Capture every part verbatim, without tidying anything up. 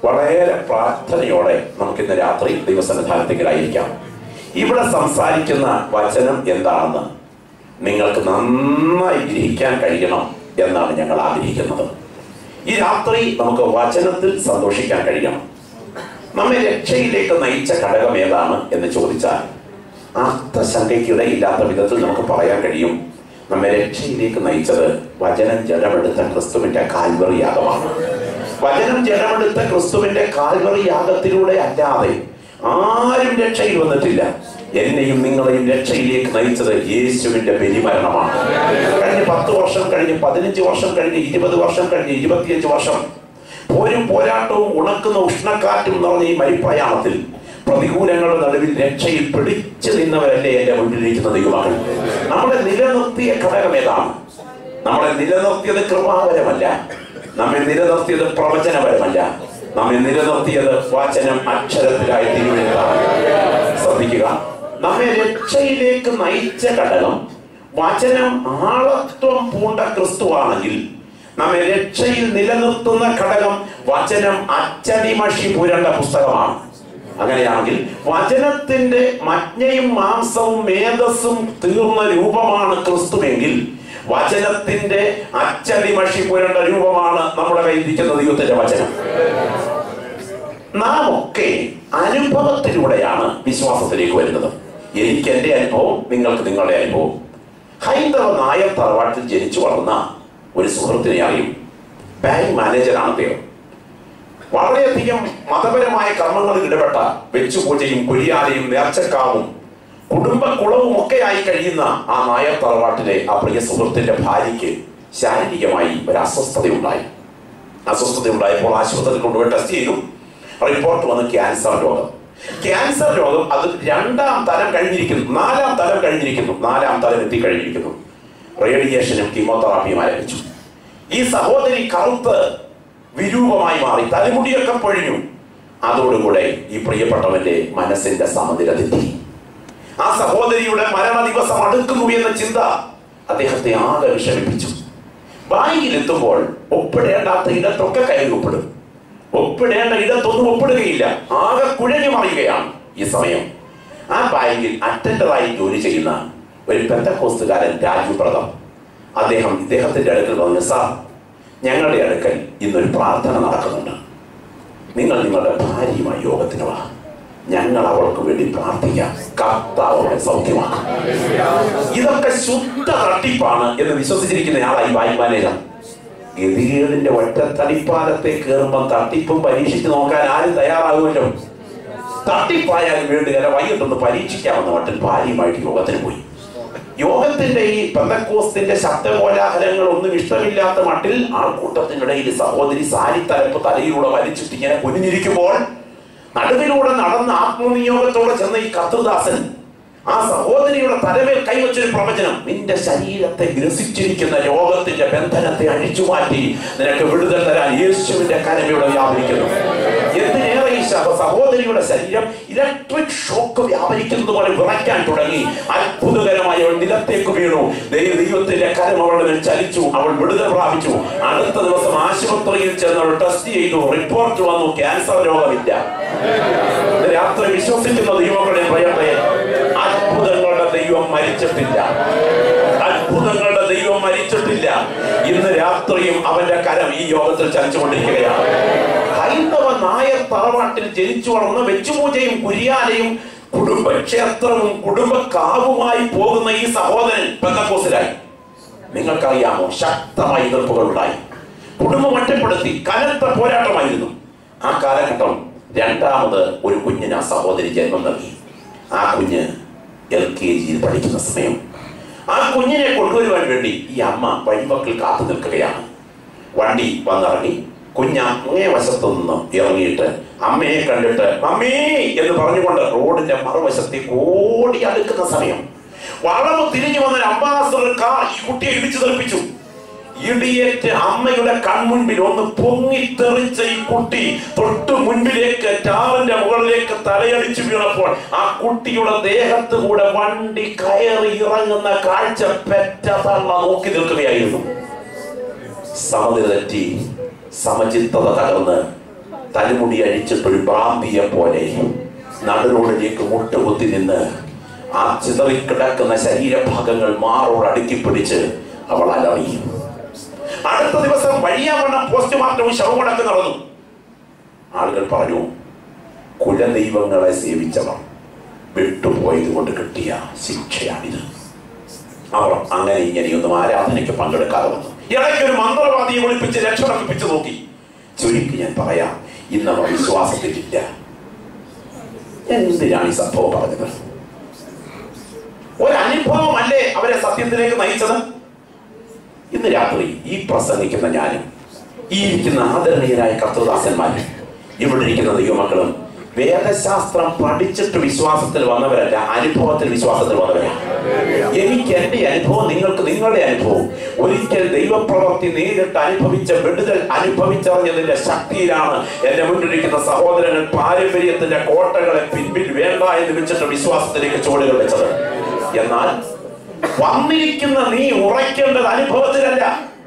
വളരെ പ്രാർത്ഥനയോടെ നമുക്കിന്ന് രാത്രി ദൈവസന്നിധാനത്തിലായിരിക്കാം. ഇവിടെ സംസാരിക്കുന്ന വചനം എന്താണെന്ന് നിങ്ങൾക്ക് നന്നായി ഗ്രഹിക്കാൻ കഴിയണം എന്നാണ് ഞങ്ങൾ ആഗ്രഹിക്കുന്നത്. ഈ രാത്രി നമുക്ക് വചനത്തിൽ സന്തോഷിക്കാൻ കഴിയണം. നമ്മെ രക്ഷയിലേക്ക് നയിച്ച ഘടകം ഏതാണ് എന്ന് ചോദിച്ചാൽ അർത്ഥശങ്കയ്ക്കിടയില്ലാത്ത വിധത്തിൽ നമുക്ക് പറയാൻ കഴിയും, നമ്മെ രക്ഷയിലേക്ക് നയിച്ചത് വചനം ജഡമെടുത്ത ക്രിസ്തുവിന്റെ കാൽവറി യാഗമാണ്. വചനം ജഡമെടുത്ത ക്രിസ്തുവിന്റെ കാൽവറി യാഗത്തിലൂടെ അല്ലാതെ ആരും രക്ഷയിൽ വന്നിട്ടില്ല. എന്നെയും നിങ്ങളെയും രക്ഷയിലേക്ക് നയിച്ചത് യേശുവിന്റെ ബലിമരണമാണ്. കഴിഞ്ഞ പത്ത് വർഷം കഴിഞ്ഞ് പതിനഞ്ച് വർഷം കഴിഞ്ഞ് ഇരുപത് വർഷം കഴിഞ്ഞ് ഇരുപത്തിയഞ്ച് വർഷം പോരും പോരാട്ടവും ഉണക്കുന്ന ഉഷ്ണക്കാറ്റും നിറഞ്ഞ ഈ മരിപ്രയാണത്തിൽ പ്രതികൂലങ്ങളുടെ നടുവിൽ രക്ഷയിൽ പിടിച്ചു നിന്നവരല്ലേ എന്റെ മുന്നിലിരിക്കുന്ന ദൈവമക്കൾ. നമ്മളെ നിലനിർത്തിയ ഘടകം ഏതാണ്? നമ്മളെ നിലനിർത്തിയത് കൃപാവരമല്ല, നമ്മെ നിലനിർത്തിയത് പ്രവചനപരമല്ല, നമ്മെ നിലനിർത്തിയത് വചനം അക്ഷരത്തിലായി തിരുവെഴുത്താണ്. ശ്രദ്ധിക്കുക, നമ്മെ രക്ഷയിലേക്ക് നയിച്ച ഘടകം വചനം ആളത്വം പൂണ്ട ക്രിസ്തുവാണെങ്കിൽ, നമ്മെ രക്ഷയിൽ നിലനിർത്തുന്ന ഘടകം വചനം അച്ചടിമഷി പുരണ്ട പുസ്തകമാണ്. അങ്ങനെയാണെങ്കിൽ വചനത്തിന്റെ മജ്ഞയും മാംസവും മേധസ്സും തീർന്ന രൂപമാണ് ക്രിസ്തുവെങ്കിൽ, വചനത്തിന്റെ അച്ചടിമഷി പുരണ്ട രൂപമാണ് നമ്മുടെ കയ്യിലിരിക്കുന്ന ദൈവത്തിന്റെ വചനം. നാം ഒക്കെ അനുഭവത്തിലൂടെയാണ് വിശ്വാസത്തിലേക്ക് വരുന്നത്. എനിക്ക് എന്റെ അനുഭവം, നിങ്ങൾക്ക് നിങ്ങളുടെ അനുഭവം. ഹൈന്ദവ നായർ തറവാട്ടിൽ ജനിച്ചു വളർന്ന ഒരു സുഹൃത്തിനെ അറിയും. ബാങ്ക് മാനേജറാണ് അദ്ദേഹം. വളരെയധികം മതപരമായ കർമ്മങ്ങളിൽ ഇടപെട്ട വെച്ചുപൂജയും കുരിയാലയും നേർച്ചക്കാവും കുടുംബക്കുളവും ഒക്കെയായി കഴിയുന്ന ആ നായർ തറവാട്ടിലെ ആ പ്രിയ സുഹൃത്തിന്റെ ഭാര്യയ്ക്ക് ശാരീരികമായി ഒരു അസ്വസ്ഥതയുണ്ടായി. അസ്വസ്ഥതയുണ്ടായപ്പോൾ ആശുപത്രിയിൽ കൊണ്ടുപോയി ടെസ്റ്റ് ചെയ്തു. റിപ്പോർട്ട് വന്ന് ക്യാൻസർ രോഗം. ക്യാൻസർ രോഗം അത് രണ്ടാം തലം കഴിഞ്ഞിരിക്കുന്നു, നാലാം തലം കഴിഞ്ഞിരിക്കുന്നു, നാലാം തലം എത്തിക്കഴിഞ്ഞിരിക്കുന്നു. റേഡിയേഷനും കീമോതെറാപ്പിയും ആരംഭിച്ചു. ഈ സഹോദരി കറുത്ത് വിരൂപമായി മാറി, തലമുടിയൊക്കെ പൊഴിഞ്ഞു. അതോടുകൂടെ ഈ പ്രിയപ്പെട്ടവന്റെ മനസ്സിന്റെ സമനില തെറ്റി. ആ സഹോദരിയുടെ മരണ ദിവസം അടുക്കുന്നു എന്ന ചിന്ത അദ്ദേഹത്തെ ആകെ വിഷമിപ്പിച്ചു. ബാങ്കിൽ എത്തുമ്പോൾ ഒപ്പിടേണ്ടാത്ത ഇടത്തൊക്കെ കയ്യിൽ ഒപ്പിടും, ഒപ്പിടേണ്ട ഇടത്തൊന്നും ഒപ്പിടുകയില്ല. ആകെ കുഴഞ്ഞു മറിയുകയാണ് ഈ സമയം. ആ ബാങ്കിൽ അറ്റൻഡറായി ജോലി ചെയ്യുന്ന ഒരു പെന്തക്കോസ്തുകാരൻ രാജു പ്രദം, അദ്ദേഹം ഇദ്ദേഹത്തിന്റെ അടുക്കൽ പറഞ്ഞു, സാർ, ഞങ്ങളുടെ അടുക്കൽ ഇന്നൊരു പ്രാർത്ഥന നടക്കുന്നുണ്ട്. നിങ്ങൾ നിങ്ങളുടെ ഭാര്യയുമായി യോഗത്തിന് വാ, ഞങ്ങൾ അവൾക്ക് വേണ്ടി പ്രാർത്ഥിക്കാം, കർത്താവ് അവളെ സൗഖ്യമാക്കും. ഇതൊക്കെ ശുദ്ധ തട്ടിപ്പാണ് എന്ന് വിശ്വസിച്ചിരിക്കുന്ന ആളായി ബാങ്ക് മാനേജർ. ഗതികേടിന്റെ ഒറ്റ തടിപ്പാലത്തെ കയറുമ്പം തട്ടിപ്പും പരീക്ഷിച്ച് നോക്കാൻ ആരും തയ്യാറാകുമല്ലോ. തട്ടിപ്പായാലും വേണ്ടുകല വൈകിട്ടൊന്ന് പരീക്ഷിക്കാമെന്ന മട്ടിൽ ഭാര്യയുമായിട്ട് യോഗത്തിന് പോയി. യോഗത്തിന്റെ ഈ പെന്തക്കോസ്തിന്റെ ശബ്ദകോലാഹലങ്ങൾ ഒന്നും ഇഷ്ടമില്ലാത്ത മട്ടിൽ ആൾക്കൂട്ടത്തിനിടയിൽ സഹോദരി സാരി തലപ്പ് തലയിലൂടെ വലിച്ചിട്ട് ഇങ്ങനെ കുനിഞ്ഞിരിക്കുമ്പോൾ നടുവിലൂടെ നടന്ന് ആത്മനിയോഗത്തോടെ ചെന്ന ഈ കർത്തൃദാസൻ ആ സഹോദരിയുടെ തലമേൽ കൈവച്ചൊരു പ്രവചനം, നിന്റെ ശരീരത്തെ ഗ്രസിച്ചിരിക്കുന്ന രോഗത്തിന്റെ ബന്ധനത്തെ അഴിച്ചുമാറ്റി നിനക്ക് വിടുതൽ തരാൻ യേശുവിന്റെ കരം ഇവിടെ വ്യാപരിക്കുന്നു. എന്തിനേറെ ഈ സഹോദരിയുടെ ശരീരം ഇലക്ട്രിക് ഷോക്ക് വ്യാപരിക്കുന്നത് പോലെ വിറയ്ക്കാൻ തുടങ്ങി. അത്ഭുതകരമായി അവൾ നിലത്തേക്ക് വീണു. ദൈവത്തിന്റെ കരം അവളുടെ മേൽ ചലിച്ചു. അവൾ വിടുതൽ പ്രാപിച്ചു. അടുത്ത ദിവസം ആശുപത്രിയിൽ ചെന്ന് അവൾ ടെസ്റ്റ് ചെയ്തു. റിപ്പോർട്ട് വന്നു, ക്യാൻസർ രോഗമില്ല. രാത്രി വിശ്വസിക്കുന്ന ദൈവങ്ങളെ പറയട്ടെ, അത്ഭുതങ്ങളുടെ ദൈവം മരിച്ചിട്ടില്ല. അത്ഭുതങ്ങളുടെ ദൈവം മരിച്ചിട്ടില്ല. ഇന്ന് രാത്രിയും അവന്റെ കരം ഈ യോഗത്തിൽ ചലിച്ചുകൊണ്ടിരിക്കുകയാണ്. ഹൈന്ദവ നായർ തറവാട്ടിൽ ജനിച്ചു വളർന്ന വെച്ചുപൂജയും കുരിയാലയും കുടുംബക്ഷേത്രവും കുടുംബക്കാവുമായി പോകുന്ന ഈ സഹോദരൻ പെന്തക്കോസ്തിലായി. നിങ്ങൾക്കറിയാമോ, ശക്തമായ എതിർപ്പുകൾ ഉണ്ടായി. കുടുംബം ഒറ്റപ്പെടുത്തി, കനത്ത പോരാട്ടമായിരുന്നു. ആ കാലഘട്ടം രണ്ടാമത് ഒരു കുഞ്ഞിന് ആ സഹോദരി ജന്മം നൽകി. ആ കുഞ്ഞ് എൽ കെ ജിയിൽ പഠിക്കുന്ന സമയം ആ കുഞ്ഞിനെ കൊണ്ടുവരുവാൻ വേണ്ടി ഈ അമ്മ വഴിവക്കിൽ കാത്തു നിൽക്കുകയാണ്. വണ്ടി വന്നിറങ്ങി. കുഞ്ഞ് അങ്ങേ വശത്തു നിന്നും ഇറങ്ങിയിട്ട് അമ്മയെ കണ്ടിട്ട് മമ്മീ എന്ന് പറഞ്ഞുകൊണ്ട് റോഡിന്റെ മറുവശത്തേക്ക് ഓടി അടുക്കുന്ന സമയം വളവ് തിരിഞ്ഞു വന്നൊരു അംബാസഡർ കാർ ഈ കുട്ടിയെ ഇടിച്ചു തെറിപ്പിച്ചു. ഇടിയേറ്റ് അമ്മയുടെ കൺമുൻപിൽ ഒന്ന് പൊങ്ങിത്തെറിച്ച ഈ കുട്ടി തൊട്ടു മുൻപിലേക്ക് ടാറിന്റെ മുകളിലേക്ക് തലയടിച്ചു വീണപ്പോൾ ആ കുട്ടിയുടെ ദേഹത്ത് കൂടെ വണ്ടി കയറി ഇറങ്ങുന്ന കാഴ്ച പെറ്റ തള്ള നോക്കി നിൽക്കുകയായിരുന്നു. സമനില തെറ്റി, സമചിത്തത തകർന്ന് തലമുടി അഴിച്ചിട്ടൊരു ബാമ്പിയെ പോലെ നടുറോഡിലേക്ക് മുട്ടുകുത്തി നിന്ന് ആ ചിതറിക്കിടക്കുന്ന ശരീരഭാഗങ്ങൾ മാറോട് അടുക്കി പിടിച്ച് അവൾ അലറി. അടുത്ത ദിവസം വഴിയാവണ്ണം പോസ്റ്റ്മോർട്ടവും ശവമടക്കം നടന്നു. ആളുകൾ പറഞ്ഞു, കുലദൈവങ്ങളെ സേവിച്ചവർ വിട്ടുപോയത് കൊണ്ട് കിട്ടിയ ശിക്ഷയാണിത്. അവർ അങ്ങനെ ഇങ്ങനെയൊന്നും ആരാധനയ്ക്ക് പങ്കെടുക്കാതെ വന്നു. ഇടയ്ക്കൊരു മന്ത്രവാദിയെ വിളിപ്പിച്ച് രക്ഷ നടപ്പിച്ച് നോക്കി. ചുരുക്കി ഞാൻ പറയാം, ഇന്നവർ വിശ്വാസത്തിലില്ല. എന്തിനാണ് ഈ സംഭവം പറഞ്ഞത്? ഒരനുഭവമല്ലേ അവരെ സത്യത്തിലേക്ക് നയിച്ചത്? ഇന്ന് രാത്രി ഈ പ്രസംഗിക്കുന്ന ഞാനും ഈ ഇരിക്കുന്ന ആദരണീയരായ കർത്തൃദാസന്മാരും ഇവിടെ ഇരിക്കുന്ന ദൈവമക്കളും വേദശാസ്ത്രം പഠിച്ചിട്ട് വിശ്വാസത്തിൽ വന്നവരല്ല, അനുഭവത്തിൽ വിശ്വാസത്തിൽ വന്നവരാണ്. എനിക്ക് എന്റെ അനുഭവം, നിങ്ങൾക്ക് നിങ്ങളുടെ അനുഭവം. ഒരിക്കൽ ദൈവപ്രവൃത്തി നേരിട്ട് അനുഭവിച്ച, വിടുതൽ അനുഭവിച്ചറിഞ്ഞതിന്റെ ശക്തിയിലാണ് എന്റെ മുന്നിലിരിക്കുന്ന സഹോദരങ്ങൾ പാരമ്പര്യത്തിന്റെ കോട്ടകളെ പിൻപിൽ വേണ്ട എന്ന് വെച്ചിട്ട് വിശ്വാസത്തിലേക്ക് ചുവടുകൾ വെച്ചത്. എന്നാൽ വന്നിരിക്കുന്ന നീ ഉറയ്ക്കേണ്ടത് അനുഭവത്തിലല്ല.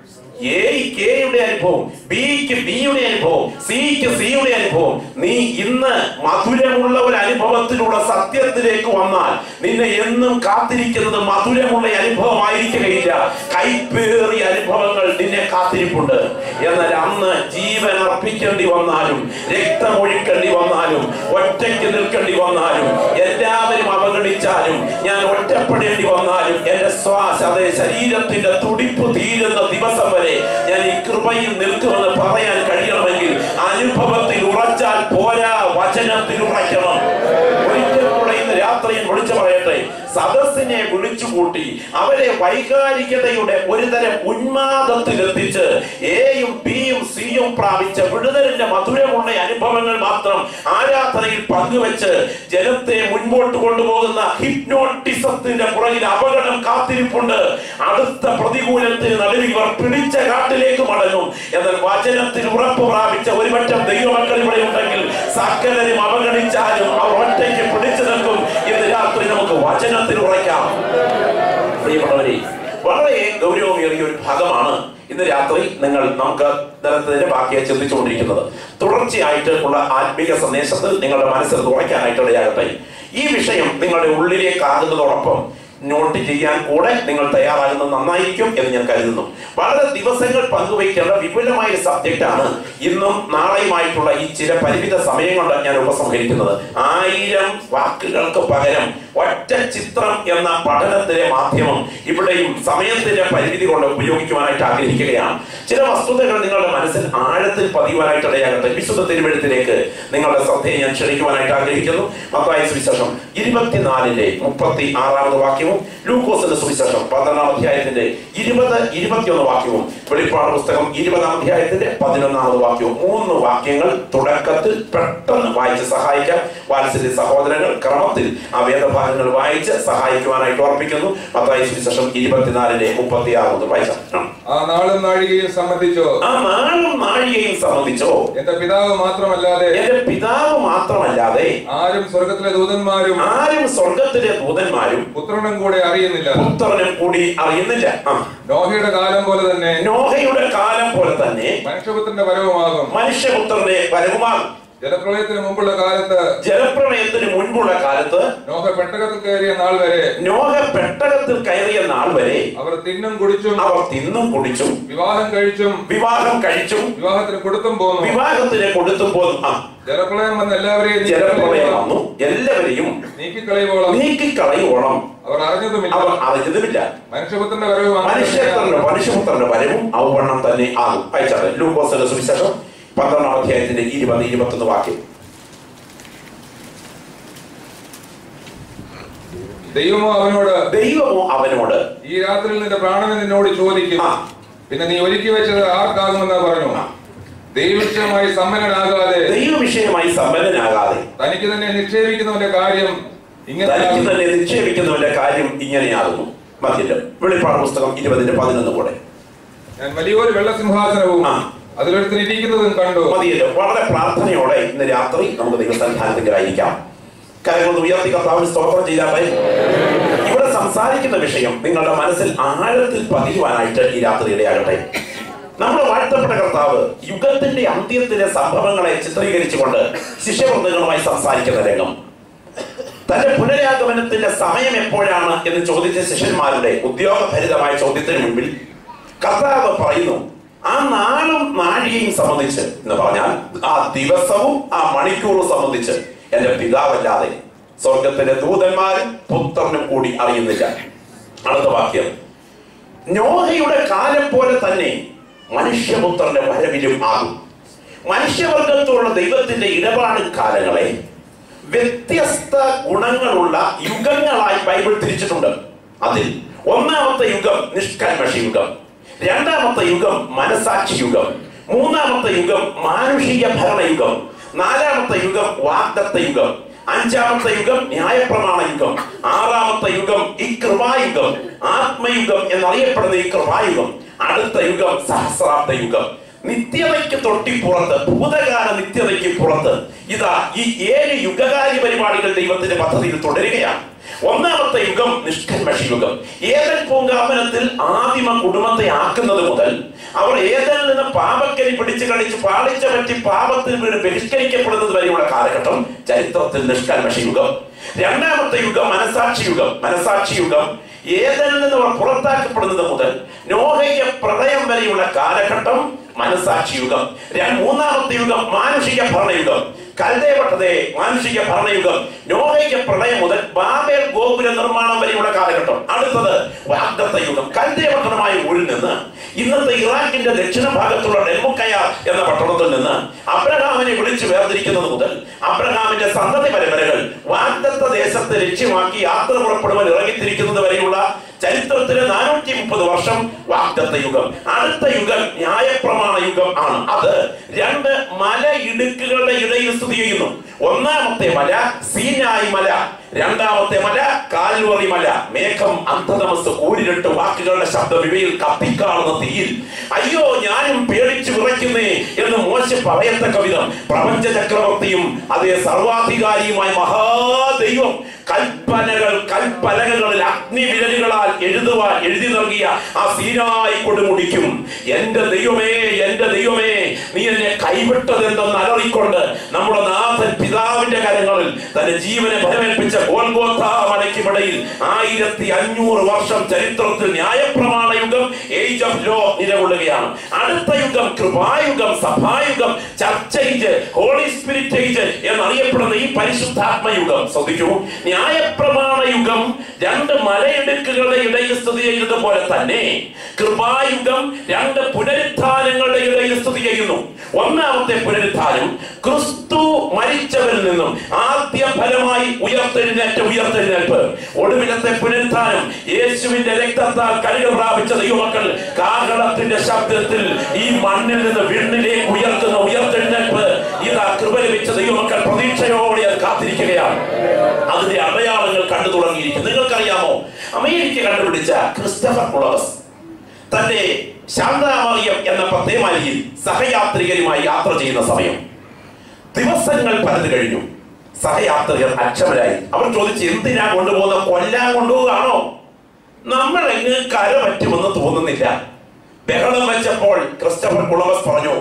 എക്ക് എയുടെ അനുഭവം, ബിക്ക് ബിയുടെ അനുഭവം, സിക്ക് സിയുടെ അനുഭവം. നീ ഇന്ന് മധുരമുള്ള ഒരു അനുഭവത്തിലൂടെ സത്യത്തിലേക്ക് വന്നാൽ നിന്നെ എന്നും കാത്തിരിക്കുന്നത് മധുരമുള്ള അനുഭവമായിരിക്കുകയില്ല. കൈപ്പേറിയ അനുഭവങ്ങൾ നിന്നെ കാത്തിരിപ്പുണ്ട്. എന്നാൽ അന്ന് ജീവൻ അർപ്പിക്കേണ്ടി വന്നാലും, രക്തമൊഴിക്കേണ്ടി വന്നാലും, ഒറ്റയ്ക്ക് നിൽക്കേണ്ടി വന്നാലും, എല്ലാവരും അവഗണിച്ചാലും, ഞാൻ ഒറ്റപ്പെടേണ്ടി വന്നാലും, എന്റെ ശ്വാസ അതേ ശരീരത്തിന്റെ തുടിപ്പ് തീരുന്ന ദിവസം വരെ ഞാൻ ഈ കൃപയിൽ നിൽക്കുമെന്ന് പറയാൻ കഴിയണമെങ്കിൽ അനുഭവത്തിൽ ഉറച്ചാൽ പോരാ, വചനത്തിൽ ഉറയ്ക്കണം. ഒരിക്കൽ കൂടെ ഇന്ന് രാത്രി വിളിച്ചു പറയട്ടെ, സദസ്സിനെ വിളിച്ചുകൂട്ടി അവരെ വൈകാരികതയുടെ ഒരുതരം ഉന്മാദത്തിലെത്തിച്ച് എയും ബിയും സിയും പ്രാപിച്ച വിടുതലിന്റെ മധുരമുള്ള അനുഭവങ്ങൾ മാത്രം ആരാധനയിൽ പങ്കുവെച്ച് ജനത്തെ മുൻപോട്ട് കൊണ്ടുപോകുന്ന ഹിപ്നോട്ടിസത്തിന്റെ പുറകിൽ അപകടം കാത്തിരിപ്പുണ്ട്. അടുത്ത പ്രതികൂലത്തിന് നടുവിൽ ഇവർ പിടിച്ച കാട്ടിലേക്ക് മടങ്ങും. എന്നാൽ വചനത്തിൽ ഉറപ്പ് പ്രാപിച്ച ഒരുപറ്റം ദൈവമക്കൾ ഇവിടെ ഉണ്ടെങ്കിൽ സകലരും അവഗണിച്ചാലും അവർ ഒറ്റയ്ക്ക് പിടിച്ചു നിൽക്കും. ഇന്ന് രാത്രി നമുക്ക് വചനത്തിൽ ഉറയ്ക്കാം. പ്രിയപ്പെട്ടവരെ, വളരെ ഗൗരവമേറിയ ഒരു ഭാഗമാണ് ഇന്ന് രാത്രി നിങ്ങൾ നമുക്ക് ദലത്തിന്റെ ബാക്കിയെ ചിന്തിച്ചുകൊണ്ടിരിക്കുന്നത്. തുടർച്ചയായിട്ട് ഉള്ള ആത്മീയ സന്ദേശത്തിൽ നിങ്ങളുടെ മനസ്സിൽ ഉറയ്ക്കാനായിട്ട് ഇടയാകട്ടെ. ഈ വിഷയം നിങ്ങളുടെ ഉള്ളിലേക്ക് ആകുന്നതോടൊപ്പം നോട്ട് ചെയ്യാൻ കൂടെ നിങ്ങൾ തയ്യാറാകുന്നത് നന്നായിരിക്കും എന്ന് ഞാൻ കരുതുന്നു. വളരെ ദിവസങ്ങൾ പങ്കുവയ്ക്കേണ്ട വിപുലമായ ഒരു സബ്ജക്റ്റാണ് ഇന്നും നാളെയുമായിട്ടുള്ള ഈ ചില പരിമിത സമയം കൊണ്ട് ഞാൻ ഉപസംഹരിക്കുന്നത്. ആയിരം വാക്കുകൾക്ക് പകരം ഒറ്റ ചിത്രം എന്ന പഠനത്തിലെ മാധ്യമം ഇവിടെയും സമയത്തിന്റെ പരിമിതി കൊണ്ട് ഉപയോഗിക്കുവാനായിട്ട് ആഗ്രഹിക്കുകയാണ്. ചില വസ്തുതകൾ നിങ്ങളുടെ മനസ്സിൽ ആഴത്തിൽ പതിയുവാനായിട്ട് ഇടയാകട്ടെ. വിശുദ്ധ തിരുവെഴുത്തിലേക്ക് നിങ്ങളുടെ ശ്രദ്ധയെ ഞാൻ ക്ഷണിക്കുവാനായിട്ട് ആഗ്രഹിക്കുന്നു. മത്തായി സുവിശേഷം ഇരുപത്തിനാലിന്റെ മുപ്പത്തി ആറാമത് വാക്യവും ലൂക്കോസിന്റെ സുവിശേഷം പന്ത്രണ്ടാം അധ്യായത്തിന്റെ ഇരുപത് ഇരുപത്തിയൊന്ന് വാക്യവും വെളിപ്പാട് പുസ്തകം ഇരുപതാം അധ്യായത്തിന്റെ പതിനൊന്നാമത് വാക്യവും, മൂന്ന് വാക്യങ്ങൾ തുടക്കത്തിൽ പെട്ടെന്ന് വായിച്ച് സഹായിക്കാം. വാത്സല്യ സഹോദരങ്ങൾ ക്രമത്തിൽ ആ വേദഭാഗങ്ങൾ വായിച്ച് സഹായിക്കുവാനായിട്ട് ഓർപ്പിക്കുന്നു. മത്തായി സുവിശേഷം ഇരുപത്തിനാലിന്റെ മുപ്പത്തി ആറാമത് വായിച്ചാൽ, ആ നാളും നാഴികയും സംബന്ധിച്ചോ ആ നാളും നാഴികയും സംബന്ധിച്ചോ എന്റെ പിതാവ് മാത്രമല്ലാതെ എന്റെ പിതാവ് മാത്രമല്ലാതെ ആരും സ്വർഗത്തിലെ ദൂതന്മാരും ആരും സ്വർഗത്തിലെ ദൂതന്മാരും പുത്രനും കൂടെ അറിയുന്നില്ല പുത്രനും കൂടി അറിയുന്നില്ല. നോഹയുടെ കാലം പോലെ തന്നെ നോഹയുടെ കാലം പോലെ തന്നെ മനുഷ്യപുത്രന്റെ വരവുമാകും മനുഷ്യപുത്രന്റെ വരവുമാകും. ജലപ്രളയത്തിന് മുമ്പുള്ള കാലത്ത് ജലപ്രളയത്തിന് മുൻപുള്ള കാലത്ത് നോഹ പെട്ടകത്തിൽ കയറിയ നാൾ വരെ നോഹ പെട്ടകത്തിൽ കയറിയ നാൾ വരെ അവർ തിന്നും കുടിച്ചും അവർ തിന്നും കുടിച്ചും വിവാഹം കഴിച്ചും വിവാഹം കഴിച്ചും വിവാഹത്തിന് കൊടുത്തും പോന്നു വിവാഹത്തിന് കൊടുത്തും പോന്നു. ആ ജലപ്രളയം വന്ന് എല്ലാവരെയും ജലപ്രളയം വന്നു എല്ലാവരെയും നീക്കിക്കളയുവോളം നീക്കിക്കളയുവോളം അവർ അറിഞ്ഞതുമില്ല അവർ അറിഞ്ഞതുമില്ല. മനുഷ്യപുത്രന്റെ വരവും മനുഷ്യപുത്രന്റെ മനുഷ്യപുത്രന്റെ വരവും ഔവണ്ണം തന്നെ ആകും. അയച്ചാൽ ലൂക്കോസിന്റെ സുവിശേഷം പന്ത്രണ്ടാം അധ്യായത്തിന്റെ ഇരുപത് ഇരുപത്തൊന്ന് വാക്യം. ദൈവമോ അവനോട് ദൈവമോ അവനോട് ഈ രാത്രിയിൽ നിന്റെ പ്രാണനെ നിന്നോട് ചോദിക്കും, പിന്നെ നീ ഒരുക്കി വെച്ചത് ആർക്കാകുമെന്നാ പറഞ്ഞു. ദൈവവിഷയമായി സമ്പന്നനാകാതെ ദൈവവിഷയമായി സമ്പന്നനാകാതെ തനിക്ക് തന്നെ നിക്ഷേപിക്കുന്നവന്റെ കാര്യം ഇങ്ങനെ തനിക്ക് തന്നെ നിക്ഷേപിക്കുന്നവന്റെ കാര്യം ഇങ്ങനെയാകുന്നു. മധ്യല്ലോ വെളിപ്പാട് പുസ്തകം ഇരുപതിന്റെ പതിനൊന്ന് കൂടെ, ഞാൻ വലിയൊരു വെള്ളസിംഹാസനവും അതിലൊരുത്തിരിക്കുന്നതും കണ്ടു. മതിയല്ലോ. വളരെ പ്രാർത്ഥനയോടെ ഇന്ന് രാത്രി നമുക്ക് ദൈവസന്നിധാനത്തിലായിരിക്കാം. കാര്യങ്ങൾ ഉയർത്തി കർത്താവിന് സ്തോത്രം ചെയ്താട്ടെ. ഇവിടെ സംസാരിക്കുന്ന വിഷയം നിങ്ങളുടെ മനസ്സിൽ ആഴത്തിൽ പതിയുവാനായിട്ട് ഈ രാത്രി ഇടയാകട്ടെ. നമ്മുടെ വാഴ്ത്തപ്പെട്ട കർത്താവ് യുഗത്തിൽ യുദ്ധത്തിന്റെ അന്ത്യത്തിലെ സംഭവങ്ങളെ ചിത്രീകരിച്ചുകൊണ്ട് ശിഷ്യവൃന്ദങ്ങളുമായി സംസാരിക്കുന്ന രംഗം. തന്റെ പുനരാഗമനത്തിന്റെ സമയം എപ്പോഴാണ് എന്ന് ചോദിച്ച ശിഷ്യന്മാരുടെ ഉദ്യോഗഭരിതമായ ചോദ്യത്തിന് മുൻപിൽ കർത്താവ് പറയുന്നു, ആ നാളും നാഴികയും സംബന്ധിച്ച് എന്ന് പറഞ്ഞാൽ ആ ദിവസവും ആ മണിക്കൂറും സംബന്ധിച്ച് എന്റെ പിതാവല്ലാതെ സ്വർഗത്തിലെ ദൂതന്മാരും പുത്രനും കൂടി അറിയുന്നില്ല. അടുത്ത വാക്യം, നോഹയുടെ കാലം പോലെ തന്നെ മനുഷ്യപുത്രന്റെ വരവിലും ആകും. മനുഷ്യവർഗത്തോടുള്ള ദൈവത്തിന്റെ ഇടപാട് കാലങ്ങളെ വ്യത്യസ്ത ഗുണങ്ങളുള്ള യുഗങ്ങളായി ബൈബിൾ തിരിച്ചിട്ടുണ്ട്. അതിൽ ഒന്നാമത്തെ യുഗം നിഷ്കൽമഷ യുഗം, രണ്ടാമത്തെ യുഗം മനസാക്ഷി യുഗം, മൂന്നാമത്തെ യുഗം മാനുഷിക ഭരണയുഗം, നാലാമത്തെ യുഗം വാഗ്ദത്ത യുഗം, അഞ്ചാമത്തെ യുഗം ന്യായപ്രമാണ യുഗം, ആറാമത്തെ യുഗം ഈ കൃപായുഗം, ആത്മയുഗം എന്നറിയപ്പെടുന്ന ഈ കൃപായുഗം, അടുത്ത യുഗം സഹസ്രാബ്ദ യുഗം. നിത്യതയ്ക്ക് തൊട്ടിപ്പുറത്ത്, ഭൂതകാല നിത്യതയ്ക്ക് പുറത്ത് ഇതാ ഈ ഏഴ് യുഗകാര്യ പരിപാടികൾ ദൈവത്തിന്റെ പദ്ധതിയിൽ തുടരുകയാണ്. ഒന്നാമത്തെ യുഗം നിഷ്കൽമഷ യുഗം. ഏദൻ പൂങ്കാവനത്തിൽ ആദിമ കുടുംബത്തെ ആക്കുന്നത് മുതൽ അവർ ഏദനിൽ നിന്ന് പാപക്കരി പിടിച്ചു കളിച്ച് പാളിച്ച പറ്റി പാപത്തിൽ വീണ് ബഹിഷ്കരിക്കപ്പെടുന്നത് വരെയുള്ള കാലഘട്ടം ചരിത്രത്തിൽ നിഷ്കൽമഷ യുഗം. രണ്ടാമത്തെ യുഗം മനസാക്ഷി യുഗം. മനസാക്ഷി യുഗം ഏദനിൽ നിന്ന് അവർ പുറത്താക്കപ്പെടുന്നത് മുതൽ നോഹയ്ക്ക് പ്രളയം വരെയുള്ള കാലഘട്ടം മനസാക്ഷി യുഗം. മൂന്നാമത്തെ യുഗം മാനുഷിക ഭരണയുഗം. കൽദേവട്ടതെ മാനുഷിക ഭരണയുഗം. നോഹയ്ക്ക് പ്രളയം മുതൽ ബാബേൽ ഗോപുര നിർമ്മാണം വരെയുള്ള കാലഘട്ടം. അടുത്തത് വാഗ്ദത്ത യുഗം. കൽദേവട്ടമായ ഊരിൽ നിന്ന് ഇന്നത്തെ ഇറാഖിന്റെ ദക്ഷിണ ഭാഗത്തുള്ള ഡെൽമുക്കയ എന്ന പട്ടണത്തിൽ നിന്ന് അബ്രഹാമിനെ വിളിച്ചു വേർതിരിക്കുന്നത് മുതൽ അബ്രഹാമിന്റെ സന്തതി പരമ്പരകൾ വാഗ്ദത്ത ദേശത്തെ ലക്ഷ്യമാക്കി യാത്ര പുറപ്പെടുവാൻ ഇറങ്ങിത്തിരിക്കുന്നത് വരെയുള്ള ചരിത്രത്തിലെ നാനൂറ്റി മുപ്പത് വർഷം വാഗ്ദത്ത യുഗം. അടുത്ത യുഗം ന്യായപ്രമാണ യുഗം ആണ്. അത് രണ്ട് മല ഇടുക്കുകളുടെ ഇടയിൽ സ്ഥിതി ചെയ്യുന്നു. ഒന്നാമത്തെ മല സീനായി മല, രണ്ടാമത്തെ മല കാൽവറി മല. മേഘം അന്ധതമസ് കൂരിരട്ട് വാക്കുകളുടെ ശബ്ദം ഇവയിൽ കത്തിക്കാളുന്ന തീയിൽ അയ്യോ ഞാനും പേടിച്ചു വിറയ്ക്കുന്നേ എന്ന് മോശ പറയത്തക്ക വിധം പ്രപഞ്ച ചക്രവർത്തിയും അതേ സർവാധികാരിയുമായ മഹാദൈവം കൽപ്പനകൾ കൽപ്പലകകളിൽ അഗ്നി വിരലുകളാൽ എഴുതുവാൻ എഴുതി നൽകിയ ആ സീനായി കൊടുമുടിക്കും. എന്റെ ദൈവമേ, എന്റെ ദൈവമേ, നീ എന്നെ കൈവിട്ടതെന്തെന്ന് അലറിക്കൊണ്ട് നമ്മുടെ നാഥൻ പിതാവിന്റെ കരങ്ങളിൽ തന്റെ ജീവനെ ഫലമേൽപ്പിച്ച ഗോൽഗോഥാ മലയ്ക്കുമിടയിൽ ആയിരത്തി അഞ്ഞൂറ് വർഷം ചരിത്രത്തിൽ ന്യായപ്രമാണ യുഗം, ഏജ് ഓഫ് ലോ നിലകൊള്ളുകയാണ്. അടുത്ത യുഗം കൃപായുഗം, സഭായുഗം, church age, holy spirit age എന്നറിയപ്പെടുന്ന ഈ പരിശുദ്ധാത്മയുഗം. ശ്രദ്ധിക്കൂ, ന്യായപ്രമാണ യുഗം രണ്ട് മലയിടുക്കുകളുടെ ഇടയിൽ സ്ഥിതി ചെയ്യുന്നത് പോലെ തന്നെ കൃപായുഗം രണ്ട് പുനരുത്ഥാനങ്ങളുടെ ഇടയിൽ സ്ഥിതി ചെയ്യുന്നു. ഒന്നാമത്തെ പുനരുത്ഥാനം ക്രിസ്തു മരിച്ചവരിൽ നിന്നും ആദ്യ ഫലമായി ഉയർത്തെഴുന്നേറ്റ ഉയർത്തെഴുന്നേൽപ്പ്. ഒടുവിലത്തെ പുനരുത്ഥാനം യേശുവിന്റെ രക്തത്താൽ കഴുകൽ പ്രാപിച്ച ദൈവമക്കൾ കാഹളത്തിന്റെ ശബ്ദത്തിൽ ഈ മണ്ണിൽ നിന്ന് വിണ്ണിലേക്ക് ഉയർത്തുന്ന ഉയർത്തെഴുന്നേൽപ്പ്. ഇതാ കൃപ ലഭിച്ച ദൈവമക്കൾ പ്രതീക്ഷയോടെ അത് കാത്തിരിക്കുകയാണ്. അതിന്റെ അടയാളങ്ങൾ കണ്ടു തുടങ്ങിയിരിക്കുന്നു. നിങ്ങൾക്കറിയാമോ, അമേരിക്ക കണ്ടുപിടിച്ച ക്രിസ്റ്റഫർ കൊളംബസ് തന്റെ ശാന്താമറിയം എന്ന പത്തേമാലിയിൽ സഹയാത്രികരുമായി യാത്ര ചെയ്യുന്ന സമയം ദിവസങ്ങൾ പലത് കഴിഞ്ഞു. സഹയാത്രികർ അക്ഷമരായി. അവർ ചോദിച്ചു, എന്തിനാ കൊണ്ടുപോകുന്ന? കൊല്ലാൻ കൊണ്ടുപോകുകയാണോ? നമ്മൾ എങ്ങ് കര പറ്റുമെന്ന് തോന്നുന്നില്ല. ബഹളം വെച്ചപ്പോൾ ക്രിസ്റ്റഫർ കൊളംബസ് പറഞ്ഞു,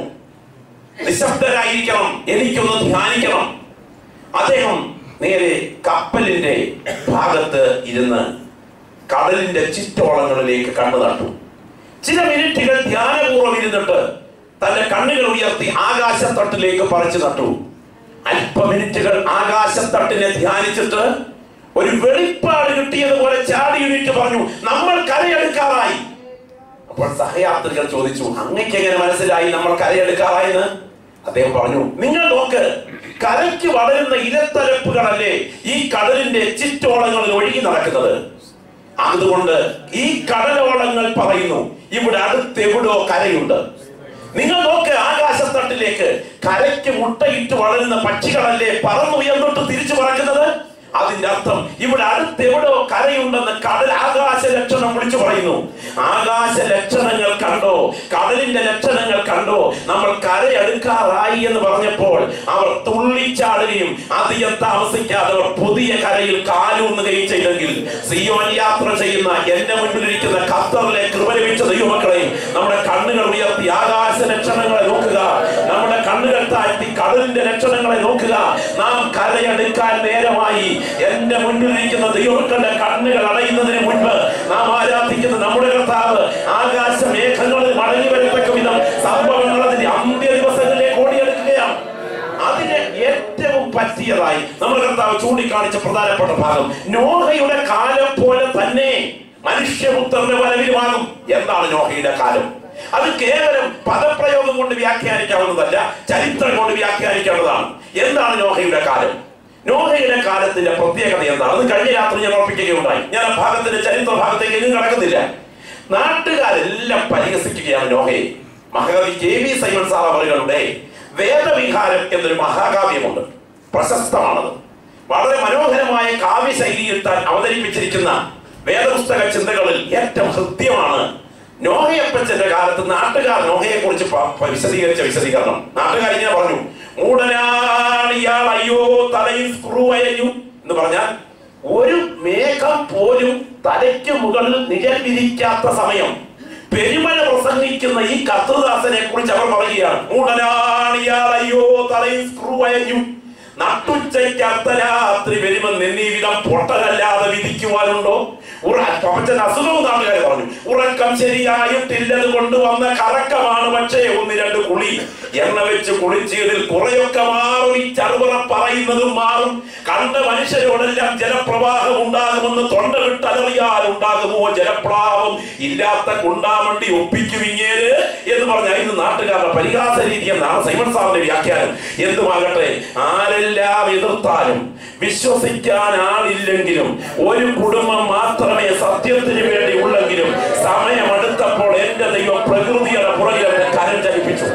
നിശബ്ദരായിരിക്കണം, എനിക്കൊന്ന് ധ്യാനിക്കണം. അദ്ദേഹം നേരെ കപ്പലിന്റെ ഭാഗത്ത് ഇരുന്ന് കടലിന്റെ ചുറ്റോളങ്ങളിലേക്ക് കണ്ണു നട്ടു. ചില മിനിറ്റുകൾ ധ്യാനപൂർവ്വം ഇരുന്നിട്ട് തന്റെ കണ്ണുകൾ ഉയർത്തി ആകാശത്തട്ടിലേക്ക് പറിച്ചു നട്ടു. അല്പ മിനിറ്റുകൾ ആകാശത്തട്ടിനെ ധ്യാനിച്ചിട്ട് ഒരു വെളിപ്പാട് കിട്ടിയതുപോലെ ചാടി എണീറ്റ് പറഞ്ഞു, നമ്മൾ കരയെടുക്കാറായി. അപ്പോൾ സഹയാത്രികർ ചോദിച്ചു, അങ്ങക്ക് എങ്ങനെ മനസ്സിലായി നമ്മൾ കരയെടുക്കാറായെന്ന്? അദ്ദേഹം പറഞ്ഞു, നിങ്ങൾ നോക്ക്, കരയ്ക്ക് വളരുന്ന ഇലത്തലപ്പുകളല്ലേ ഈ കടലിന്റെ ചുറ്റോളങ്ങളിൽ ഒഴുകി നടക്കുന്നത്. അതുകൊണ്ട് ഈ കടലോളങ്ങൾ പറയുന്നു ഇവിടെ അടുത്തെവിടോ കരയുണ്ട്. നിങ്ങൾ നോക്ക് ആകാശത്തട്ടിലേക്ക്, കരയ്ക്ക് മുട്ടയിട്ട് വളരുന്ന പക്ഷികളല്ലേ പറന്നുയർന്നിട്ട് തിരിച്ചു പറക്കുന്നത്. അതിന്റെ അർത്ഥം ഇവിടെ അടുത്തെവിടോ കരയുണ്ടെന്ന് കടൽ ആകാശ ലക്ഷണം വിളിച്ചു പറയുന്നു. ആകാശ ലക്ഷണങ്ങൾ കണ്ടോ, കടലിന്റെ ലക്ഷണങ്ങൾ കണ്ടോ, നമ്മൾ കരയെടുക്കാറായി എന്ന് പറഞ്ഞപ്പോൾ അവർ തുള്ളിച്ചാടുകയും അധികം താമസിക്കാതെ അവർ പുതിയ കരയിൽ കാലൂന്നുകയും ചെയ്തെങ്കിൽ സിയോൻ യാത്ര ചെയ്യുന്ന എന്റെ മുന്നിലിരിക്കുന്ന ഖത്തറിലെ കൃപ ലഭിച്ച ദൈവമക്കളെയും നമ്മുടെ കണ്ണുകൾ ഉയർത്തി ആകാശ ലക്ഷണങ്ങളെ നോക്കുക. നമ്മുടെ കടലിന്റെ ലക്ഷണങ്ങളെ നോക്കുക. നാം കരയെടുക്കാൻ നേരമായി. എന്റെ മുന്നിലിരിക്കുന്ന ദൈവങ്ങളുടെ കണ്ണുകൾ അടയുന്നതിന് മുൻപ് നാം ആരാധിക്കുന്ന നമ്മുടെ കർത്താവ് ആകാശ മേഘങ്ങളിൽ മടങ്ങി വരത്തക്ക വിധം സംഭവങ്ങൾ അതിന്റെ അന്ത്യ ദിവസങ്ങളിലേക്ക് ഓടിയെടുക്കുകയാണ്. അതിന് ഏറ്റവും പറ്റിയതായി നമ്മുടെ കർത്താവ് ചൂണ്ടിക്കാണിച്ച പ്രധാനപ്പെട്ട ഭാഗം നോഹയുടെ കാലം പോലെ തന്നെ മനുഷ്യപുത്രന്റെ വരവിലുമാകും. എന്താണ് നോഹയുടെ കാലം? അത് കേവലം പദപ്രയോഗം കൊണ്ട് വ്യാഖ്യാനിക്കാവുന്നതല്ല, ചരിത്രം കൊണ്ട് വ്യാഖ്യാനിക്കാവുന്നതാണ്. എന്താണ് നോഹയുടെ കാലം? നോഹയുടെ കാലത്തിന്റെ പ്രത്യേകത എന്താണ്? അത് കഴിഞ്ഞ രാത്രി ഞാൻ ഉറപ്പിക്കുകയുണ്ടായി. ഞാൻ ആ ഭാഗത്തിന്റെ ചരിത്ര ഭാഗത്തേക്ക് എങ്ങും കടക്കുന്നില്ല. നാട്ടുകാരെല്ലാം പരിഹസിക്കുകയാണ് നോഹയെ. മഹാകവി കെ വി സൈമൺ സാർ അവരുടെ വേദവിഹാരം എന്നൊരു മഹാകാവ്യമുണ്ട്, പ്രശസ്തമാണത്. വളരെ മനോഹരമായ കാവ്യശൈലിയിൽ താൻ അവതരിപ്പിച്ചിരിക്കുന്ന വേദപുസ്തക ചിന്തകളിൽ ഏറ്റവും ഹൃദ്യമാണ് നോഹയപ്പച്ചന്റെ കാലത്ത് നാട്ടുകാർ നോഹയെ കുറിച്ച് വിശദീകരിച്ച വിശദീകരണം. നാട്ടുകാർ ഇങ്ങനെ പറഞ്ഞു: മൂടനാണിയാൾ, അയ്യോ തലയിൽ സ്ക്രൂ അയഞ്ഞു എന്ന് പറഞ്ഞാൽ ഒരു മേഘം പോലും തലയ്ക്ക് മുകളിൽ നിഴൽ വിരിക്കാത്ത സമയം പെരുമഴ പ്രസംഗിക്കുന്ന ഈ കർത്തൃദാസനെ കുറിച്ച് അവർ പറയുകയാണ്. മൂടനാണിയാൾ, അയ്യോ തലയിൽ സ്ക്രൂ അയഞ്ഞു, നട്ടുച്ചയ്ക്ക് അർദ്ധരാത്രി വരുമെന്ന് എന്നീ വിധം പൊട്ടകല്ലാതെ വിധിക്കുവാനുണ്ടോ? പപ്പച്ചൻ അസുഖവും നാട്ടുകാർ പറഞ്ഞു. ഉറക്കം ശരിയായിട്ടില്ലത് കൊണ്ട് വന്ന കറക്കമാണ്, പക്ഷേ ഒന്ന് രണ്ട് കുളി എണ്ണ വെച്ച് കുളിച്ചതിൽ കുറെയൊക്കെ മാറും. ഈ ചറുപറ പറയുന്നതും മാറും. കണ്ട മനുഷ്യരോടെല്ലാം ജലപ്രവാഹം ഉണ്ടാകുമെന്ന് തൊണ്ട വിട്ടലറിയാൽ ഉണ്ടാകുമോ ജലപ്രവാഹം? ഇല്ലാത്ത കുണ്ടാമണ്ടി ഒപ്പിക്കുവിങ്ങേര് എന്ന് പറഞ്ഞാൽ ഇത് നാട്ടുകാരുടെ പരിഹാസ രീതി എന്നാണ് സൈമൺ സാറിന്റെ വ്യാഖ്യാനം. എന്തുമാകട്ടെ, ആരെല്ലാം എതിർത്താലും വിശ്വസിക്കാൻ ആളില്ലെങ്കിലും ഒരു കുടുംബം മാത്രമേ സത്യത്തിന് വേണ്ടി ഉള്ളെങ്കിലും സമയമെടുത്തപ്പോൾ എന്റെ ദൈവം പ്രകൃതിയുടെ പുറകിൽ അവരെ കരം ചലിപ്പിച്ചു.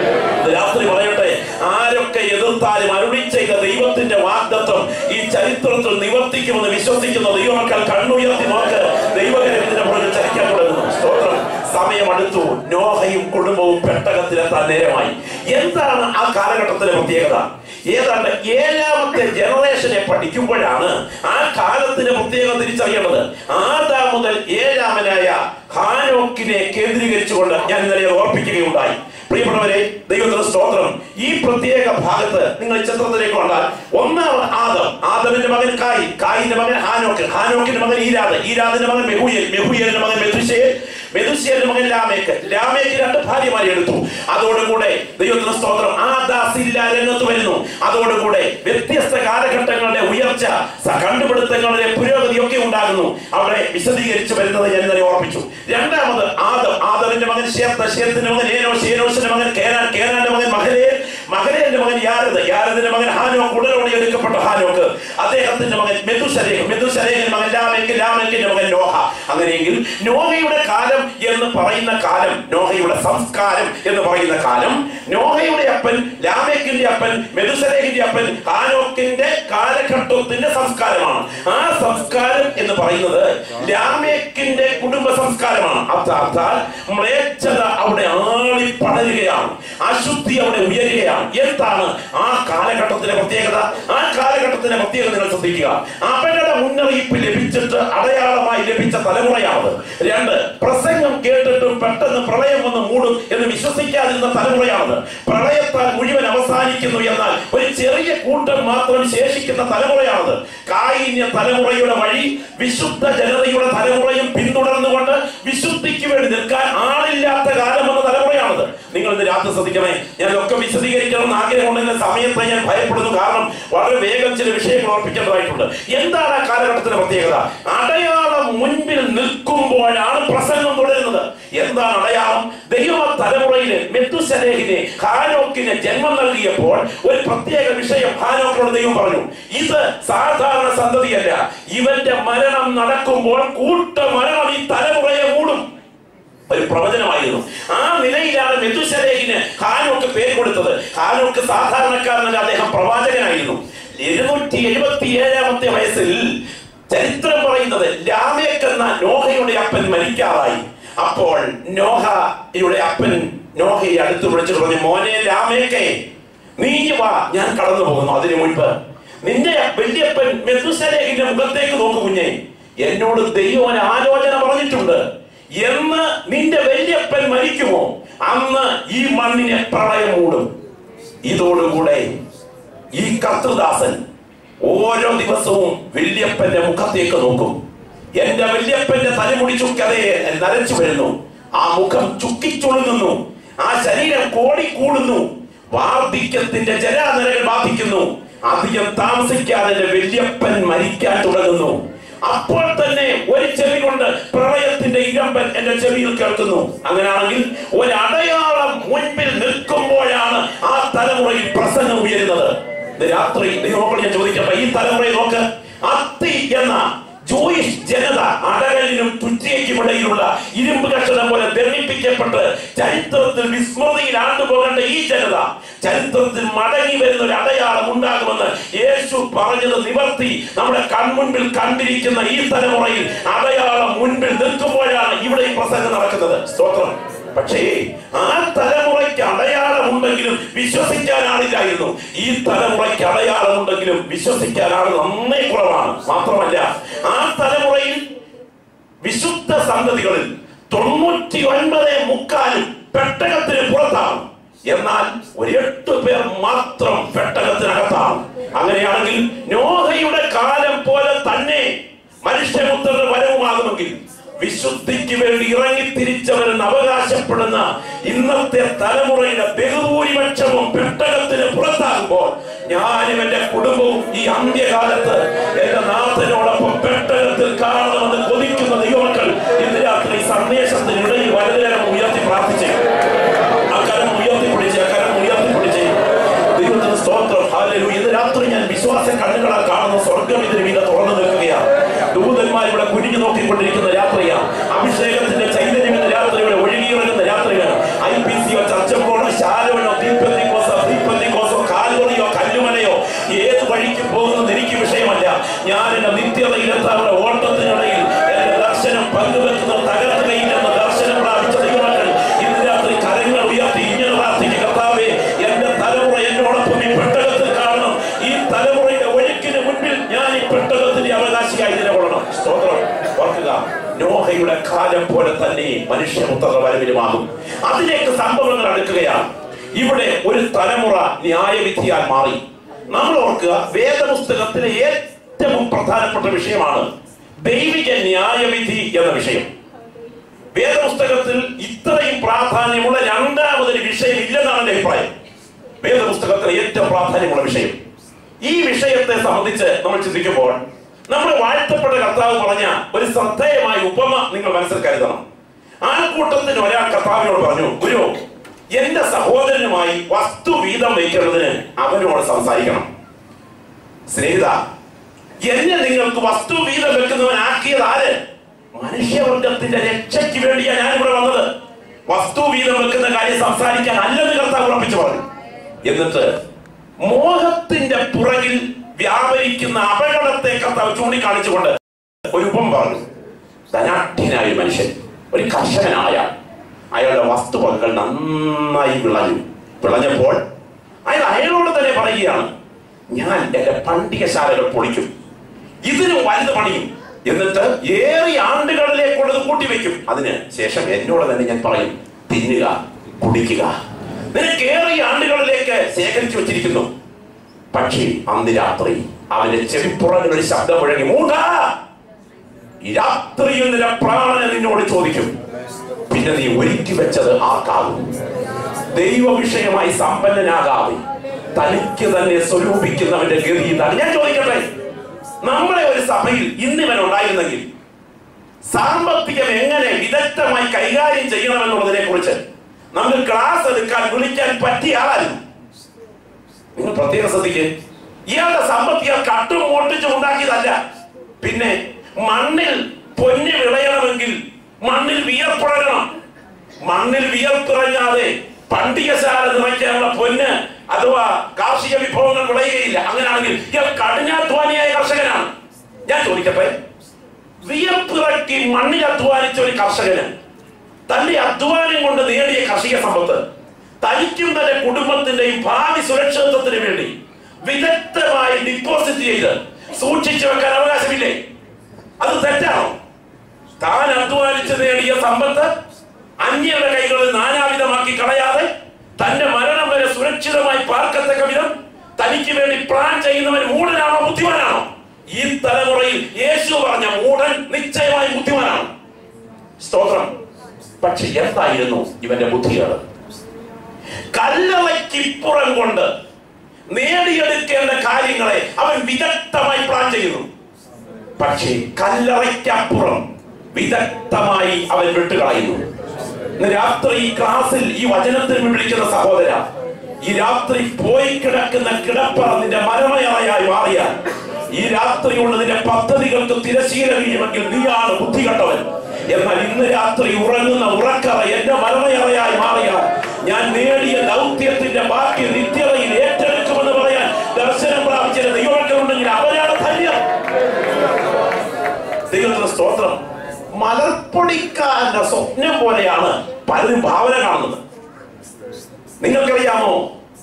രാത്രി പറയട്ടെ, ആരൊക്കെ എതിർത്താലും അരുളി ചെയ്ത ദൈവത്തിന്റെ വാഗ്ദത്തം ഈ ചരിത്രത്തിൽ നിവർത്തിക്കുമെന്ന് വിശ്വസിക്കുന്ന ദൈവമക്കൾ കണ്ണുയർത്തി നോക്ക്. ദൈവകരത്തിന്റെ പുറകിൽ ചലിക്കാൻ തുടങ്ങുന്നു. സ്തോത്രം. സമയമെടുത്തു. നോഹയും കുടുംബവും പെട്ടകത്തിലെത്താൻ നേരമായി. എന്താണ് ആ കാലഘട്ടത്തിലെ പ്രത്യേകത? ഏതാണ്ട് ഏഴാമത്തെ ജനറേഷനെ പഠിക്കുമ്പോഴാണ് ആ കാലത്തിന്റെ പ്രത്യേകത തിരിച്ചറിയേണ്ടത്. ആദാം മുതൽ ഏഴാമനായ ഹാനോക്കിനെ കേന്ദ്രീകരിച്ചുകൊണ്ട് ഞാൻ ഇന്നലെ ഓർപ്പിക്കുകയുണ്ടായി. പ്രിയപ്പെട്ടവരെ, ദൈവത്തിന്റെ സ്തോത്രം. ഈ പ്രത്യേക ഭാഗത്ത് നിങ്ങൾ ചിത്രത്തിലേക്ക് കണ്ടാൽ ഒന്നാമത് ആദം, ആദമിന്റെ മകൻ കായി, കായിന്റെ മകൻ ഹാനോക്ക്, ഹാനോക്കിന്റെ മകൻ ഈരാദ്, ഈരാദിന്റെ മകൻ മെഹൂയേൽ, മെഹൂയേലിന്റെ മകൻ മെഥുശേൽ, മെഥുശേലിന്റെ മകൻ ലാമേക്ക്, ലാമേക്ക് രണ്ട് ഭാര്യമാരെ എടുത്തു. അതോടുകൂടെ ദൈവത്തിന്റെ സ്തോത്രം ആദാസില്ല രംഗത്ത് വരുന്നു. അതോടുകൂടെ വ്യത്യസ്ത കാലഘട്ടങ്ങളുടെ ഉയർച്ച, കണ്ടുപിടുത്തങ്ങളുടെ പുരോഗതിയൊക്കെ ഉണ്ടാകുന്നു. അവിടെ വിശദീകരിച്ചു വരുന്നത് ഞാൻ ഇന്നലെ ഓർപ്പിച്ചു. രണ്ടാമത് ആദം, ആദമിന്റെ മകൻ ശേത്ത്, ശേത്തിന്റെ മകൻ ഏനോശ്, ഏനോശിന്റെ മകൻ കേനാൻ, കേനാന്റെ മകൻ മഹലേൽ, മഹലേലിന്റെ മകൻ യാരദ്, യാരദിന്റെ മകൻ ഹാനോക്ക്, ഉടലോടെ എടുക്കപ്പെട്ട ഹാനോക്ക്, അദ്ദേഹത്തിന്റെ മകൻ മെഥുശലേഖ്, മെഥുശലേഖിന്റെ മകൻ ലാമേക്ക്, ലാമേക്കിന്റെ മകൻ നോഹ. അങ്ങനെയെങ്കിൽ നോഹയുടെ കാലം എന്ന് പറയുന്ന കാലം, നോഹയുടെ സംസ്കാരം എന്ന് പറയുന്ന കാലം, നോഹയുടെ അപ്പൻ ലാമേക്കിന്റെ അപ്പൻ മെഥുശലേഖിന്റെ അപ്പൻ ഹാനോക്കിന്റെ കാലഘട്ടത്തിന്റെ സംസ്കാരമാണ്. ആ സംസ്കാരം എന്ന് പറയുന്നത് ലാമേക്കിന്റെ കുടുംബ സംസ്കാരമാണ്. അർത്ഥാൽ മ്ലേച്ഛത അവിടെ ആളി പടരുകയാണ്, അശുദ്ധി അവിടെ ഉയരുകയാണ്. എന്താണ് ആ കാലഘട്ടത്തിലെ പ്രത്യേകത? ആ കാലഘട്ടത്തിന്റെ പ്രത്യേകത നിങ്ങൾ ശ്രദ്ധിക്കുക. അപകട മുന്നറിയിപ്പ് ലഭിച്ചിട്ട് അടയാളമായി ലഭിച്ച തലമുറയാണത്. രണ്ട്, പ്രസംഗം കേട്ടിട്ടും പെട്ടെന്ന് പ്രളയം വന്ന് മൂടും എന്ന് വിശ്വസിക്കാതിരുന്ന തലമുറയാണത്. പ്രളയത്താൽ മുഴുവൻ അവസാനിക്കുന്നു എന്നാൽ ഒരു ചെറിയ കൂട്ടം മാത്രം ശേഷിക്കുന്ന തലമുറയാണത്. കായിന്യ തലമുറയുടെ വഴി വിശുദ്ധ ജനതയുടെ തലമുറയും പിന്തുടർന്നുകൊണ്ട് വിശുദ്ധിക്ക് വേണ്ടി നിൽക്കാൻ ആളില്ലാത്ത കാലം എന്ന തലമുറയാണത്. നിങ്ങൾ ഇന്ന് രാത്രി ശ്രദ്ധിക്കണേ. ഞാൻ ഒക്കെ വിശദീകരിക്കണം എന്ന് ആഗ്രഹമുണ്ടെങ്കിൽ സമയത്ത് ഞാൻ ഭയപ്പെടുന്നു. കാരണം വളരെ വേഗം ചില വിഷയങ്ങൾ ഓർപ്പിക്കേണ്ടതായിട്ടുണ്ട്. എന്താണ് ആ കാലഘട്ടത്തിന്റെ പ്രത്യേകത? അടയാളം മുൻപിൽ നിൽക്കുമ്പോഴാണ് പ്രസംഗം തുടരുന്നത്. എന്താണ് അടയാളം? ദൈവ തലമുറയില് മെഥുശലേഖിനെ, ഹാനോക്കിനെ ജന്മം നൽകിയപ്പോൾ ഒരു പ്രത്യേക വിഷയം ഹാനോക്കിനോട് ദൈവം പറഞ്ഞു. ഇത് സാധാരണ സന്തതിയല്ല, ഇവന്റെ മരണം നടക്കുമ്പോൾ കൂട്ട മരണം ഈ തലമുറയെ മൂടും. ഒരു പ്രവചനമായിരുന്നു. ആ നിലയിലാണ് മെഥുശലേഖിന് ഹാനോക്ക് പേര് കൊടുത്തത്. ഹാനോക്ക് സാധാരണക്കാരനല്ല, അദ്ദേഹം പ്രവാചകനായിരുന്നു. എഴുന്നൂറ്റി എഴുപത്തി ഏഴാമത്തെ വയസ്സിൽ ചരിത്രം പറയുന്നത് ലാമേക്ക് എന്ന നോഹയുടെ അപ്പൻ മരിക്കാറായി. അപ്പോൾ നോഹയുടെ അപ്പൻ നോഹയെ അടുത്ത് വിളിച്ചിട്ട് പറഞ്ഞു, മോനെ ലാമേക്കേ, നീ വാ, ഞാൻ കടന്നു പോകുന്നു. അതിനു മുൻപ് നിന്റെ വല്യപ്പൻ മെഥുശലേഖിന്റെ മുഖത്തേക്ക് നോക്കു കുഞ്ഞെ, എന്നോട് ദൈവം ആലോചന പറഞ്ഞിട്ടുണ്ട്. എന്ന് നിന്റെ വല്യപ്പൻ മരിക്കുമോ അന്ന് ഈ മണ്ണിനെ പ്രളയം മൂടും. ഇതോടുകൂടെ ഈ കർത്തൃദാസൻ ഓരോ ദിവസവും വല്യപ്പന്റെ മുഖത്തേക്ക് നോക്കും. എന്റെ വല്യപ്പന്റെ തലമുടി ചുക്കതെ നരച്ചു വരുന്നു, ആ മുഖം ചുക്കിച്ചുളുങ്ങുന്നു, ആ ശരീരം കോടിക്കൂടുന്നു, വാർദ്ധക്യത്തിന്റെ ജരാനരകൾ ബാധിക്കുന്നു. അധികം താമസിക്കാതെ വല്യപ്പൻ മരിക്കാൻ തുടങ്ങുന്നു. അപ്പോൾ തന്നെ ഒരു ചെവി കൊണ്ട് പ്രളയത്തിന്റെ ഇരമ്പൻ എന്റെ ചെവിയിൽ കേൾക്കുന്നു. അങ്ങനെയാണെങ്കിൽ ഒരടയാളം മുൻപിൽ നിൽക്കുമ്പോഴാണ് ആ തലമുറയിൽ പ്രസംഗം ഉയരുന്നത്. രാത്രി ദൈവമക്കൾ ഞാൻ ചോദിക്കട്ടെ, ഈ തലമുറയെ നോക്ക്. അത്തി എന്ന ജൂയിഷ് ജനത അടകലിനും തുറ്റിയയ്ക്കും ഇടയിലുള്ള ഇരുമ്പ് കഷണം പോലെ ദണ്ഡിപ്പിക്കപ്പെട്ട് ചരിത്രത്തിൽ വിസ്മൃതിയിൽ ആണ്ടുപോകേണ്ട ഈ ജനത ചരിത്രത്തിൽ മടങ്ങി വരുന്ന ഒരു അടയാളം ഉണ്ടാകുമെന്ന് യേശു പറഞ്ഞത് നിവർത്തി നമ്മുടെ കൺമുൻപിൽ കണ്ടിരിക്കുന്ന ഈ തലമുറയിൽ അടയാളം മുൻപിൽ നിൽക്കുമ്പോഴാണ് ഇവിടെ ഈ പ്രസംഗം നടക്കുന്നത്. സ്തോത്രം. പക്ഷേ ആ തലമുറയ്ക്ക് അടയാളം ഉണ്ടെങ്കിലും വിശ്വസിക്കാൻ ആളില്ലായിരുന്നു. ഈ തലമുറയ്ക്ക് അടയാളം ഉണ്ടെങ്കിലും വിശ്വസിക്കാൻ ആൾ നന്നേ കുറവാണ്. മാത്രമല്ല, ആ തലമുറയിൽ വിശുദ്ധ സന്തതികളിൽ തൊണ്ണൂറ്റി ഒൻപത് മുക്കാലും പെട്ടകത്തിന് പുറത്താണ്. എന്നാൽ ഒരു എട്ട് പേർ മാത്രം പെട്ടകത്തിനകത്താണ്. അങ്ങനെയാണെങ്കിൽ നോഹയുടെ കാലം പോലെ തന്നെ മനുഷ്യപുത്രന്റെ വരവുമാകുമെങ്കിൽ വിശുദ്ധിക്ക് വേണ്ടി ഇറങ്ങി തിരിച്ചവരെന്ന് അവകാശപ്പെടുന്ന ഇന്നത്തെ തലമുറയുടെ ബഹുഭൂരിപക്ഷവും പെട്ടകത്തിന് പുറത്താകുമ്പോൾ ഞാനും എന്റെ കുടുംബവും ഈ അന്ത്യകാലത്ത് എന്റെ നാഥനോടൊപ്പം പെട്ടകത്തിൽ കാണണമെന്ന് കൊതിക്കുന്ന ദൈവമക്കൾ ഇന്ന് രാത്രി സന്ദേശത്തിനിടയിൽ വലതുകരം ഉയർത്തി പ്രാർത്ഥിച്ചേ. അക്കരം ഉയർത്തിപ്പിടിച്ച് അക്കരം ഉയർത്തിപ്പിടിച്ച് ദൈവത്തിന് സ്തോത്രം. ഹല്ലേലൂയ. ഇന്ന് രാത്രി ഞാൻ വിശ്വാസ കണ്ണുകളാൽ കാണുന്ന സ്വർഗം ഇതിന് വീട് തുറന്നു നിൽക്കുകയാണ്. ദൂതന്മാർ ഇവിടെ കുനിഞ്ഞു നോക്കിക്കൊണ്ടിരിക്കുന്ന രാത്രിയാണ്. അഭിഷേകത്തിന്റെ ചൈതന്യം ഇന്ന് രാത്രി ഇവിടെ ഒഴുകിയിറങ്ങുന്ന രാത്രിയാണ്. ഐ പി സിയോ ചർച്ചപ്പോഴോ ശാലോനോ തീപ്പന്തിക്കോസോ തീപ്പന്തിക്കോസോ കാൽവറിയോ കല്ലുമലയോ ഏത് വഴിക്ക് പോകുന്നത് എനിക്ക് വിഷയമല്ല. ഞാൻ എന്റെ നിത്യതയിലെത്താനുള്ള ഓട്ടത്തിനിടയിൽ എന്റെ ദർശനം പങ്കുവെക്കുന്ന തകർത്തുകയില്ലെന്ന ദർശനം പ്രാപിച്ച ദൈവമക്കൾ ഇന്ന് രാത്രി കരങ്ങൾ ഉയർത്തി ഇങ്ങനെ പ്രാർത്ഥിക്കുക. കർത്താവേ, എന്റെ തലമുറ എന്നോടൊപ്പം ഈ പെട്ടകത്തിൽ കാണണം. ഈ തലമുറയുടെ ഒഴുക്കിന് മുൻപിൽ ഞാൻ ഈ പെട്ടകത്തിന്റെ അവകാശിയായി നിലകൊള്ളണം. സ്തോത്രം. ഓർക്കുക, നോഹയുടെ കാലം പോലെ തന്നെ മനുഷ്യപുത്രന്റെ വരവിലുമാകും. അതിലേക്ക് സംഭവങ്ങൾ അടുക്കുകയാണ്. ഇവിടെ ഒരു തലമുറ ന്യായവിധിയാൽ മാറി. നമ്മൾ ഓർക്കുക, വേദപുസ്തകത്തിലെ ഏറ്റവും പ്രധാനപ്പെട്ട വിഷയമാണ് ദൈവിക ന്യായവിധി എന്ന വിഷയം. വേദപുസ്തകത്തിൽ ഇത്രയും പ്രാധാന്യമുള്ള രണ്ടാമതൊരു വിഷയം ഇല്ലെന്നാണ് എന്റെ അഭിപ്രായം. വേദപുസ്തകത്തിലെ ഏറ്റവും പ്രാധാന്യമുള്ള വിഷയം. ഈ വിഷയത്തെ സംബന്ധിച്ച് നമ്മൾ ചിന്തിക്കുമ്പോൾ നമ്മുടെ വാഴ്ത്തപ്പെട്ട കർത്താവ് പറഞ്ഞ ഒരു ശ്രദ്ധേയമായ ഉപമ നിങ്ങൾ മനസ്സിൽ കരുതണം. ആൾക്കൂട്ടത്തിന് ഒരാൾ കർത്താവിനോട് പറഞ്ഞു, ഗുരു, എന്റെ സഹോദരനുമായി വസ്തു വീതം വയ്ക്കുന്നതിന് അവനോട് സംസാരിക്കണം. സ്നേഹിത, എന്നെ നിങ്ങൾക്ക് വസ്തു വീതം വെക്കുന്നവനാക്കിയത് ആര്? മനുഷ്യവർഗത്തിന്റെ രക്ഷയ്ക്ക് വേണ്ടിയാണ് ഞാൻ ഇവിടെ വന്നത്. വസ്തു വീതം വെക്കുന്ന കാര്യം സംസാരിക്കാൻ അല്ലെന്ന് കർത്താവ് ഉറപ്പിച്ചു പറഞ്ഞു. എന്നിട്ട് മോഹത്തിന്റെ പുറകിൽ വ്യാപരിക്കുന്ന അപകടത്തെ കർത്താവ് ചൂണ്ടിക്കാണിച്ചുകൊണ്ട് ഒരു ഉപമ പറഞ്ഞു. ധനാഢ്യനായ മനുഷ്യൻ, ഒരു കർഷകനായ അയാളുടെ വസ്തുവകകൾ നന്നായി വിളഞ്ഞു. വിളഞ്ഞപ്പോൾ അയാൾ അയാളോട് തന്നെ പറയുകയാണ്, ഞാൻ എന്റെ പണ്ടികശാലകൾ പൊളിക്കും, ഇതിന് വലുത് പണിയും, എന്നിട്ട് ഏറിയ ആണ്ടുകളിലേക്കുള്ളത് കൂട്ടിവെക്കും. അതിന് ശേഷം എന്നോട് തന്നെ ഞാൻ പറയും, തിന്നുക, കുടിക്കുക, നിനക്ക് ഏറിയ ആണ്ടുകളിലേക്ക് ശേഖരിച്ചു വെച്ചിരിക്കുന്നു. പക്ഷേ അന്ന് രാത്രി അവന്റെ ചെവിപ്പുറങ്ങളിൽ ഒരു ശബ്ദം മുഴങ്ങി, മൂഢ, ഈ രാത്രിയിൽ നിന്റെ പ്രാണനെ നിന്നോട് ചോദിക്കും, പിന്നെ നീ ഒരുക്കി വെച്ചത് ആർക്കാകും? ദൈവ വിഷയമായി സമ്പന്നനാകാതെ തനിക്ക് തന്നെ സ്വരൂപിക്കുന്നവന്റെ ഗതി ഇതാണ്. ഞാൻ ചോദിക്കട്ടെ, നമ്മുടെ ഒരു സഭയിൽ ഇന്നിവൻ ഉണ്ടായിരുന്നെങ്കിൽ സാമ്പത്തികം എങ്ങനെ വിദഗ്ധമായി കൈകാര്യം ചെയ്യണമെന്നുള്ളതിനെ കുറിച്ച് നമുക്ക് ക്ലാസ് എടുക്കാൻ വിളിക്കാൻ പറ്റിയ ആളായിരുന്നു. നിങ്ങൾ പ്രത്യേകം ശ്രദ്ധിക്കുക, ഇയാളുടെ സമ്പത്തികൾ കട്ടും മോട്ടിച്ചും ഉണ്ടാക്കിയതല്ല. പിന്നെ മണ്ണിൽ പൊന്ന് വിളയണമെങ്കിൽ മണ്ണിൽ വിയർപ്പിറങ്ങണം. മണ്ണിൽ വിയർപ്പിറങ്ങാതെ പണ്ടികശാല നിറയ്ക്കാനുള്ള പൊന്ന് അഥവാ കാർഷിക വിഭവങ്ങൾ വിളയുകയില്ല. അങ്ങനെയാണെങ്കിൽ ഇയാൾ കഠിനാധ്വാനിയായ കർഷകനാണ്. ഞാൻ ചോദിക്കട്ടെ, വിയർപ്പിറക്കി മണ്ണിൽ അധ്വാനിച്ച ഒരു കർഷകന് തന്റെ അധ്വാനം കൊണ്ട് നേടിയ കാർഷിക സമ്പത്ത് തനിക്കും തന്റെ കുടുംബത്തിന്റെയും ഭാവി സുരക്ഷിതത്വത്തിന് വേണ്ടി വിദഗ്ധമായി ഡിപ്പോസിറ്റ് ചെയ്ത് സൂക്ഷിച്ചു വെക്കാൻ അവകാശമില്ലേ? അത് തെറ്റാണോ? താൻ അധ്വാനിച്ച് നേടിയ സമ്പത്ത് അന്യരുടെ കൈകളിൽ നാനാവിധമാക്കി കളയാതെ തന്റെ മരണം വരെ സുരക്ഷിതമായി പാർക്ക തനിക്ക് വേണ്ടി പ്ലാൻ ചെയ്യുന്നവൻ മൂടനാണോ ബുദ്ധിമാനാണോ? ഈ തലമുറയിൽ യേശു പറഞ്ഞ മൂടൻ നിശ്ചയമായും ബുദ്ധിമാനാണ്. സ്തോത്രം. പക്ഷെ എന്തായിരുന്നു ഇവന്റെ ബുദ്ധികൾ? കല്ലറയ്ക്കിപ്പുറം കൊണ്ട് നേടിയെടുക്കേണ്ട കാര്യങ്ങളെ അവൻ വിദഗ്ധമായി പ്ലാൻ ചെയ്യുന്നു. പക്ഷേ കല്ലറയ്ക്കപ്പുറം വിദഗ്ധമായി അവൻ വിട്ടുകളയുന്നു. ഇന്ന് രാത്രി ഈ ക്ലാസ്സിൽ ഈ വചനത്തിൽ വിളിക്കുന്ന സഹോദര, ഈ രാത്രി പോയി കിടക്കുന്ന കിടപ്പറ നിന്റെ മരമയറയായി മാറിയാൽ, ഈ രാത്രിയുള്ള നിന്റെ പദ്ധതികൾക്ക് തിരശീല വീഴുമെങ്കിൽ നീയാണ് ബുദ്ധി കെട്ടവൻ. എന്നാൽ ഇന്ന് രാത്രി ഉറങ്ങുന്ന ഉറക്കറ എന്റെ മരമയറയായി മാറിയാൽ, ഞാൻ നേടിയ ദൗത്യത്തിന്റെ ബാക്കി നിത്യതയിൽ ഏറ്റെടുക്കുമെന്ന് പറയാൻ ദർശനം പ്രാപിച്ച ദൈവമക്കളുണ്ടെങ്കിൽ അവരാണ് ധന്യം. ദൈവത്തിന് സ്തോത്രം. മലർപ്പൊടിക്കാരന്റെ സ്വപ്നം പോലെയാണ് പലരും ഭാവന കാണുന്നത്. നിങ്ങൾക്കറിയാമോ,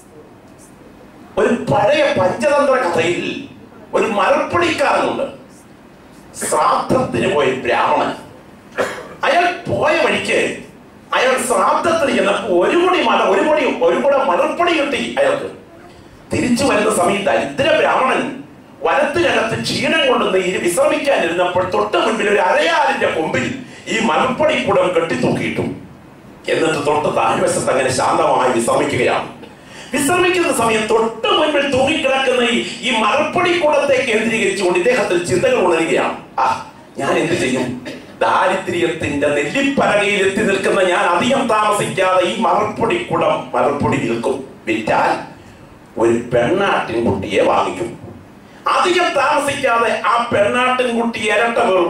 ഒരു പഴയ പഞ്ചതന്ത്ര കഥയിൽ ഒരു മലർപ്പൊടിക്കാരനുണ്ട്. ശ്രാദ്ധത്തിന് പോയ ബ്രാഹ്മണൻ. അയാൾ പോയ വഴിക്ക് അയാൾ ശ്രാദ്ധത്തിന് ചെന്നപ്പോൾ ഒരു പൊടി മല ഒരു പൊടി ഒരു കൂടെ മലർപ്പൊടി കിട്ടി അയാൾക്ക്. തിരിച്ചു വരുന്ന സമയത്ത് ദരിദ്ര ബ്രാഹ്മണൻ വനത്തിനകത്ത് ക്ഷീണം കൊണ്ടുവന്ന് ഇരു വിശ്രമിക്കാനിരുന്നപ്പോൾ തൊട്ട് മുൻപിൽ ഒരു അരയാലിന്റെ കൊമ്പിൽ ഈ മലർപ്പൊടി കുടം കെട്ടിത്തൂക്കിയിട്ടു. എന്നിട്ട് തൊട്ട് താഴ്വശത്ത് അങ്ങനെ ശാന്തമായി വിശ്രമിക്കുകയാണ്. വിശ്രമിക്കുന്ന സമയം തൊട്ട് മുൻപിൽ തൂങ്ങിക്കിടക്കുന്ന ഈ ഈ മലർപ്പൊടി കൂടത്തെ കേന്ദ്രീകരിച്ചുകൊണ്ട് ഇദ്ദേഹത്തിൽ ചിന്തകൾ ഉണരുകയാണ്. ആ ഞാൻ എന്ത് ചെയ്യും? ദാരിദ്ര്യത്തിന്റെ നെല്ലിപ്പലകയിൽ എത്തി നിൽക്കുന്ന ഞാൻ അധികം താമസിക്കാതെ ഈ മലർപ്പൊടി കുടം മലർപ്പൊടി വിൽക്കും. വിറ്റാൽ ഒരു പെണ്ണാട്ടിൻ കുട്ടിയെ വാങ്ങിക്കും. അധികം താമസിക്കാതെ ആ പെണ്ണാട്ടിൻ കുട്ടി ഇരട്ട വീറും.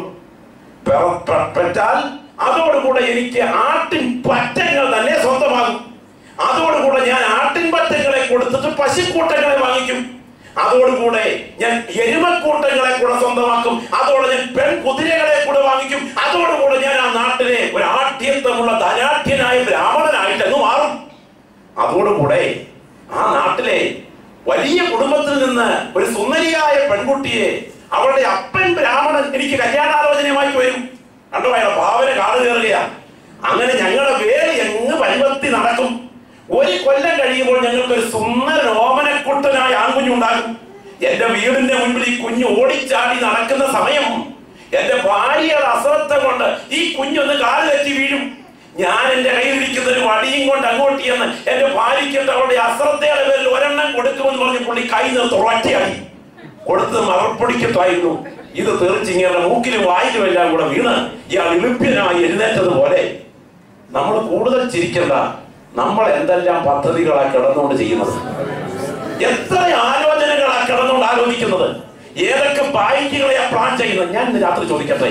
പെറ്റാൽ അതോടുകൂടെ എനിക്ക് ആട്ടിൻ പറ്റങ്ങൾ തന്നെ സ്വന്തമാകും. അതോടുകൂടെ ഞാൻ ആട്ടിൻ പറ്റങ്ങളെ കൊടുത്തിട്ട് പശുക്കൂട്ടങ്ങളെ വാങ്ങിക്കും. അതോടുകൂടെ ഞാൻ എരുമക്കൂട്ടങ്ങളെ കൂടെ സ്വന്തമാക്കും. അതോടെ ഞാൻ പെൺ കുതിരകളെ കൂടെ വാങ്ങിക്കും. അതോടുകൂടെ ഞാൻ ആ നാട്ടിലെ ഒരു ആഠ്യത്വമുള്ള ധനാഠ്യനായ ബ്രാഹ്മണനായിട്ട് അങ്ങ് മാറും. അതോടുകൂടെ ആ നാട്ടിലെ വലിയ കുടുംബത്തിൽ നിന്ന് ഒരു സുന്ദരിയായ പെൺകുട്ടിയെ അവളുടെ അപ്പൻ ബ്രാഹ്മണൻ എനിക്ക് കല്യാണാലോചനയുമായി വരും. കണ്ടോ, അയാളെ ഭാവന കാട് കയറുകയാണ്. അങ്ങനെ ഞങ്ങളുടെ വേല എങ്ങ് പരിവർത്തി നടക്കും. ഒരു കൊല്ലം കഴിയുമ്പോൾ ഞങ്ങൾക്ക് ഒരു സുന്ദര ഓമനക്കുട്ടനായ ആൺകുഞ്ഞുണ്ടാകും. എന്റെ വീടിന്റെ മുൻപിൽ ഈ കുഞ്ഞ് ഓടിച്ചാടി നടക്കുന്ന സമയം എന്റെ ഭാര്യയുടെ അശ്രദ്ധ കൊണ്ട് ഈ കുഞ്ഞൊന്ന് കാല് തെറ്റി വീഴും. ഞാൻ എന്റെ കയ്യിലിരിക്കുന്ന ഒരു വടിയും കൊണ്ട് അങ്ങോട്ട് ചെന്ന് എന്റെ ഭാര്യയ്ക്കിട്ട് അവളുടെ അശ്രദ്ധയുടെ പേരിൽ ഒരെണ്ണം കൊടുക്കുമെന്ന് പറഞ്ഞ് പുള്ളി കൈ നിർത്ത് ഒറ്റയായി കൊടുത്ത് മറപ്പൊടിക്കത്തായിരുന്നു. ഇത് തീർച്ചിങ്ങനെ മൂക്കിലും വായിലും എല്ലാം കൂടെ വീണ് ഇയാൾ ഇളിപ്യനായി എഴുന്നേറ്റതുപോലെ. നമ്മൾ കൂടുതൽ ചിരിക്കണ്ട, നമ്മൾ എന്തെല്ലാം പദ്ധതികളാ കിടന്നുകൊണ്ട് ചെയ്യുന്നത്, എത്ര ആലോചനകളാ കിടന്നുകൊണ്ട് ആലോചിക്കുന്നത്, ഏതൊക്കെ ബായിക്കുകളെയാ പ്ലാൻ ചെയ്യുന്നത്. ഞാൻ ഇന്ന് രാത്രി ചോദിക്കട്ടെ,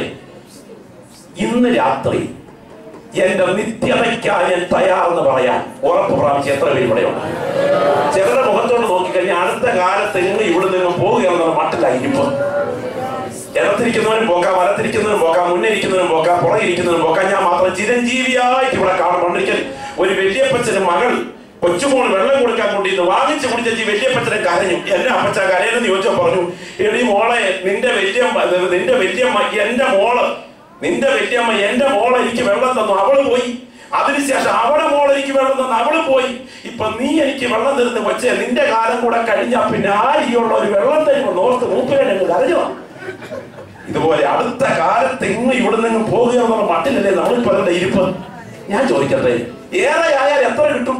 ഇന്ന് രാത്രി എന്റെ നിത്യതയ്ക്കായി ഞാൻ തയ്യാറെന്ന് പറയാൻ ഉറപ്പ് പ്രാപിച്ച് എത്ര പേര് ഇവിടെയുണ്ട്? ചിലരുടെ മുഖത്തോട് നോക്കിക്കഴിഞ്ഞാൽ അടുത്ത കാലത്ത് ഇന്ന് ഇവിടെ നിന്നും പോവുകയാണെന്നുള്ള മട്ടിലായിരിക്കും. ഇടത്തിരിക്കുന്നവനും പോക്കാം, വലത്തിരിക്കുന്നവനും പോക്കാം, മുന്നിരിക്കുന്നവനും പോക്കാം, പുറകിരിക്കുന്നവനും പോക്കാം. ഞാൻ മാത്രം ചിരഞ്ജീവിയായിട്ട് ഇവിടെ കാണും. പണ്ടിരിക്കൽ ഒരു വല്യപ്പച്ചന് മകൾ കൊച്ചുമോൾ വെള്ളം കൊടുക്കാൻ കൊണ്ടിരുന്നു. വാങ്ങിച്ചു കുടിച്ചു വല്യപ്പച്ചനെ കരഞ്ഞു. എന്നെ അപ്പച്ച കരയെന്ന് ചോദിച്ചോ പറഞ്ഞു, എടി മോളെ, നിന്റെ വല്യമ്മ നിന്റെ വല്യമ്മ എന്റെ മോള് നിന്റെ വല്യമ്മ എന്റെ മോളെ എനിക്ക് വെള്ളം തന്നു, അവള് പോയി. അതിനുശേഷം അവളെ മോളെ എനിക്ക് വെള്ളം തന്നു, അവള് പോയി. ഇപ്പൊ നീ എനിക്ക് വെള്ളം തരുന്ന കൊച്ചേ, നിന്റെ കാലം കൂടെ കഴിഞ്ഞാ പിന്നെ ആരിയുള്ള ഒരു വെള്ളം തരുമോ നോർത്ത് മൂപ്പേനെ കരഞ്ഞോ. ഇതുപോലെ അടുത്ത കാലത്ത് ഇന്ന് ഇവിടെ നിന്ന് പോകുക എന്നുള്ള മട്ടിലല്ലേ നമ്മളിപ്പോ അവരുടെ ഇരിപ്പ്. ഞാൻ ചോദിക്കട്ടെ, ഏറെ ആയാൽ എത്ര കിട്ടും?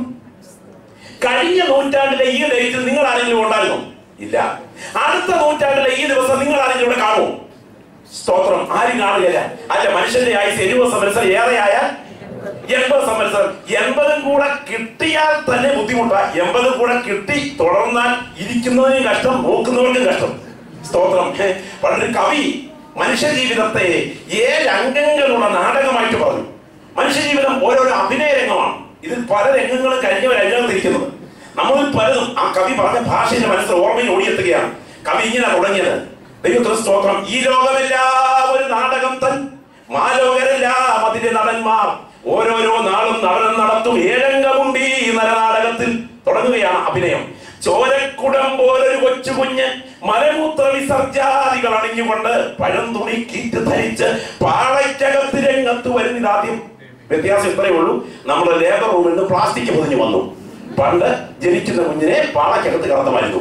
കഴിഞ്ഞ നൂറ്റാണ്ടിലെ ഈ ഡേറ്റിൽ നിങ്ങൾ ആരെങ്കിലും ഉണ്ടായിരുന്നോ? ഇല്ല. അടുത്ത നൂറ്റാണ്ടിലെ ഈ ദിവസം നിങ്ങൾ ആരെങ്കിലും ഇവിടെ കാണുമോ? സ്തോത്രം, ആരും കാണുകയില്ല. അല്ല, മനുഷ്യന്റെ ആയുസ് എഴുപത് സംവത്സരം, ഏറെ ആയാൽ എൺപത് സംവത്സരം. എൺപതും കൂടെ കിട്ടിയാൽ തന്നെ ബുദ്ധിമുട്ടാ. എൺപതും കൂടെ കിട്ടി തുടർന്നാൽ ഇരിക്കുന്നതിനും കഷ്ടം, നോക്കുന്നവർക്കും കഷ്ടം. സ്തോത്രം. പണ്ടൊരു കവി മനുഷ്യ ജീവിതത്തെ ഏഴ് അംഗങ്ങളുള്ള നാടകമായിട്ട് പറഞ്ഞു. മനുഷ്യജീവിതം ഓരോരോ അഭിനയ രംഗമാണ്. ഇതിൽ പല രംഗങ്ങളും കഴിഞ്ഞ രംഗത്തിരിക്കുന്നത്. നമ്മളിൽ പലതും ആ കവി പറഞ്ഞ ഭാഷയുടെ മനസ്സിൽ ഓർമ്മയിൽ ഓടിയെത്തുകയാണ്. കവി ഇങ്ങനെ തുടങ്ങിയത്, ദൈവത്തിന് സ്തോത്രം, ഈ ലോകമെല്ലാം ഒരു നാടകം തൻ, മാലോകരെല്ലാം അതിന്റെ നടന്മാർ, ഓരോരോ നാളും നടനം നടത്തും ഏഴംഗമുണ്ട് ഈ നരനാടകത്തിൽ. തുടങ്ങുകയാണ് അഭിനയം. ചോരക്കുടം പോലൊരു കൊച്ചു കുഞ്ഞ് മലമൂത്ര വിസർജാദികൾ അണിഞ്ഞുകൊണ്ട് പഴം തുണി കീറ്റ് ധരിച്ച് പാളയ്ക്കകത്ത് രംഗത്ത് വരുന്നതാദ്യം. വ്യത്യാസം ഇത്രയേ ഉള്ളൂ, നമ്മുടെ ലേബർ റൂമിൽ നിന്ന് പ്ലാസ്റ്റിക് പൊതിഞ്ഞു വന്നു. പണ്ട് ജനിക്കുന്ന കുഞ്ഞിനെ പാളയ്ക്കകത്ത് കടന്നുമായിരുന്നു.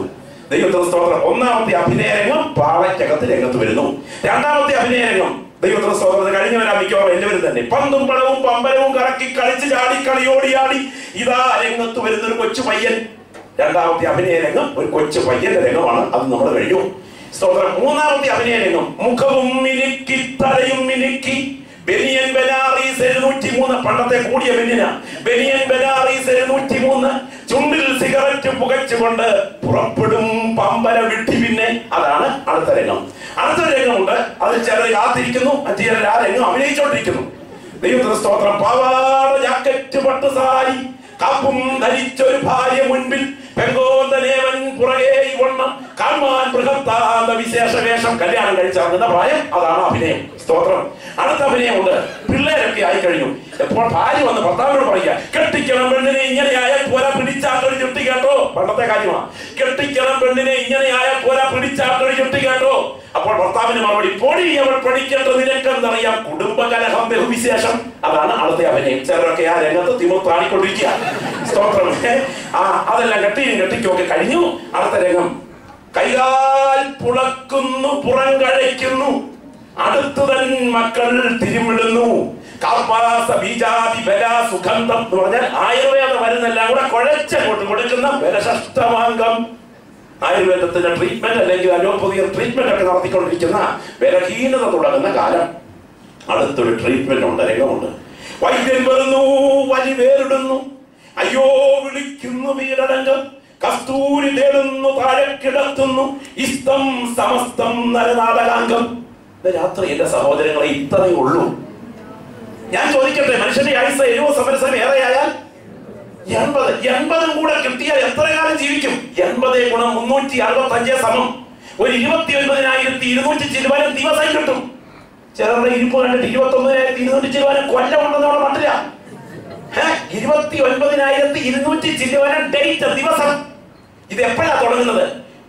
ദൈവത്തിന് സ്തോത്രം. ഒന്നാമത്തെ അഭിനയ രംഗം പാളയ്ക്കകത്ത് രംഗത്ത് വരുന്നു. രണ്ടാമത്തെ അഭിനയ രംഗം ദൈവത്തിന് സ്തോത്രം. കഴിഞ്ഞവരാ മിക്കവാറും എല്ലാവരും തന്നെ പന്തും പടവും പമ്പരവും കറക്കി കളിച്ച് ചാടി കളിയോടിയാടി ഇതാ രംഗത്ത് വരുന്ന ഒരു കൊച്ചു പയ്യൻ. രണ്ടാമത്തെ അഭിനയ രംഗം ഒരു കൊച്ചു പയ്യന്റെ രംഗമാണ്. അത് നമ്മൾ കഴിഞ്ഞു. സ്തോത്രം. മൂന്നാമത്തെ അഭിനയ രംഗം മുഖവും മിനുക്കി തലയും മിനുക്കി ബെനിയൻ ബനാറീസ് എഴുന്നൂറ്റി മൂന്ന് പണ്ടത്തെ കൂടിയ ബെനിയന ബെനിയൻ ബനാറീസ് എഴുന്നൂറ്റി മൂന്ന് ചുണ്ടിൽ സിഗരറ്റ് പുകച്ചുകൊണ്ട് പുറപ്പെടും പമ്പര വിട്ടി. പിന്നെ അതാണ് അടുത്ത രംഗം. അടുത്ത രംഗമുണ്ട്. അതിൽ ചിലർ കാത്തിരിക്കുന്നു, മറ്റു ചിലർ ആ രംഗം അഭിനയിച്ചോണ്ടിരിക്കുന്നു. ദൈവത്തിന്റെ സ്തോത്രം. പാവാട ജാക്കറ്റ് പട്ട് സാരി കാപ്പും ധരിച്ചൊരു ഭാര്യ മുൻപിൽ പെങ്കോന്തനേവൻ പുറകെ വണ്ണം കാണാൻ ബൃഹത്താന്ത വിശേഷ വേഷം. കല്യാണം കഴിച്ചിറങ്ങുന്ന പ്രായം. അതാണ് അഭിനയം. സ്തോത്രം. അടുത്ത അഭിനയമുണ്ട്. പിള്ളേരൊക്കെ ആയിക്കഴിഞ്ഞു. എപ്പോൾ ഭാര്യ വന്ന് ഭർത്താവിനോട് പറയുക, കെട്ടിക്കണം പെണ്ണിനെ ഇങ്ങനെയായാൽ പോരാ പിടിച്ചാട്ടൊരു ചുട്ടി കേട്ടോ. പണ്ടത്തെ കാര്യമാണ്. കെട്ടിക്കണം പെണ്ണിനെ ഇങ്ങനെയായാൽ പോരാ പിടിച്ചാട്ടൊരു ചുട്ടി കേട്ടോ. അപ്പോൾ ഭർത്താവിന് മറുപടി, പൊടി അവൾ പഠിക്കേണ്ടത് നിനക്കെന്നറിയാം, കുടുംബകലഹം ബഹുവിശേഷം. അതാണ് അടുത്ത അഭിനയം. ചിലരൊക്കെ ആ രംഗത്ത് തിമുത്താണിക്കൊണ്ടിരിക്കുക. സ്തോത്രം. ആ അതെല്ലാം കെട്ടിയും കെട്ടിക്കും ഒക്കെ കഴിഞ്ഞു. അടുത്ത രംഗം കൈകാൽ പുളക്കുന്നു, പുറം കഴിക്കുന്നു, അടുത്തുതൻ മക്കൾ തിരുമിടുന്നു. കാപ്പാസ ബീജാതി ബല സുഗന്ധം എന്ന് പറഞ്ഞാൽ ആയുർവേദ മരുന്നെല്ലാം കൂടെ കുഴച്ചങ്ങോട്ട് കൊടുക്കുന്ന ബലശഷ്ടമാംഗം. ആയുർവേദത്തിന്റെ ട്രീറ്റ്മെന്റ് അല്ലെങ്കിൽ അലോപ്പതിയ ട്രീറ്റ്മെന്റ് ഒക്കെ നടത്തിക്കൊണ്ടിരിക്കുന്ന ബലഹീനത തുടങ്ങുന്ന കാലം. അടുത്തൊരു ട്രീറ്റ്മെന്റ് ഉണ്ട്, രംഗമുണ്ട്. വൈദ്യൻ വരുന്നു, വലി വേറിടുന്നു, അയ്യോ വിളിക്കുന്നു വീടടങ്കം, കസ്തൂരി തേടുന്നു, താഴെ കിടത്തുന്നു, ഇഷ്ടം സമസ്തം നരനാടകാംഗം. രാത്രി എന്റെ സഹോദരങ്ങളെ ഇത്രയേ ഉള്ളൂ. ഞാൻ ചോദിക്കട്ടെ, മനുഷ്യന്റെ ആയുസ് എഴുപത് സംവത്സരം ഏറെയായാൽ എൺപത് എൺപതും കൂടെ കിട്ടിയാൽ എത്ര കാലം ജീവിക്കും? എൺപത് ഗുണം മുന്നൂറ്റി അറുപത്തി അഞ്ച് സമം ഒരു ഇരുപത്തി ഒൻപതിനായിരത്തി ഇരുന്നൂറ്റി ചില്ലുവാനും ദിവസം കിട്ടും. ചിലരുടെ ഇരിപ്പ് കണ്ടിട്ട് ഇരുപത്തി ഒമ്പതിനായിരത്തി ഇരുന്നൂറ്റി ചില്ലുവാനും കൊല്ലം ഉണ്ടെന്ന് അവിടെ മട്ടില്ല. ഇരുപത്തി ഒൻപതിനായിരത്തി ഇരുന്നൂറ്റി ചില്ലുവാനും ഡേറ്റ് ദിവസം. ഇത് എപ്പോഴാണ് തുടങ്ങുന്നത്?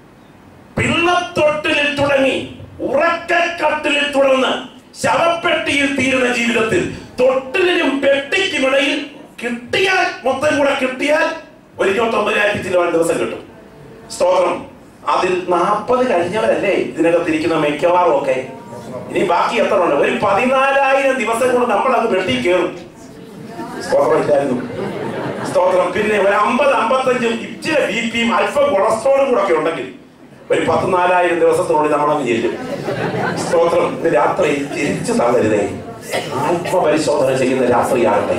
പിള്ളത്തൊട്ടിലിൽ തുടങ്ങി ഉറക്കക്കട്ടിലിൽ തുടർന്ന് ശവപ്പെട്ടിയിൽ തീരുന്ന ജീവിതത്തിൽ തൊട്ടിലിനും പെട്ടിക്കുമിടയിൽ കിട്ടിയാൽ മൊത്തം കൂടെ കിട്ടിയാൽ ഒരു ഇരുപത്തി ഒമ്പതിനായിരത്തി ചിലവാൻ ദിവസം കിട്ടും. സ്തോത്രം. അതിൽ നാൽപ്പത് കഴിഞ്ഞവരല്ലേ ഇതിനകത്തിരിക്കുന്ന മിക്കവാറും ഒക്കെ. ഇനി ബാക്കി എത്ര ഉണ്ട്? ഒരു പതിനാലായിരം ദിവസം കൊണ്ട് നമ്മൾ അത് വെട്ടി കയറും. സ്തോത്രം ഇല്ലായിരുന്നു. സ്തോത്രം. പിന്നെ ഒരു അമ്പത് അമ്പത്തഞ്ചും ഇച്ചിരി ബി പിയും അല്പം കൊളസ്ട്രോളും കൂടെ ഒക്കെ ഉണ്ടെങ്കിൽ ഒരു പത്തിനാലായിരം ദിവസത്തിനുള്ളിൽ നമ്മളങ്ങ് ചെല്ലും. സ്തോത്രം. ഇത് രാത്രി തിരിച്ചു തള്ളരുതേ. ആത്മപരിശോധന ചെയ്യുന്ന രാത്രിയാകട്ടെ.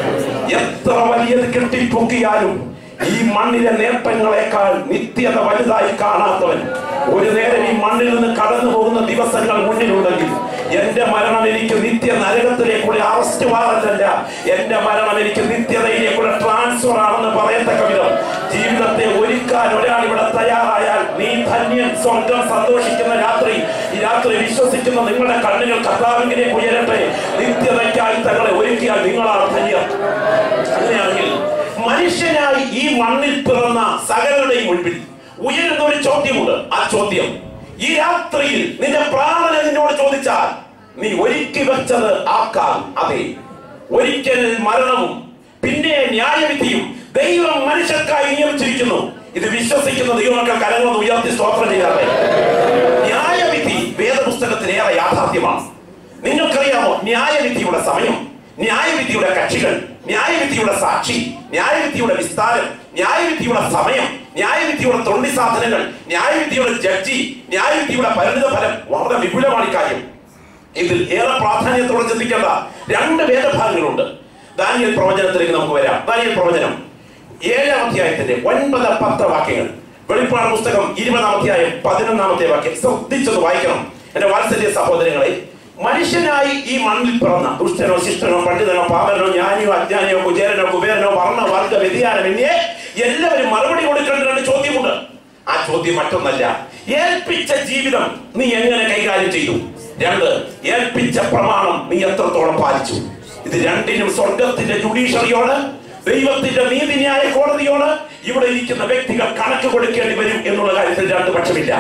എത്ര വലിയത് കെട്ടിപ്പൊക്കിയാലും ഈ മണ്ണിലെ നേട്ടങ്ങളെക്കാൾ നിത്യത വലുതായി കാണാത്തവൻ ഒരു നേരം ഈ മണ്ണിൽ നിന്ന് കടന്നു പോകുന്ന ദിവസങ്ങൾ മുന്നിലുണ്ടെങ്കിൽ എന്റെ മരണം എനിക്ക് നിത്യ നരകത്തിലേക്കുള്ള അറസ്റ്റ് വാറല്ല, എന്റെ മരണം എനിക്ക് നിത്യതയിലേക്കുള്ള ട്രാൻസ്ഫർ ആണെന്ന് പറയത്തക്ക വിധം ജീവിതത്തെ ഒരുക്കാൻ ഒരാൾ ഇവിടെ തയ്യാറായാൽ നീ ധന്യൻ. സ്വർഗം സന്തോഷിക്കുന്ന രാത്രി. ഈ രാത്രി വിശ്വസിക്കുന്ന നിങ്ങളുടെ കണ്ണുകൾ കർത്താവിലേക്ക് ഉയരട്ടെ. നിത്യതയ്ക്കായി തങ്ങളെ ഒരുക്കിയാൽ നിങ്ങളാണ് ധന്യം. അങ്ങനെയാണെങ്കിൽ മനുഷ്യനായി ഈ മണ്ണിൽ പിറന്ന സകലരുടെയും മുൻപിൽ ഉയരുന്ന ഒരു ചോദ്യമുണ്ട്. ആ ചോദ്യം ഈ രാത്രിയിൽ നിന്റെ പ്രാണനെ നിന്നോട് ചോദിച്ചാൽ നീ ഒരുക്കി വെച്ചത് ആക്കാൻ. അതെ, ഒരിക്കൽ മരണവും പിന്നെ ന്യായവിധിയും ദൈവം മനുഷ്യർക്കായി നിയമിച്ചിരിക്കുന്നു. ഇത് വിശ്വസിക്കുന്ന ദൈവമക്കൾ കരങ്ങൾ ഉയർത്തി സ്തോത്രം ചെയ്യാതെ. ന്യായവിധി വേദപുസ്തകത്തിലേറെ യാഥാർത്ഥ്യമാണ്. നിങ്ങൾക്കറിയാമോ ന്യായവിധിയുടെ സമയം, ന്യായവിധിയുടെ കക്ഷികൾ, ന്യായവിധിയുടെ സാക്ഷി, ന്യായവിധിയുടെ വിസ്താരം, ന്യായവിധിയുടെ സമയം, ന്യായവിധിയുടെ തൊണ്ടി സാധനങ്ങൾ, ന്യായവിധിയുടെ ജഡ്ജി, ന്യായവിധിയുടെ പരിണിത ഫലം വളരെ വിപുലമാണ് ഇക്കാര്യം. ഇതിൽ ഏറെ പ്രാധാന്യത്തോടെ ചിന്തിക്കേണ്ട രണ്ട് വേദഭാഗങ്ങളുണ്ട്. ദാനിയേൽ പ്രവചനത്തിലേക്ക് നമുക്ക് വരാം. ദാനിയേൽ പ്രവചനം ഏഴാം അധ്യായത്തിന്റെ ഒൻപത് പത്ത് വാക്യങ്ങൾ. വെളിപ്പാട് പുസ്തകം ഇരുപതാം അധ്യായം പതിനൊന്നാമത്തെ വാക്യം ശ്രദ്ധിച്ചത് വായിക്കണം എന്റെ വാത്സല്യ സഹോദരങ്ങളെ. മനുഷ്യനായി ഈ മണ്ണിൽ പിറന്ന ദുഷ്ടനോ ശിഷ്ടനോ പണ്ഡിതനോ പാവനോ ജ്ഞാനിയോ അജ്ഞാനിയോ കുചേരനോ കുബേരനോ വർണ്ണ വർഗ വ്യതിയാനമെന്നേ എല്ലാവരും മറുപടി കൊടുക്കേണ്ട രണ്ട് ചോദ്യമുണ്ട്. ആ ചോദ്യം മറ്റൊന്നല്ല, ഏൽപ്പിച്ച ജീവിതം നീ എങ്ങനെ കൈകാര്യം ചെയ്തു? രണ്ട്, ഏൽപ്പിച്ച പ്രമാണം നീ എത്രത്തോളം പാലിച്ചു? ഇത് രണ്ടിനും സ്വർഗത്തിന്റെ ജുഡീഷ്യറിയോട്, ദൈവത്തിന്റെ നീതിന്യായ കോടതിയോട് ഇവിടെ ഇരിക്കുന്ന വ്യക്തികൾ കണക്ക് കൊടുക്കേണ്ടി വരും എന്നുള്ള കാര്യത്തിൽ രണ്ട് പക്ഷമില്ല.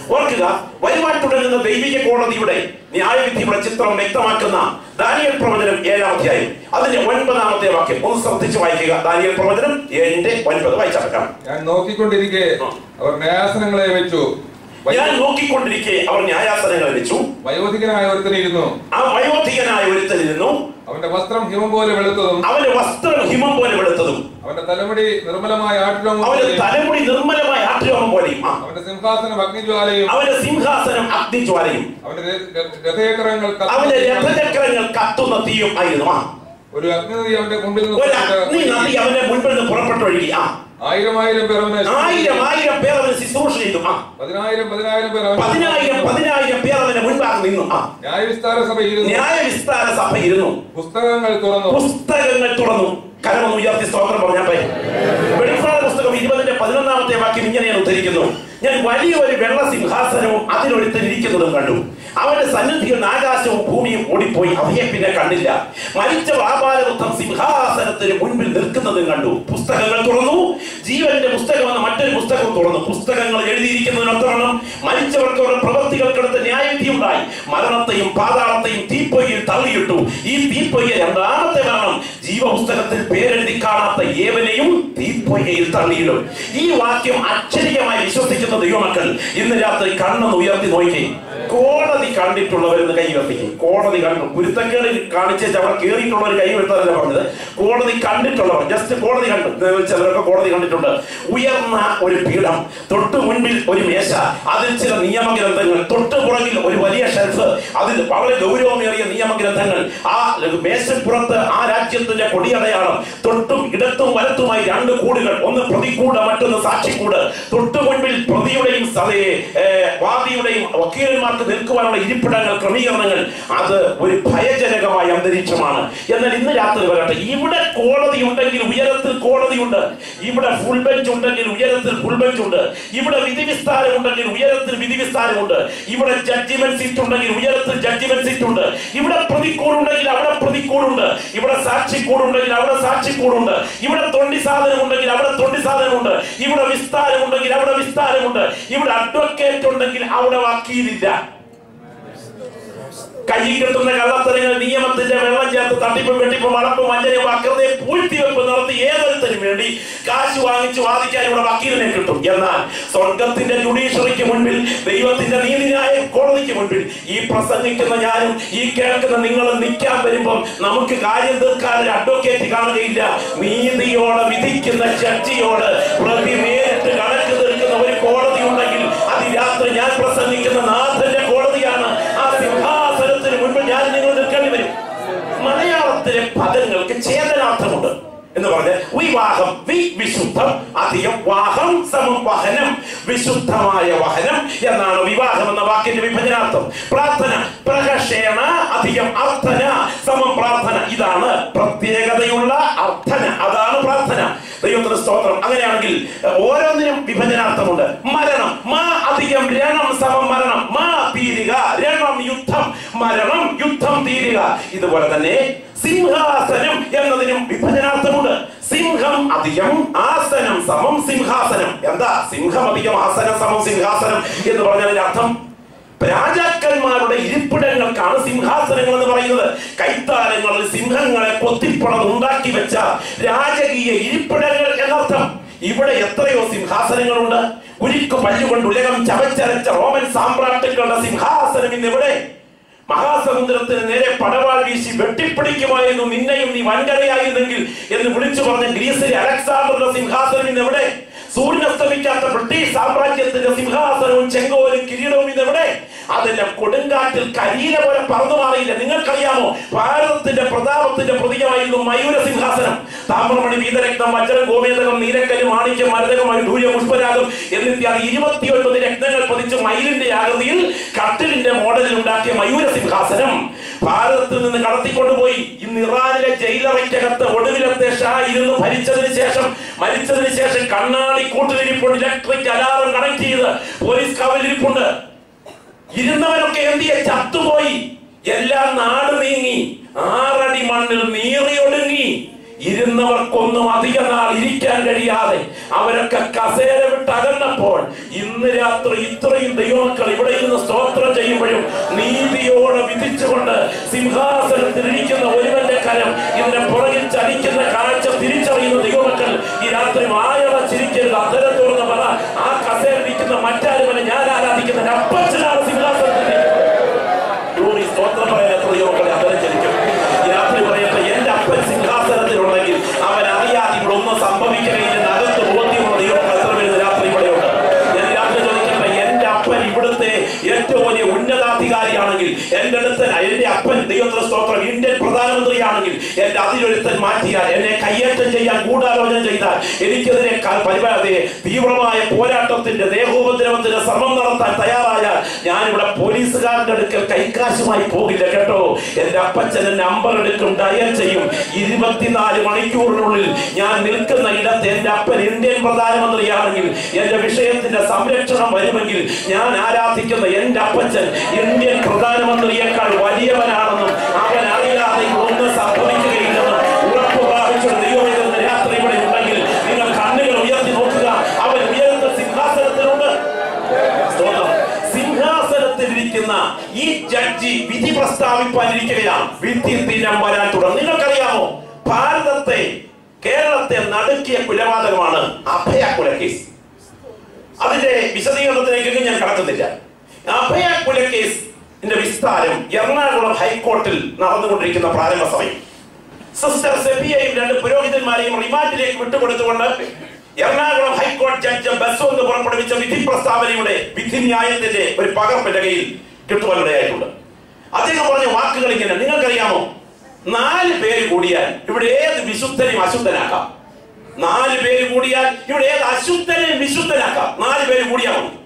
ഓർക്കുക, വരുവാൻ തുടങ്ങുന്ന ദൈവിക കോടതിയുടെ ന്യായവിധിയുടെ ചിത്രം വ്യക്തമാക്കുന്ന ദാനിയേൽ പ്രവചനം ഏഴാം അധ്യായം അതിന്റെ ഒൻപതാമത്തെ വാക്യം ഒന്ന് ശ്രദ്ധിച്ച് വായിക്കുക. ദാനിയേൽ പ്രവചനം ഏഴിന്റെ ഒൻപത് വായിച്ചടക്കാം. ഞാൻ നോക്കിക്കൊണ്ടിരിക്കെ അവർ ന്യായാസനങ്ങളെ വെച്ചു ഞാൻ നോക്കിക്കൊണ്ടിരിക്കെ അവർ ന്യായാസനങ്ങളെ വെച്ചു. വയോധികനായ ഒരുത്തനിരുന്നു. ആ വയോധികനായ ഒരുത്തനിരുന്നു. അവന്റെ വസ്ത്രം ഹിമം പോലെ വെളുത്തതും അവന്റെ വസ്ത്രം ഹിമം പോലെ വെളുത്തതും അവന്റെ തലമുടി നിർമ്മലമായ ആട്ടുരോമം അവന്റെ തലമുടി നിർമ്മലമായ ആട്ടുരോമം പോലെയും അവന്റെ സിംഹാസനം അഗ്നിജ്വാലയും അവന്റെ സിംഹാസനം അഗ്നിജ്വാലയും അവന്റെ രഥചക്രങ്ങൾ അവന്റെ രഥചക്രങ്ങൾ കത്തുന്ന തീയും ആയിരുന്നു. ഒരു അഗ്നിനദി അവന്റെ മുമ്പിൽ നിന്ന് അവന്റെ മുൻപിൽ നിന്ന് പുറപ്പെട്ടൊഴുകി. ആ ആയിരം ആയിരം പേർ ആയിരം ആയിരം പേർ അവന് ശുശ്രൂഷ ചെയ്തു. ആ പതിനായിരം പതിനായിരം പേർ പതിനായിരം പതിനായിരം പേർ അവന്റെ മുൻപാകെ നിന്നു. ആ ന്യായവിസ്താര സഭ ഇരുന്നു. ന്യായവിസ്താര സഭ ഇരുന്നു. പുസ്തകങ്ങൾ തുറന്നു പുസ്തകങ്ങൾ തുറന്നു. കരമൊന്ന് ഉയർത്തി സ്തോത്രം പറഞ്ഞാൽ വെളിപ്പാട് പുസ്തകം ഇരുപതിന്റെ പതിനൊന്നാമത്തെ വാക്യം ഇങ്ങനെയാണ് ഉദ്ധരിക്കുന്നു. ഞാൻ വലിയൊരു വെള്ള സിംഹാസനവും അതിനൊരുത്തരിക്കുന്നതും കണ്ടു. അവന്റെ സന്നിധിയിൽ ആകാശവും ഭൂമിയും ഓടിപ്പോയി, അവയെ പിന്നെ കണ്ടില്ല. മരിച്ച വ്യാപാരവൃത്തം സിംഹാസനത്തിന് മുൻപിൽ നിൽക്കുന്നതും കണ്ടു. പുസ്തകങ്ങൾ തുറന്നു. ജീവന്റെ പുസ്തകം എന്ന മറ്റൊരു പുസ്തകം തുറന്നു. പുസ്തകങ്ങൾ എഴുതിയിരിക്കുന്നതിനൊത്തവണ്ണം മരിച്ചവർക്ക് അവരുടെ പ്രവൃത്തികൾക്കടുത്ത് ന്യായവിധി ഉണ്ടായി. മരണത്തെയും പാതാളത്തെയും തീപ്പൊയ്യിൽ തള്ളിയിട്ടു. ഈ തീപ്പൊയ്യ രണ്ടാമത്തെ മരണം ജീവപുസ്തകത്തിൽ പേരെഴുതി കാണാത്ത ഏവനെയും തീപ്പൊയ്യയിൽ തള്ളിയിടും. ഈ വാക്യം അക്ഷരികമായി വിശ്വസിക്കുന്ന ദൈവമക്കൾ ഇന്ന് രാത്രി കണ്ണെന്ന് ഉയർത്തി നോക്കി. കോടതി കണ്ടിട്ടുള്ളവരെന്ന് കൈ ഉയർത്തിക്കും. കോടതി കണ്ടു. കുരുത്തക്കേട് കാണിച്ചേച്ച് അവിടെ കയറിയിട്ടുള്ളവർ കൈ ഉയർത്താനല്ല പറഞ്ഞത്. കോടതി കണ്ടിട്ടുള്ളവർ, ജസ്റ്റ് കോടതി കണ്ടു. ചിലരൊക്കെ കോടതി കണ്ടിട്ടുണ്ട്. ഉയർന്ന ഒരു പീഠം, തൊട്ടു മുൻപിൽ ഒരു മേശ, അതിൽ ചില നിയമഗ്രന്ഥങ്ങൾ, തൊട്ടു പുറകിൽ ഒരു വലിയ ഷെൽഫ്, അതിൽ വളരെ ഗൗരവമേറിയ നിയമഗ്രന്ഥങ്ങൾ. ആ മേശപ്പുറത്ത് ആ രാജ്യത്തിന്റെ കൊടിയടയാളം. തൊട്ടും ഇടത്തും വലത്തുമായി രണ്ട് കൂടുകൾ, ഒന്ന് പ്രതികൂട്, മറ്റൊന്ന് സാക്ഷിക്കൂട്. തൊട്ടു മുൻപിൽ പ്രതിയുടെയും വാദിയുടെയും വക്കീലന്മാർക്ക് നിൽക്കുവാനുള്ള ഇരിപ്പിടങ്ങൾ, ക്രമീകരണങ്ങൾ. അത് ഒരു ഭയജനകമായ അന്തരീക്ഷമാണ്. എന്നാൽ ഇന്ന് രാത്രി വരട്ടെ, ഇവിടെ കോടതി ഉണ്ടെങ്കിൽ ഉയരത്തിൽ കോടതിയുണ്ട്. ഇവിടെ ഫുൾ ബെഞ്ച് ഉണ്ടെങ്കിൽ ഉയരത്തിൽ ഫുൾ ബെഞ്ച് ഉണ്ട്. ഇവിടെ വിധി വിസ്താരം ഉണ്ടെങ്കിൽ ഉയരത്തിൽ വിധി വിസ്താരമുണ്ട്. ഇവിടെ ജഡ്ജിമെന്റ് സീറ്റ് ഉണ്ടെങ്കിൽ ഉയരത്തിൽ ജഡ്ജിമെന്റ് സീറ്റ് ഉണ്ട്. ഇവിടെ പ്രതിക്കൂടുണ്ടെങ്കിൽ അവിടെ പ്രതിക്കൂടുണ്ട്. ഇവിടെ സാക്ഷിക്കൂടുണ്ടെങ്കിൽ അവിടെ സാക്ഷിക്കൂടുണ്ട്. ഇവിടെ തൊണ്ടി സാധനം ഉണ്ടെങ്കിൽ അവിടെ തൊണ്ടി സാധനമുണ്ട്. ഇവിടെ വിസ്താരം ഉണ്ടെങ്കിൽ അവിടെ വിസ്താരമുണ്ട്. ഇവിടെ അഡ്വക്കേറ്റ് ഉണ്ടെങ്കിൽ അവിടെ വക്കീലില്ല. കയ്യിൽ കിട്ടുന്ന കള്ളത്തരങ്ങൾ, നിയമത്തിന്റെ വെള്ളം ചേർത്ത് തട്ടിപ്പും വെട്ടിപ്പും വളപ്പും വഞ്ചനയും വക്രതയും പൂഴ്ത്തിവെപ്പ് നടത്തി ഏതൊരുത്തരും വേണ്ടി കാശ് വാങ്ങിച്ചു വാദിക്കാൻ ഇവിടെ വക്കീലിനെ കിട്ടും. എന്നാൽ സ്വർഗത്തിന്റെ ജുഡീഷ്യറിക്ക് മുൻപിൽ, ദൈവത്തിന്റെ നീതിന്യായ കോടതിക്ക് മുൻപിൽ ഈ പ്രസംഗിക്കുന്ന ഞാനും ഈ കേൾക്കുന്ന നിങ്ങളും നിൽക്കാൻ വരുമ്പം നമുക്ക് കാര്യം തീർക്കാൻ ഒരു അഡ്വക്കേറ്റ് കാണുകയില്ല. നീതിയോടെ വിധിക്കുന്ന ജഡ്ജിയോട് പ്രതി നേരിട്ട് കണക്ക് തീർക്കുന്ന ഒരു കോടതി ഉണ്ടെങ്കിൽ അത് രാത്രി ഞാൻ പ്രസംഗിക്കുന്ന നാഥന്റെ കോടതിയാണ്. ആ സിംഹാസനത്തിന് മുൻപ് ഞാൻ നിങ്ങൾ നിൽക്കേണ്ടി വരും. മലയാളത്തിലെ പദങ്ങൾക്ക് ചേതനാർത്ഥമുണ്ട് എന്ന് പറഞ്ഞ് വിവാഹം, വി വിശുദ്ധം, അധികം വാഹം സമം വഹനം, വിശുദ്ധമായ വഹനം എന്നാണ് വിവാഹം എന്ന വാക്കിന്റെ വിഭജനാർത്ഥം. പ്രാർത്ഥന, പ്രഹർഷേണ അധികം അർത്ഥന സമം പ്രാർത്ഥന. ഇതാണ് പ്രത്യേകതയുള്ള അർത്ഥന, അതാണ് പ്രാർത്ഥന. ദൈവത്തിന് സ്തോത്രം. അങ്ങനെയാണെങ്കിൽ ഓരോന്നിനും വിഭജനാർത്ഥമുണ്ട്. മരണം, മാ അധികം രണം സമം മരണം, മാ തീരുക, രണം യുദ്ധം, മരണം യുദ്ധം തീരുക. ഇതുപോലെ തന്നെ സിംഹാസനം എന്നതിനും വിഭജനാർത്ഥമുണ്ട്. സിംഹം അധികം ആസനം സമം സിംഹാസനം. എന്താ സിംഹം അധികം ആസനം സമം സിംഹാസനം എന്ന് പറഞ്ഞതിന്റെ അർത്ഥം? രാജാക്കന്മാരുടെ ഇരിപ്പിടങ്ങൾക്കാണ് സിംഹാസനങ്ങൾ എന്ന് പറയുന്നത്. കൈത്താരങ്ങളിൽ സിംഹങ്ങളെ കൊത്തിപ്പണത് ഉണ്ടാക്കി വെച്ച രാജകീയ ഇരിപ്പിടങ്ങൾ എന്നർത്ഥം. ഇവിടെ എത്രയോ സിംഹാസനങ്ങളുണ്ട്. ഉരുക്കു പല്ലുകൊണ്ട് ഉലകം ചവച്ചരച്ച റോമൻ സാമ്രാട്ടുക്കളുടെ സിംഹാസനം ഇന്നിവിടെ. മഹാസമുദ്രത്തിന് നേരെ പടവാൾ വീശി വെട്ടിപ്പിടിക്കുമായിരുന്നു നിന്നെയും നീ വൻകരയായിരുന്നെങ്കിൽ എന്ന് വിളിച്ചു പറഞ്ഞ ഗ്രീസിലെ അലക്സാണ്ടറുടെ സിംഹാസനം ഇന്നെവിടെ? സൂര്യനസ്തമിക്കാത്ത ബ്രിട്ടീഷ് സാമ്രാജ്യത്തിന്റെ സിംഹാസനവും ചെങ്കോലും കിരീടവും ഇതെവിടെ? അതെല്ലാം കൊടുങ്കാറ്റിൽ കരിയില പോലെ പറന്നു മാറിയില്ല. നിങ്ങൾക്കറിയാമോ, ഭാരതത്തിന്റെ പ്രതാപത്തിന്റെ പ്രതീകമായിരുന്നു മയൂര സിംഹാസനം. താമ്രമണി, വീതരക്തം, വജ്രം, ഗോമേതകം, നീലക്കല്, മാണിക്യം, മരതകം, ധൂര്യ, പുഷ്പരാഗം എന്നിത്യാദി ഇരുപത്തിയൊൻപത് രത്നങ്ങൾ പതിച്ച് മയിലിന്റെ ആകൃതിയിൽ കട്ടിലിന്റെ മോഡലിൽ ഉണ്ടാക്കിയ മയൂര സിംഹാസനം ഭാരതത്തിൽ നിന്ന് കടത്തിക്കൊണ്ടുപോയി ഇന്ന് ഇറാനിലെ ജയിലറയ്ക്കകത്ത് ഒടുവിലത്തെ ഷാ ഇരുന്ന് ഭരിച്ചതിന് ശേഷം മരിച്ചതിന് ശേഷം കണ്ണാടി കൂട്ടിലിരിപ്പുണ്ട്. ഇലക്ട്രിക് അലാറം കണക്ട് ചെയ്ത് പോലീസ് കാവലിരിപ്പുണ്ട്. ഇരുന്നവനൊക്കെ എന്തിയെ ചത്തുപോയി. എല്ലാം നാട് നീങ്ങി ആറടി മണ്ണിൽ നീറിയൊടുങ്ങി. ഇരുന്നവർക്കൊന്നും അധിക നാൾ ഇരിക്കാൻ കഴിയാതെ അവരൊക്കെ കസേര വിട്ട് വിട്ട് അകന്നപ്പോൾ ഇന്ന് രാത്രി ഇത്രയും ദൈവമക്കൾ ഇവിടെ ഇരുന്ന് സ്തോത്രം ചെയ്യുമ്പോഴും നീതിയോടെ വിധിച്ചുകൊണ്ട് സിംഹാസനത്തിലിരിക്കുന്ന ഒരുവന്റെ കരം ഇതിന്റെ പുറകിൽ ചലിക്കുന്ന കാഴ്ച തിരിച്ചറിയുന്ന ദൈവമക്കൾ ഈ രാത്രി വായടച്ചിരിക്കരുത്. അത്തരം തുറന്ന് പറ, ആ കസേരയിരിക്കുന്ന മറ്റാരുമല്ല, ഞാൻ ആരാധിക്കുന്ന അപ്പച്ചനാണ് സിംഹാസനത്തിൽ. സ്തോത്രം പറയാൻ എത്ര ദൈവമക്കളെ അത്തരം ചലിക്കും. ഈ രാത്രി പറയട്ടെ, എന്റെ അപ്പൻ സിംഹാസനത്തിലുണ്ടെങ്കിൽ അവൻ അറിയാതെ ഇവിടെ ഒന്നും സംഭവിക്കുകയില്ലെന്ന് അകത്ത് ബോധ്യമുള്ള ദൈവമക്കൾ എത്ര പേര് രാത്രി ഇവിടെയുണ്ട്? ഞാൻ രാത്രി ചോദിക്കട്ടെ, എന്റെ അപ്പൻ ഇവിടുത്തെ ഏറ്റവും വലിയ ഉന്നതാധികാരിയാണെങ്കിൽ, എന്റെ അടുത്ത് എന്റെ അപ്പൻ ദൈവത്തിന്റെ സ്തോത്രം ഇന്ത്യൻ പ്രധാനമന്ത്രിയാണെങ്കിൽ, എന്റെ അതിലൊരുത്തൻ മാറ്റിയാൽ, എന്നെ കയ്യേറ്റം ചെയ്യാൻ ഗൂഢാലോചന ചെയ്താൽ, എനിക്കെതിരെ പരിപാടി തീവ്രമായ പോരാട്ടത്തിന്റെ ദേഹോപദ്രവത്തിന്റെ ശ്രമം നടത്താൻ തയ്യാറായാൽ, ഞാനിവിടെ പോലീസുകാരന്റെ അടുക്കൽ കൈക്കാശുമായി പോകില്ല കേട്ടോ. എന്റെ അപ്പച്ചൻ നമ്പർ എടുക്കും, ഡയൽ ചെയ്യും. ഇരുപത്തിനാല് മണിക്കൂറിനുള്ളിൽ ഞാൻ നിൽക്കുന്ന ഇടത്ത് എന്റെ അപ്പൻ ഇന്ത്യൻ പ്രധാനമന്ത്രിയാണെങ്കിൽ, എന്റെ വിഷയത്തിന്റെ സംരക്ഷണം വരുമെങ്കിൽ, ഞാൻ ആരാധിക്കുന്ന എന്റെ അപ്പച്ചൻ ഇന്ത്യൻ പ്രധാനമന്ത്രിയേക്കാൾ വലിയവനാണെന്നും അവൻ അറിയാതെ ഒന്നും സംഭവിക്കുകയില്ലെന്നും ഉറപ്പ് പ്രാപിച്ചൊരു ദൈവം രാത്രി ഇവിടെ ഉണ്ടെങ്കിൽ നിങ്ങൾ കണ്ണുകൾ ഉയർത്തി നോക്കുക. അവൻ ഉയർന്ന സിംഹാസനത്തിലുണ്ട്. സിംഹാസനത്തിലിരിക്കുന്ന ഈ ജഡ്ജി വിധി പ്രസ്താവിപ്പാനിരിക്കുകയാണ്. വിധി ദിനം വരാൻ തുടങ്ങും. നിങ്ങൾക്കറിയാമോ, ഭാരതത്തെ കേരളത്തെ നടുക്കിയ കൊലപാതകമാണ് അഭയ കൊലക്കേസ്. അതിന്റെ വിശദീകരണത്തിലേക്ക് ഞാൻ കടക്കുന്നില്ല. അഭയ കൊലക്കേസിന്റെ വിസ്താരം എറണാകുളം ഹൈക്കോർട്ടിൽ നടന്നുകൊണ്ടിരിക്കുന്ന പ്രാരംഭ സമയം സിസ്റ്റർ സെബിയയും രണ്ട് പുരോഹിതന്മാരെയും റിമാൻഡിലേക്ക് വിട്ടുകൊടുത്തുകൊണ്ട് എറണാകുളം ഹൈക്കോടതി ജഡ്ജ് ബസ്വന്ത് പുറപ്പെടുവിച്ച വിധി പ്രസ്താവനയുടെ വിധിന്യായത്തിന്റെ ഒരു പകർപ്പ് എന്റെ കയ്യിൽ കിട്ടുവാനിടയായിട്ടുണ്ട്. അദ്ദേഹം പറഞ്ഞ വാക്കുകൾ ഇങ്ങനെ, നിങ്ങൾക്കറിയാമോ, നാല് പേര് കൂടിയാൽ ഇവിടെ ഏത് വിശുദ്ധനെയും അശുദ്ധനാക്കാം. നാല് പേര് കൂടിയാൽ ഇവിടെ ഏത് അശുദ്ധനെയും വിശുദ്ധനാക്കാം. നാല് പേര് കൂടിയാൽ മതി.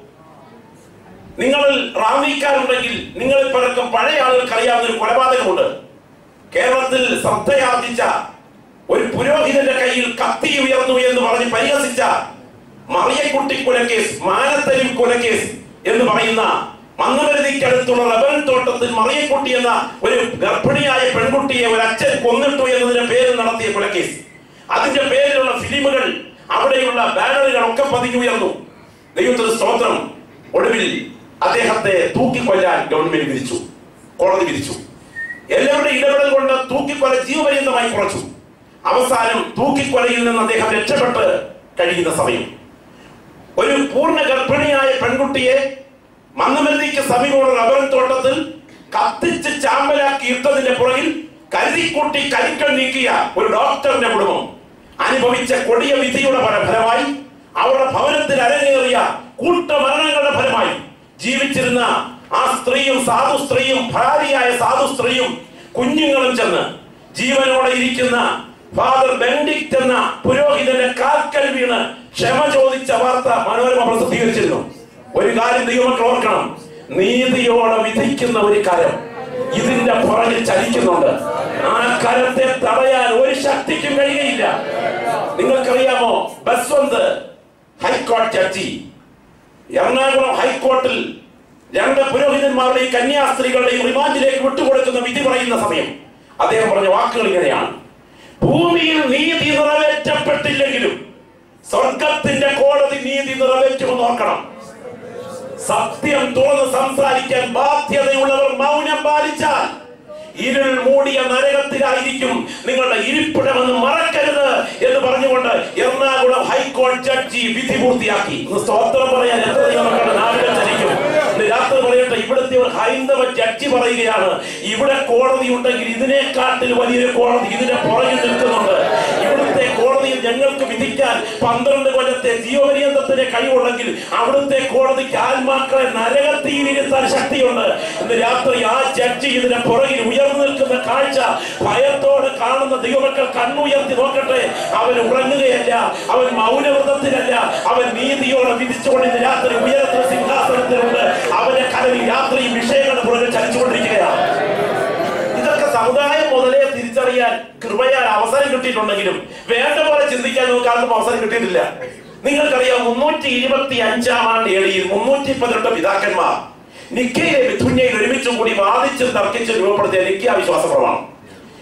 നിങ്ങളിൽ റാന്നിക്കാരുണ്ടെങ്കിൽ നിങ്ങളിൽ പലർക്കും പഴയ ആളുകൾക്ക് അറിയാവുന്ന ഒരു കൊലപാതകമുണ്ട്. കേരളത്തിൽ ശ്രദ്ധയാർജിച്ച ഒരു പുരോഹിതന്റെ കയ്യിൽ കത്തി ഉയർന്നു എന്ന് പറഞ്ഞ് പരിഹസിച്ച മറിയക്കുട്ടി കൊലക്കേസ്, മാനത്തരി കൊലക്കേസ് എന്ന് പറയുന്ന മന്നുമരുതിക്കടുത്തുള്ള റബ്ബർ തോട്ടത്തിൽ മറിയക്കുട്ടി എന്ന ഒരു ഗർഭിണിയായ പെൺകുട്ടിയെ ഒരു അച്ഛൻ കൊന്നിട്ടു എന്നതിന്റെ പേരിൽ നടത്തിയ കൊലക്കേസ്. അതിന്റെ പേരിലുള്ള ഫിലിമുകൾ, അവിടെയുള്ള ബാനറുകൾ ഒക്കെ പതിഞ്ഞുയർന്നു. ദൈവത്തിന് സ്തോത്രം. ഒടുവിൽ അദ്ദേഹത്തെ തൂക്കിക്കൊല്ലാൻ ഗവൺമെന്റ് വിധിച്ചു, കോടതി വിധിച്ചു. എല്ലാവരുടെ ഇടപെടൽ കൊണ്ട് തൂക്കിക്കൊല ജീവപര്യന്തമായി കുറച്ചു. അവസാനം തൂക്കിക്കൊലയിൽ നിന്ന് അദ്ദേഹം രക്ഷപ്പെട്ട് കഴിയുന്ന സമയം ഒരു പൂർണ്ണ ഗർഭിണിയായ പെൺകുട്ടിയെ മന്നുമരുതിക്ക് സമീപമുള്ള റബ്ബർ തോട്ടത്തിൽ കത്തിച്ച് ചാമ്പലാക്കി ഇട്ടതിന്റെ പുറകിൽ കരുതിക്കൂട്ടി കരിക്കൾ നീക്കിയ ഒരു ഡോക്ടറിന്റെ കുടുംബം അനുഭവിച്ച കൊടിയ വിധിയുടെ ഫലമായി, അവരുടെ ഭവനത്തിൽ അരങ്ങേറിയ കൂട്ടമരണങ്ങളുടെ ഫലമായി ജീവിച്ചിരുന്ന ആ സ്ത്രീയും സാധു സ്ത്രീയും ഭാര്യയായ സാധു സ്ത്രീയും കുഞ്ഞുങ്ങളും ചെന്ന് ജീവനോടെ ഇരിക്കുന്ന ഫാദർ ബെനഡിക്റ്റ് എന്ന പുരോഹിതന്റെ കാൽക്കൽ വീണ് ക്ഷമ ചോദിച്ച വാർത്ത മനോരമ പ്രസിദ്ധീകരിച്ചിരുന്നു. ഒരു കാര്യം ദൈവമക്കൾ ഓർക്കണം, നീതിയോടെ വിധിക്കുന്ന ഒരു കരം ഇതിന്റെ പുറകിൽ ചലിക്കുന്നുണ്ട്. ആ കരത്തെ തടയാൻ ഒരു ശക്തിക്കും കഴിയുകയില്ല. നിങ്ങൾക്കറിയാമോ, ബസ്വന്ത് ഹൈക്കോടതി ജഡ്ജി എറണാകുളം ഹൈക്കോർട്ടിൽ രണ്ട് പുരോഹിതന്മാരുടെയും കന്യാസ്ത്രീകളുടെയും റിമാൻഡിലേക്ക് വിട്ടുകൊടുക്കുന്ന വിധി പറയുന്ന സമയം അദ്ദേഹം പറഞ്ഞ വാക്കുകൾ ഇങ്ങനെയാണ്: ഭൂമിയിൽ നീതി നിറവേറ്റപ്പെട്ടില്ലെങ്കിലും സ്വർഗത്തിന്റെ കോടതി നീതി നിറവേറ്റുമെന്ന് ഓർക്കണം. സത്യം തുറന്ന് സംസാരിക്കാൻ ബാധ്യതയുള്ളവർ മൗനം പാലിച്ചാൽ ഇരുൾ മൂടിയ നരകത്തിലായിരിക്കും നിങ്ങളുടെ ഇരിപ്പിടമെന്ന് മറക്കരുത് എന്ന് പറഞ്ഞുകൊണ്ട് എറണാകുളം ഹൈക്കോടതി ജഡ്ജി വിധി പൂർത്തിയാക്കി. സ്തോത്രം പറയാൻ എത്ര ദൈവമക്കളുടെ നാടുകൾ ചലിക്കും. രാത്രി പറയട്ടെ, ഇവിടുത്തെ ഒരു ഹൈന്ദവ ജഡ്ജി പറയുകയാണ്, ഇവിടെ കോടതി ഉണ്ടെങ്കിൽ ഇതിനെക്കാട്ടിൽ വലിയൊരു കോടതി ഇതിന്റെ പുറകിൽ നിൽക്കുന്നുണ്ട്. ഇവിടുത്തെ കോടതിയിൽ ഞങ്ങൾക്ക് വിധിക്കാൻ പന്ത്രണ്ട് കൊല്ലത്തെ ജീവപര്യന്തത്തിന്റെ കഴിവുണ്ടെങ്കിൽ അവിടുത്തെ കോടതിക്ക് ആത്മാക്കളെ നരകത്തിയിരുത്താൻ ശക്തിയുണ്ട്. ഇന്ന് രാത്രി ആ ജഡ്ജി ഇതിന്റെ പുറകിൽ ഉയർന്നു നിൽക്കുന്ന കാഴ്ച ഭയത്തോടെ കാണുന്ന ദൈവമക്കൾ കണ്ണുയർത്തി നോക്കട്ടെ. അവൻ ഉറങ്ങുകയല്ല, അവൻ മൗനവ്രതത്തിലല്ല, അവൻ നീതിയോടെ വിധിച്ചുകൊണ്ട് ഇന്ന് രാത്രി ഉയരത്തിൽ സിംഹാസനത്തിലുണ്ട്. അവന്റെ കലവി രാത്രി വിഷയങ്ങളുടെ പുറകിൽ ചലിച്ചുകൊണ്ടിരിക്കുകയാണ്. ഇതൊക്കെ സമുദായം മുതലേ തിരിച്ചറിയാൻ കൃപയാൽ അവസരം കിട്ടിയിട്ടുണ്ടെങ്കിലും വേണ്ട പോലെ ചിന്തിക്കാൻ നമുക്ക് ആർക്കും അവസരം കിട്ടിയിട്ടില്ല. നിങ്ങൾക്കറിയാം, മുന്നൂറ്റി ഇരുപത്തി അഞ്ചാം ആണ്ട് ഏടിയിൽ മുന്നൂറ്റി പതിനെട്ട്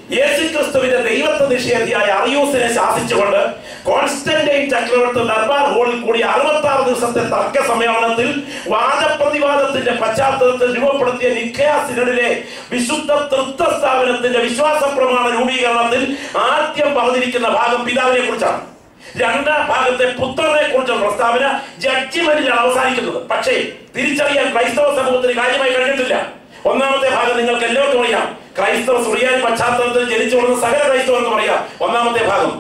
യേശുക്രിസ്തുവിന്റെ ദൈവത്വ നിഷേധിയായ അറിയൂസിനെ ശാസിച്ചുകൊണ്ട് കോൺസ്റ്റന്റൈൻ ചക്രവർത്തി ദർബാർ ഹാളിൽ കൂടി അറുപത്തി ആറ് ദിവസത്തെ തർക്ക സമ്മേളനത്തിൽ വാദപ്രതിവാദത്തിന്റെ പശ്ചാത്തലത്തിൽ രൂപപ്പെടുത്തിയ നിക്കയ സിനഡിലെ വിശുദ്ധ തൃത്വ സ്ഥാപനത്തിന്റെ വിശ്വാസ പ്രമാണ രൂപീകരണത്തിൽ ആദ്യം പറഞ്ഞിരിക്കുന്ന ഭാഗം പിതാവിനെ കുറിച്ചാണ്. രണ്ടാം ഭാഗത്തെ പുത്രനെ കുറിച്ചുള്ള പ്രസ്താവന ജഡ്ജിമെന്റിലാണ് അവസാനിക്കുന്നത്. പക്ഷേ തിരിച്ചറിയാൻ ക്രൈസ്തവ സമൂഹത്തിന് കാര്യമായി കഴിഞ്ഞിട്ടില്ല. ഒന്നാമത്തെ ഭാഗം നിങ്ങൾക്ക് എല്ലാവർക്കും അറിയാം. ക്രൈസ്തവ സുറിയാനി പശ്ചാത്തലത്തിൽ ജനിച്ചു വളർന്ന സകല ക്രൈസ്തവർ എന്ന് പറയാം. ഒന്നാമത്തെ ഭാഗം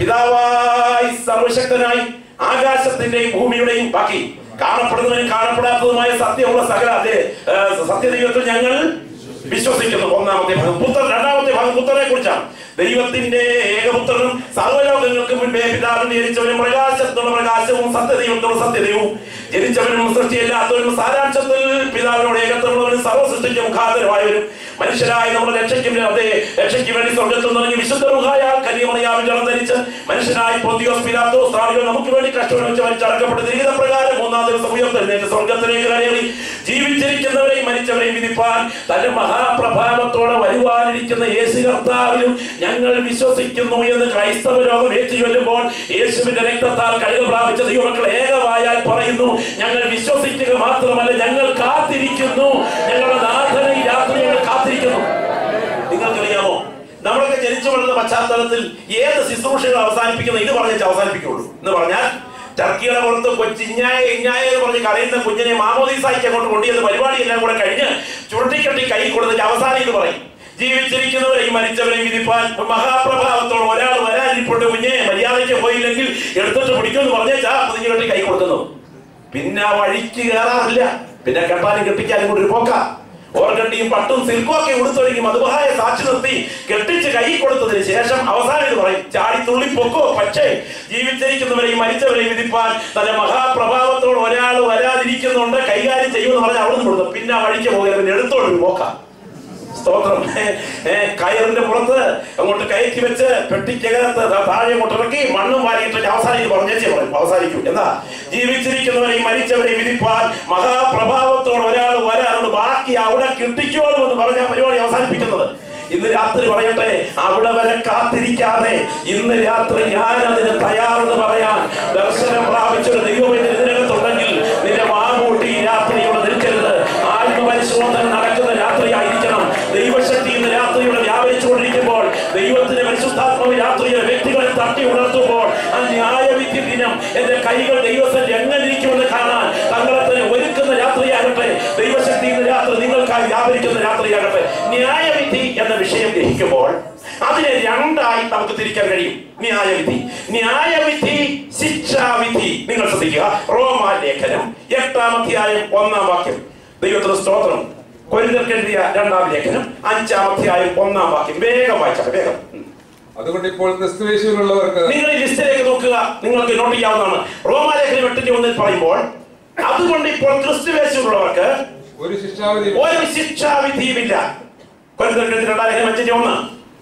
പിതാവായി സർവശക്തനായി ആകാശത്തിന്റെയും ഭൂമിയുടെയും ബാക്കി കാണപ്പെടുന്നതിനും കാണപ്പെടാത്തതുമായ സത്യമുള്ള സകല അതേ സത്യദൈവത്തിൽ ഞങ്ങൾ വിശ്വസിക്കുന്നു. ഒന്നാമത്തെ ഭാഗം. പുത്രൻ രണ്ടാമത്തെ ഭാഗം പുത്രനെ കുറിച്ചാണ്. ദൈവത്തിന്റെ ഏകപുത്രനും സർവ്വലോകങ്ങൾക്ക് മുൻപേ പിതാവിന് ജനിച്ചവനും പ്രകാശത്തിനുള്ള പ്രകാശവും സത്യദൈവത്തിനുള്ള സത്യദൈവവും ജനിച്ചവനും സൃഷ്ടിയില്ലാത്തവനും സാരാംശത്തിൽ പിതാവിനോട് ഏകത്വമുള്ളവനും സർവ്വസൃഷ്ടിക്ക് മുഖാന്തരമായവരും മനുഷ്യരായ നമ്മുടെ രക്ഷയ്ക്കും അതേ രക്ഷയ്ക്ക് വേണ്ടി സ്വർഗ്ഗത്തിൽ നിറങ്ങി വിശുദ്ധ റുഹായാൽ കന്യമറിയാവിൽ ജലം ധരിച്ച് മനുഷ്യനായി പൊന്തിയോസ് പിലാത്തോസ് സ്ഥാപികൾ നമുക്ക് വേണ്ടി കഷ്ടമനുഭവിച്ച് മരിച്ചടക്കപ്പെട്ട് ദൈവ പ്രകാരം മൂന്നാം ദിവസം ഉയർത്തെഴുന്നേറ്റ് സ്വർഗ്ഗത്തിലേക്ക് കയറി ജീവിച്ചിരിക്കുന്നവരെയും മരിച്ചവരെയും വിധിപ്പാൻ തന്റെ മഹാപ്രഭാവത്തോടെ വരുവാനിരിക്കുന്ന യേശു കർത്താവിലും ഞങ്ങൾ വിശ്വസിക്കുന്നു എന്ന് ക്രൈസ്തവ ലോകം ഏറ്റുചൊല്ലുമ്പോൾ യേശുവിന്റെ രക്തത്താൽ കഴുകൽ പ്രാപിച്ച ദൈവമക്കൾ ഏകവായാൽ പറയുന്നു, ഞങ്ങൾ വിശ്വസിക്കുക മാത്രമല്ല ഞങ്ങൾ കാത്തിരിക്കുന്നു. ഞങ്ങളുടെ നാഥനെ ഈ രാത്രി ഞങ്ങൾ കാത്തിരിക്കുന്നു. നിങ്ങൾക്കറിയാമോ, നമ്മളൊക്കെ ജനിച്ചു വളർന്ന പശ്ചാത്തലത്തിൽ ഏത് ശുശ്രൂഷകൾ അവസാനിപ്പിക്കുന്ന ഇത് പറഞ്ഞിട്ട് അവസാനിപ്പിക്കുള്ളൂ എന്ന് പറഞ്ഞാൽ ടർക്കിയുടെ പുറത്ത് കൊച്ചിഞ്ഞായ ഇഞ്ഞായ എന്ന് പറഞ്ഞ് കരയുന്ന കുഞ്ഞിനെ മാമോദീസായിക്ക് അങ്ങോട്ട് കൊണ്ടുവന്ന പരിപാടി എല്ലാം കൂടെ കഴിഞ്ഞ് ചുരുട്ടിക്കെട്ടി കൈ കൊടുത്തിട്ട് അവസാനം ഇത് പറയും, ജീവിച്ചിരിക്കുന്നവരെയും മരിച്ചവരെയും വിധിപ്പാൻ മഹാപ്രഭാവത്തോടെ ഒരാൾ വരാനിരിപ്പുണ്ട്, കുഞ്ഞെ മര്യാദയ്ക്ക് പോയില്ലെങ്കിൽ എടുത്തിട്ട് പിടിക്കുമെന്ന് പറഞ്ഞേച്ചാ പുതിഞ്ഞു കെട്ടി കൈ കൊടുക്കുന്നു. പിന്നെ ആ വഴിക്ക് കയറാറില്ല. പിന്നെ കെട്ടാനും കെട്ടിക്കാനും കൂടി ഒരു പോക്ക. ഓർഗണ്ടിയും പട്ടും സിൽക്കും ഒക്കെ ഉടുത്തൊരുങ്ങി മധുഹായ സാക്ഷി നിർത്തി കെട്ടിച്ച് കൈ കൊടുത്തതിന് ശേഷം അവസാനം ഇത് പറയും, ചാടി തുള്ളി പൊക്കോ, പക്ഷേ ജീവിച്ചിരിക്കുന്നവരെയും മരിച്ചവരെയും വിധിപ്പാൻ തന്റെ മഹാപ്രഭാവത്തോട് ഒരാൾ വരാതിരിക്കുന്നുണ്ട്, കൈകാര്യം ചെയ്യുമെന്ന് പറഞ്ഞാൽ അവിടെ നിന്ന് കൊടുത്തു. പിന്നെ ആ വഴിക്ക് പോകരുത്, പിന്നെ എടുത്തോണ്ട് പോക്കാം. സ്തോത്രം. കയറിന്റെ പുറത്ത് അങ്ങോട്ട് കയറ്റി വെച്ച് പെട്ടിക്കകത്ത് താഴെ അങ്ങോട്ട് ഇറക്കി മണ്ണും വാരിയിട്ട് അവസാനിക്കും പറഞ്ഞേച്ചേ പറയും അവസാനിക്കും. എന്താ? ജീവിച്ചിരിക്കുന്നവരെയും മരിച്ചവരെയും വിധിപ്പാൻ മഹാപ്രഭാവത്തോടെ ഒരാൾ വരാനുണ്ട്, ബാക്കി അവിടെ കിട്ടിക്കോളും എന്ന് പറഞ്ഞ പരിപാടി അവസാനിപ്പിക്കുന്നത്. ഇന്ന് രാത്രി പറയട്ടെ, അവിടെ വരെ കാത്തിരിക്കാതെ ഇന്ന് രാത്രി ഞാൻ അതിന് തയ്യാറെന്ന് പറയാൻ ദർശനം പ്രാപിച്ചൊരു ദൈവം ഇതിനകത്തുണ്ടെങ്കിൽ നിന്റെ വാമൂട്ടി രാത്രിയോടെ നിൽക്കരുത്. ആത്മപരിശോധന നടക്കുന്ന രാത്രിയായിരിക്കണം. ദൈവശക്തി ഇന്ന് രാത്രിയോടെ വ്യാപരിച്ചുകൊണ്ടിരിക്കുമ്പോൾ ദൈവത്തിന്റെ പരിശുദ്ധാത്മാവ് രാത്രിയിലെ വ്യക്തികളെ തട്ടി ഉണർത്തുമ്പോൾ ആ ന്യായവിധി ദിനം എന്റെ കൈകൾ ദൈവത്തിന്റെ എങ്ങനെ ഇരിക്കുമെന്ന് കാണാൻ തങ്ങളെ തന്നെ ഒരുക്കുന്ന രാത്രിയാകട്ടെ. ദൈവശക്തി ഇന്ന് രാത്രി നിങ്ങൾക്കായി വ്യാപരിക്കുന്ന രാത്രിയാകട്ടെ. ന്യായവിധി എന്ന വിഷയം ഗ്രഹിക്കുമ്പോൾ അതിനെ രണ്ടായി നമുക്ക് തിരിക്കാൻ കഴിയും. ന്യായവിധി ന്യായവിധി ശിക്ഷാവിധി. നിങ്ങൾ ശ്രദ്ധിക്കുക, റോമാലേഖനം എട്ടാം അധ്യായം ഒന്നാം വാക്യം. ദൈവത്തിന് സ്തോത്രം. കൊരിന്ത്യർക്കെഴുതിയ രണ്ടാം ലേഖനം അഞ്ചാം അധ്യായം ഒന്നാം വാക്യം. വേഗം വായിച്ചാൽ വേഗം. അതുകൊണ്ട് ഇപ്പോൾ ക്രിസ്തുയേശുവിലുള്ളവർക്ക്, നിങ്ങൾ ഈ ലിസ്റ്റിലേക്ക് നോക്കുക, നിങ്ങൾക്ക് നോട്ട് ചെയ്യാവുന്നതാണ്. റോമാലേഖനം എട്ടിന്റെ ഒന്നിൽ പറയുമ്പോൾ അതുകൊണ്ട് ഇപ്പോൾ ക്രിസ്തുയേശുവിലുള്ളവർക്ക് ഒരു ശിക്ഷാവിധി ഒരു ശിക്ഷാവിധിയുമില്ല. കൊരിന്ത്യർക്കെഴുതിയ രണ്ടാം ലേഖനം അഞ്ചിന്റെ ഒന്ന്.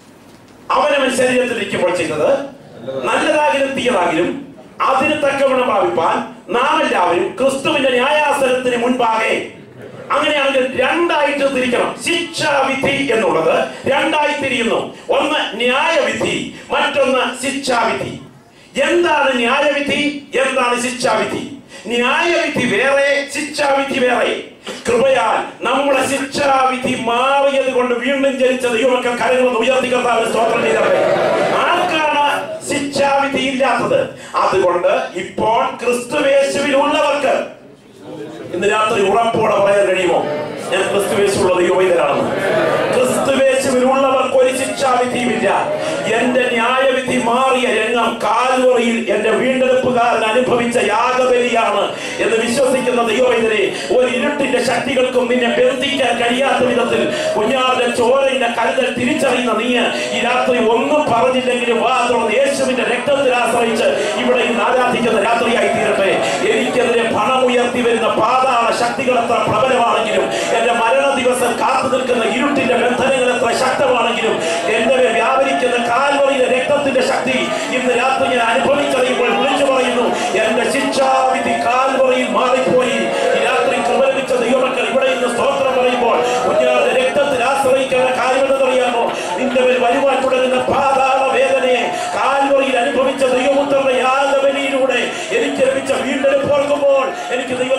അവനവൻ ശരീരത്തിൽ ഇരിക്കുമ്പോൾ ചെയ്തത് നല്ലതാകിലും തീയതാകിലും അതിന് തക്കവണ്ണം പ്രാപിപ്പാൻ നാം എല്ലാവരും ക്രിസ്തുവിന്റെ ന്യായാസനത്തിന് മുൻപാകെ. അങ്ങനെയാണെങ്കിൽ രണ്ടായിട്ട് തിരിക്കണം. ശിക്ഷാവിധി എന്നുള്ളത് രണ്ടായി തിരിയുന്നു. ഒന്ന് ന്യായവിധി, മറ്റൊന്ന് ശിക്ഷാവിധി. എന്താണ് ന്യായവിധി, എന്താണ് ശിക്ഷാവിധി? ന്യായവിധി വേറെ, ശിക്ഷാവിധി വേറെ. കൃപയാൽ നമ്മുടെ ശിക്ഷാവിധി മാറിയത് കൊണ്ട് വീണ്ടും ജനിച്ച ദൈവമക്കൾ കരങ്ങളൊന്ന് ഉയർത്തി കർത്താവിനെ സ്തോത്രം ചെയ്തവരെ. ആർക്കാണ് ശിക്ഷാവിധി ഇല്ലാത്തത്? അതുകൊണ്ട് ഇപ്പോൾ ക്രിസ്തുയേശുവിലുള്ളവർക്ക് ഇന്ന് രാത്രി ഉറപ്പോടെ പറയാൻ കഴിയുമോ, ഞാൻ ക്രിസ്തുയേശുവിലുള്ള ദൈവവൈദ്യനാണെന്ന്? ക്രിസ്തുയേശുവിലുള്ളവർക്ക് ഒരു ശിക്ഷാവിധിയുമില്ല. എന്റെ ന്യായവിധി മാറിയ രംഗം കാൽവറിയിൽ എന്റെ വീണ്ടെടുപ്പുകാരൻ അനുഭവിച്ച യാഗബലിയാണ് എന്ന് വിശ്വസിക്കുന്ന ദൈവവൈദ്യരെ, ഒരു ഇരുട്ടിന്റെ ശക്തികൾക്കും നിന്നെ ബന്ധിക്കാൻ കഴിയാത്ത വിധത്തിൽ കുഞ്ഞാറിന്റെ ചോരയുടെ കരുതൽ തിരിച്ചറിയുന്ന നീ ഈ രാത്രി ഒന്നും പറഞ്ഞില്ലെങ്കിലും വാ തുറന്ന് യേശുവിന്റെ രക്തത്തിൽ ആശ്രയിച്ച് ഇവിടെ ഇന്ന് ആരാധിക്കുന്ന രാത്രിയായി തീരട്ടെ. എനിക്കെതിരെ പണം ഉയർത്തി വരുന്ന പാതാള ശക്തികൾ എത്ര പ്രബലമാണെങ്കിലും, എന്റെ മരണ ദിവസം കാത്തു നിൽക്കുന്ന ഇരുട്ടിന്റെ ബന്ധനങ്ങൾ എത്ര ശക്തമാണെങ്കിലും, എന്റെ വ്യാപരിക്കുന്ന കാൽവറിയിലെ രക്തത്തിന്റെ ശക്തി ഇന്ന് രാത്രി ഞാൻ അനുഭവിച്ചറിയുമ്പോൾ വിളിച്ചു പറയുന്നു, എന്റെ ശിക്ഷാവിധി കാൽവറിയിൽ മാറിപ്പോയി. ഈ രാത്രി കൃപ ലഭിച്ച ദൈവമക്കൾ ഇവിടെ ഇന്ന് സ്തോത്രം പറയുമ്പോൾ കുഞ്ഞാറിന്റെ രക്തത്തിൽ ആശ്രയിക്കേണ്ട കാര്യം എന്തെന്നറിയാമോ? നിന്റെ മേൽ വരുവാൻ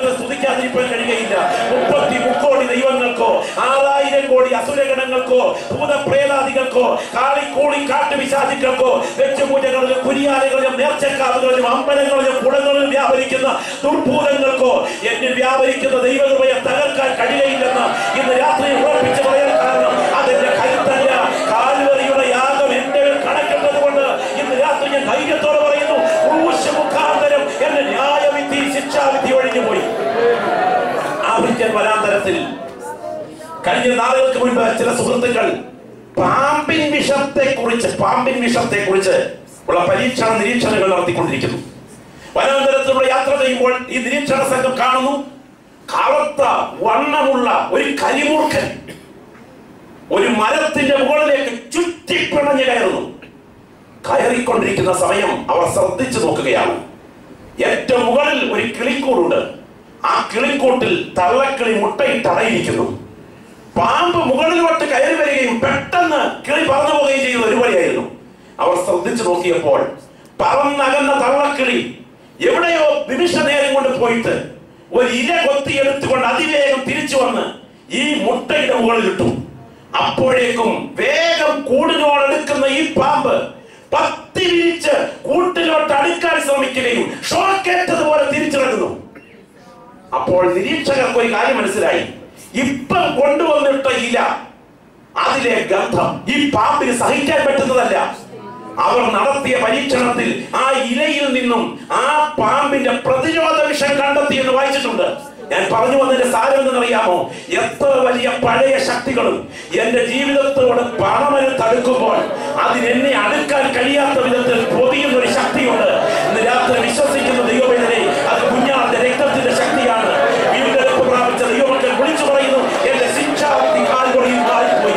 ദൈവത്തെ സ്തുതിക്കാതിരിക്കാൻ കഴിയുകയില്ല. മുപ്പത്തി മുക്കോടി ദൈവങ്ങൾക്കോ ആറായിരം കോടി അസുരഗണങ്ങൾക്കോ ഭൂതപ്രേതാദികൾക്കോ കാളിക്കൂളി കാട്ടുപിശാചുക്കൾക്കോ വെച്ചുപൂജകളിലും കുരിയാലകളിലും നേർച്ചക്കാവുകളിലും അമ്പലങ്ങളിലും കുളങ്ങളിലും വ്യാപരിക്കുന്ന ദുർഭൂതങ്ങൾക്കോ എന്നിൽ വ്യാപരിക്കുന്ന ദൈവകൃപയെ തകർക്കാൻ കഴിയുകയില്ലെന്ന് ഇന്ന് രാത്രി ഉറപ്പിച്ച് പറയാൻ കാരണം അതെന്റെ കരുത്തല്ല, കാൽവറിയുടെ യാഗം എന്റെ കണക്കെട്ടത് കൊണ്ട് ഇന്ന് രാത്രി ഞാൻ ധൈര്യത്തോടെ പറയുന്നു, ക്രൂശ് മുഖാന്തരം എന്റെ ന്യായവിധി ശിക്ഷാവിധി ഒഴിഞ്ഞുപോയി. ആഫ്രിക്കൻ വനാന്തരത്തിൽ കഴിഞ്ഞ നാളുകൾക്ക് മുൻപ് ചില സുഹൃത്തുക്കൾ പാമ്പിൻ വിഷത്തെ കുറിച്ച് പാമ്പിൻ വിഷത്തെ കുറിച്ച് ഉള്ള പരീക്ഷണ നിരീക്ഷണങ്ങൾ നടത്തിക്കൊണ്ടിരിക്കുന്നു. വനാന്തരത്തിലൂടെ യാത്ര ചെയ്യുമ്പോൾ ഈ നിരീക്ഷണ സംഘം കാണുന്നു, കറുത്ത വണ്ണമുള്ള ഒരു കരിമൂർഖൻ ഒരു മരത്തിന്റെ മുകളിലേക്ക് ചുറ്റിപ്പിണഞ്ഞ് കയറുന്നു. കയറിക്കൊണ്ടിരിക്കുന്ന സമയം അവർ ശ്രദ്ധിച്ചു നോക്കുകയാണ്. ഏറ്റവും മുകളിൽ ഒരു കിളിക്കൂടുണ്ട്. ആ കിളിക്കൂട്ടിൽ തള്ളക്കിളി മുട്ടയിട്ടടയിരിക്കുന്നു. പാമ്പ് മുകളിലോട്ട് കയറി വരികയും പെട്ടെന്ന് കിളി പറന്നു പോവുകയും ചെയ്യുന്ന ഒരു വഴിയായിരുന്നു. അവർ ശ്രദ്ധിച്ചു നോക്കിയപ്പോൾ പറന്നകന്ന തള്ളക്കിളി എവിടെയോ നിമിഷ നേരം കൊണ്ട് പോയിട്ട് ഒരു ഇര കൊത്തിയെടുത്തുകൊണ്ട് അതിവേഗം തിരിച്ചു വന്ന് ഈ മുട്ടയുടെ മുകളിലിട്ടു. അപ്പോഴേക്കും വേഗം കൂടിനോടെടുക്കുന്ന ഈ പാമ്പ് പത്തി വിരിച്ച് കൂട്ടിലോട്ട് അടുക്കാൻ ശ്രമിക്കുകയും ഷോക്കേറ്റതുപോലെ തിരിച്ചിറങ്ങുന്നു. അപ്പോൾ നിരീക്ഷകർക്ക് ഒരു കാര്യം മനസ്സിലായി, ഇപ്പം കൊണ്ടുവന്നിട്ട ഇല, അതിലെ ഗന്ധം ഈ പാമ്പിന് സഹിക്കാൻ പറ്റുന്നതല്ല. അവർ നടത്തിയ പരീക്ഷണത്തിൽ ആ ഇലയിൽ നിന്നും ആ പാമ്പിന്റെ പ്രതിരോധ വിഷം കണ്ടെത്തി എന്ന് വായിച്ചിട്ടുണ്ട്. ഞാൻ പറഞ്ഞു വന്നതിന്റെ സാരം എന്തെന്നറിയാമോ? എത്ര വലിയ പഴയ ശക്തികളും എന്റെ ജീവിതത്തോട് പണമന് തടുക്കുമ്പോൾ അതിനെന്നെ അടുക്കാൻ കഴിയാത്ത വിധത്തിൽ പൊതിയുന്ന ഒരു ശക്തിയുണ്ട്. ഇന്ന് രാത്രി വിശ്വസിക്കുന്ന ദൈവവേദനെ അത് കുഞ്ഞാന്റെ രക്തത്തിന്റെ ശക്തിയാണ്. വീണ്ടെടുപ്പ് പ്രാപിച്ച ദൈവമക്കൾ വിളിച്ചു പറയുന്നു, എന്റെ ശിക്ഷാവിധി കാൽവറിയിൽ മാറിപ്പോയി.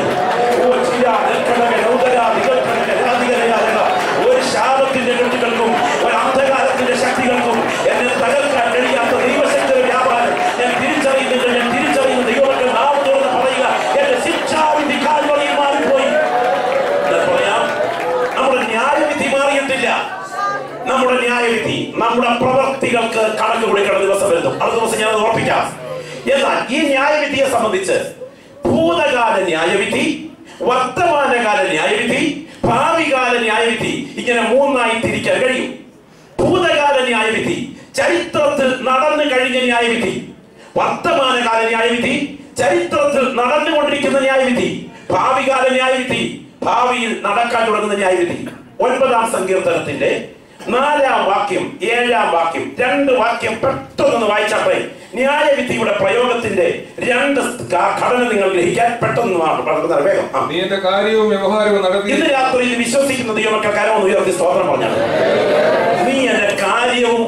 ഒരു ശാപത്തിന്റെ കെട്ടുകൾക്കും ഒരു അന്ധകാരത്തിന്റെ ശക്തികൾക്കും എന്നെ തകർക്കാൻ കഴിയാത്ത ദൈവശക്തിയുടെ വ്യാപാരം ഞാൻ തിരിച്ചറിയുന്നുണ്ട്. ഞാൻ തിരിച്ചറിയുന്ന ദൈവമക്കൾ നാം തുറന്ന് പറയുക, എന്റെ ശിക്ഷാവിധി കാൽവറിയിൽ മാറിപ്പോയി. പറയാം, നമ്മുടെ ന്യായവിധി മാറിയിട്ടില്ല. നമ്മുടെ ന്യായവിധി നമ്മുടെ പ്രവർത്തികൾക്ക് കണക്ക് കൊടുക്കേണ്ട ദിവസം വരുന്നു. അടുത്ത ദിവസം ഞാൻ അത് ഉറപ്പിക്കാം. എന്നാൽ ഈ ന്യായവിധിയെ സംബന്ധിച്ച് ഭൂതകാല ന്യായവിധി, വർത്തമാനകാല ന്യായവിധി, ഭാവികാല ന്യായവിധി, ഇങ്ങനെ മൂന്നായി തിരിക്കാൻ കഴിയും. ഭൂതകാല ന്യായവിധി ചരിത്രത്തിൽ നടന്നു കഴിഞ്ഞ ന്യായവിധി, വർത്തമാനകാല ന്യായവിധി ചരിത്രത്തിൽ നടന്നുകൊണ്ടിരിക്കുന്ന ന്യായവിധി, ഭാവികാല ന്യായവിധി ഭാവിയിൽ നടക്കാൻ തുടങ്ങുന്ന ന്യായവിധി. ഒൻപതാം സങ്കീർത്തനത്തിന്റെ നാലാം വാക്യം ഏഴാം വാക്യം രണ്ട് വാക്യം പെട്ടെന്ന് വായിച്ചാട്ടെ. ന്യായവിധിയുടെ പ്രയോഗത്തിന്റെ രണ്ട് ഘടന നിങ്ങൾ ഗ്രഹിക്കാൻ പെട്ടെന്ന് വേഗം. ഇന്ന് രാത്രിയിൽ വിശ്വസിക്കുന്ന ദൈവമക്കൾ കരമൊന്ന് ഉയർത്തി സ്തോത്രം പറഞ്ഞാണ്. നീ എന്റെ കാര്യവും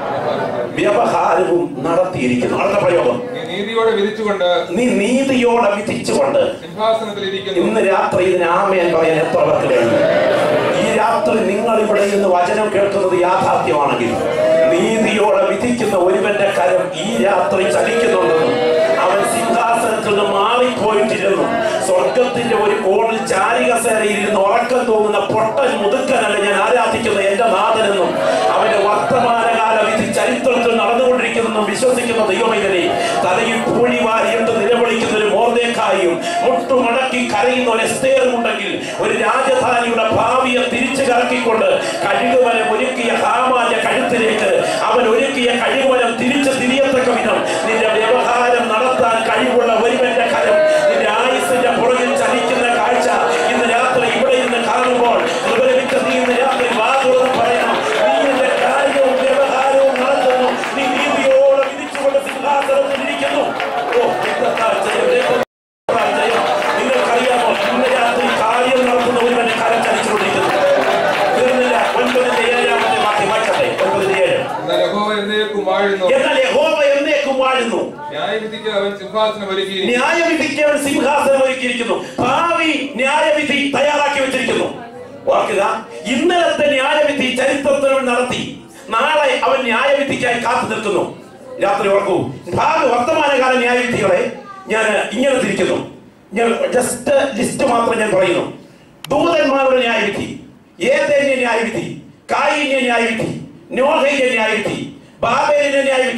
വ്യവഹാരവും നടത്തിയിരിക്കുന്നു. അടുത്ത പ്രയോഗം, നീതിയോടെ വിധിച്ചുകൊണ്ട് നീ നീതിയോടെ വിധിച്ചുകൊണ്ട് ഇന്ന് രാത്രി ഇതിന് ആമേൻ പറയാൻ എത്ര പേർക്ക് കഴിയും? ഈ രാത്രി നിങ്ങൾ ഇവിടെ നിന്ന് വചനം കേൾക്കുന്നത് യാഥാർത്ഥ്യമാണെങ്കിൽ നീതിയോടെ വിധിക്കുന്ന ഒരുവന്റെ കരം ഈ രാത്രി ചലിക്കുന്നുണ്ടെന്നും അവൻ സിംഹാസനത്തിൽ നിന്ന് മാറിപ്പോയിട്ടില്ലെന്നും സ്വർഗത്തിന്റെ ഒരു കോണിൽ ചാരികസേനയിൽ ഇരുന്ന് ഉറക്കം തോന്നുന്ന പൊട്ടൻ മുതുക്കനല്ല ഞാൻ ആരാധിക്കുന്ന എന്റെ നാഥനെന്നും അവന്റെ വർത്തമാനകാല വിധി ചരിത്രത്തിൽ നടന്നുകൊണ്ടിരിക്കുന്നെന്നും വിശ്വസിക്കുന്ന ദൈവമൈതനെ തലയിൽ പൂഴി വാരിയിട്ട് നിലവിളിക്കുന്ന ഒരു മോർദേഖായിയും മുട്ടുമടക്കി കരയുന്ന ഒരു എസ്തേറും ഉണ്ടെങ്കിൽ ഒരു രാജധാനിയുടെ ഭാവിയെ തിരിച്ചു കറക്കിക്കൊണ്ട് കഴുകുവനം ഒരുക്കിയ ഹാമാന്റെ കഴുത്തിലേക്ക് അവൻ ഒരുക്കിയ കഴുകുവനം തിരിച്ചു തിരിയത്തക്ക വിധം നിന്റെ വ്യവഹാരം നടത്താൻ കഴിവുള്ള ഒരുവന്റെ കരം നിന്റെ ആയുസിന്റെ പുറകിൽ ചലിക്കുന്ന കാഴ്ച ഇന്ന് രാത്രി ഇവിടെ നിന്ന് കാണുമ്പോൾ നീ ഇന്ന് രാത്രി വാതുറന്ന് പറയണം, നീ എന്റെ കാര്യവും വ്യവഹാരവും നടത്തുന്നു, നീ നീതിയോടെ വിധിച്ചുകൊണ്ട് സിംഹാസനത്തിൽ ഇരിക്കുന്നു. ഓ നിങ്ങൾക്കറിയാമോ, ഇന്ന് രാത്രി കാര്യം നടത്തുന്ന ഒരുവന്റെ കാര്യം ചലിച്ചുകൊണ്ടിരിക്കുന്നു. തീർന്നില്ല. ഒൻപതിന്റെ ഏഴാമത്തെ വാക്യം വായിക്കട്ടെ. ഒൻപതിന്റെ ഏഴ്. എന്നാൽ യഹോവ എന്നേക്കും വാഴുന്നു, ന്യായവിധിക്ക് അവൻ സിംഹാസനം ഒരുക്കിയിരിക്കുന്നു. ഭാവി ന്യായവിധി തയ്യാറാക്കി വെച്ചിരിക്കുന്നു. ഓർക്കുക, ഇന്നലത്തെ ന്യായവിധി ചരിത്രത്തിൽ നടത്തി, നാളെ അവൻ ന്യായവിധിക്കായി കാത്തു നിൽക്കുന്നു. രാത്രി ഓർക്കൂ, ഭാവി വർത്തമാനകാല ന്യായവിധികളെ ഞാൻ ഇങ്ങനെ തിരിക്കുന്നു. ഞാൻ ജസ്റ്റ് ലിസ്റ്റ് മാത്രം ഞാൻ പറയുന്നു. ദൂതന്മാരുടെ ന്യായവിധി, ഏദേന്യ ന്യായവിധി, കായിന്യ ന്യായവിധി, നോഹയിലെ ന്യായവിധി, ബാബേലിന്റെ ന്യായവിധി,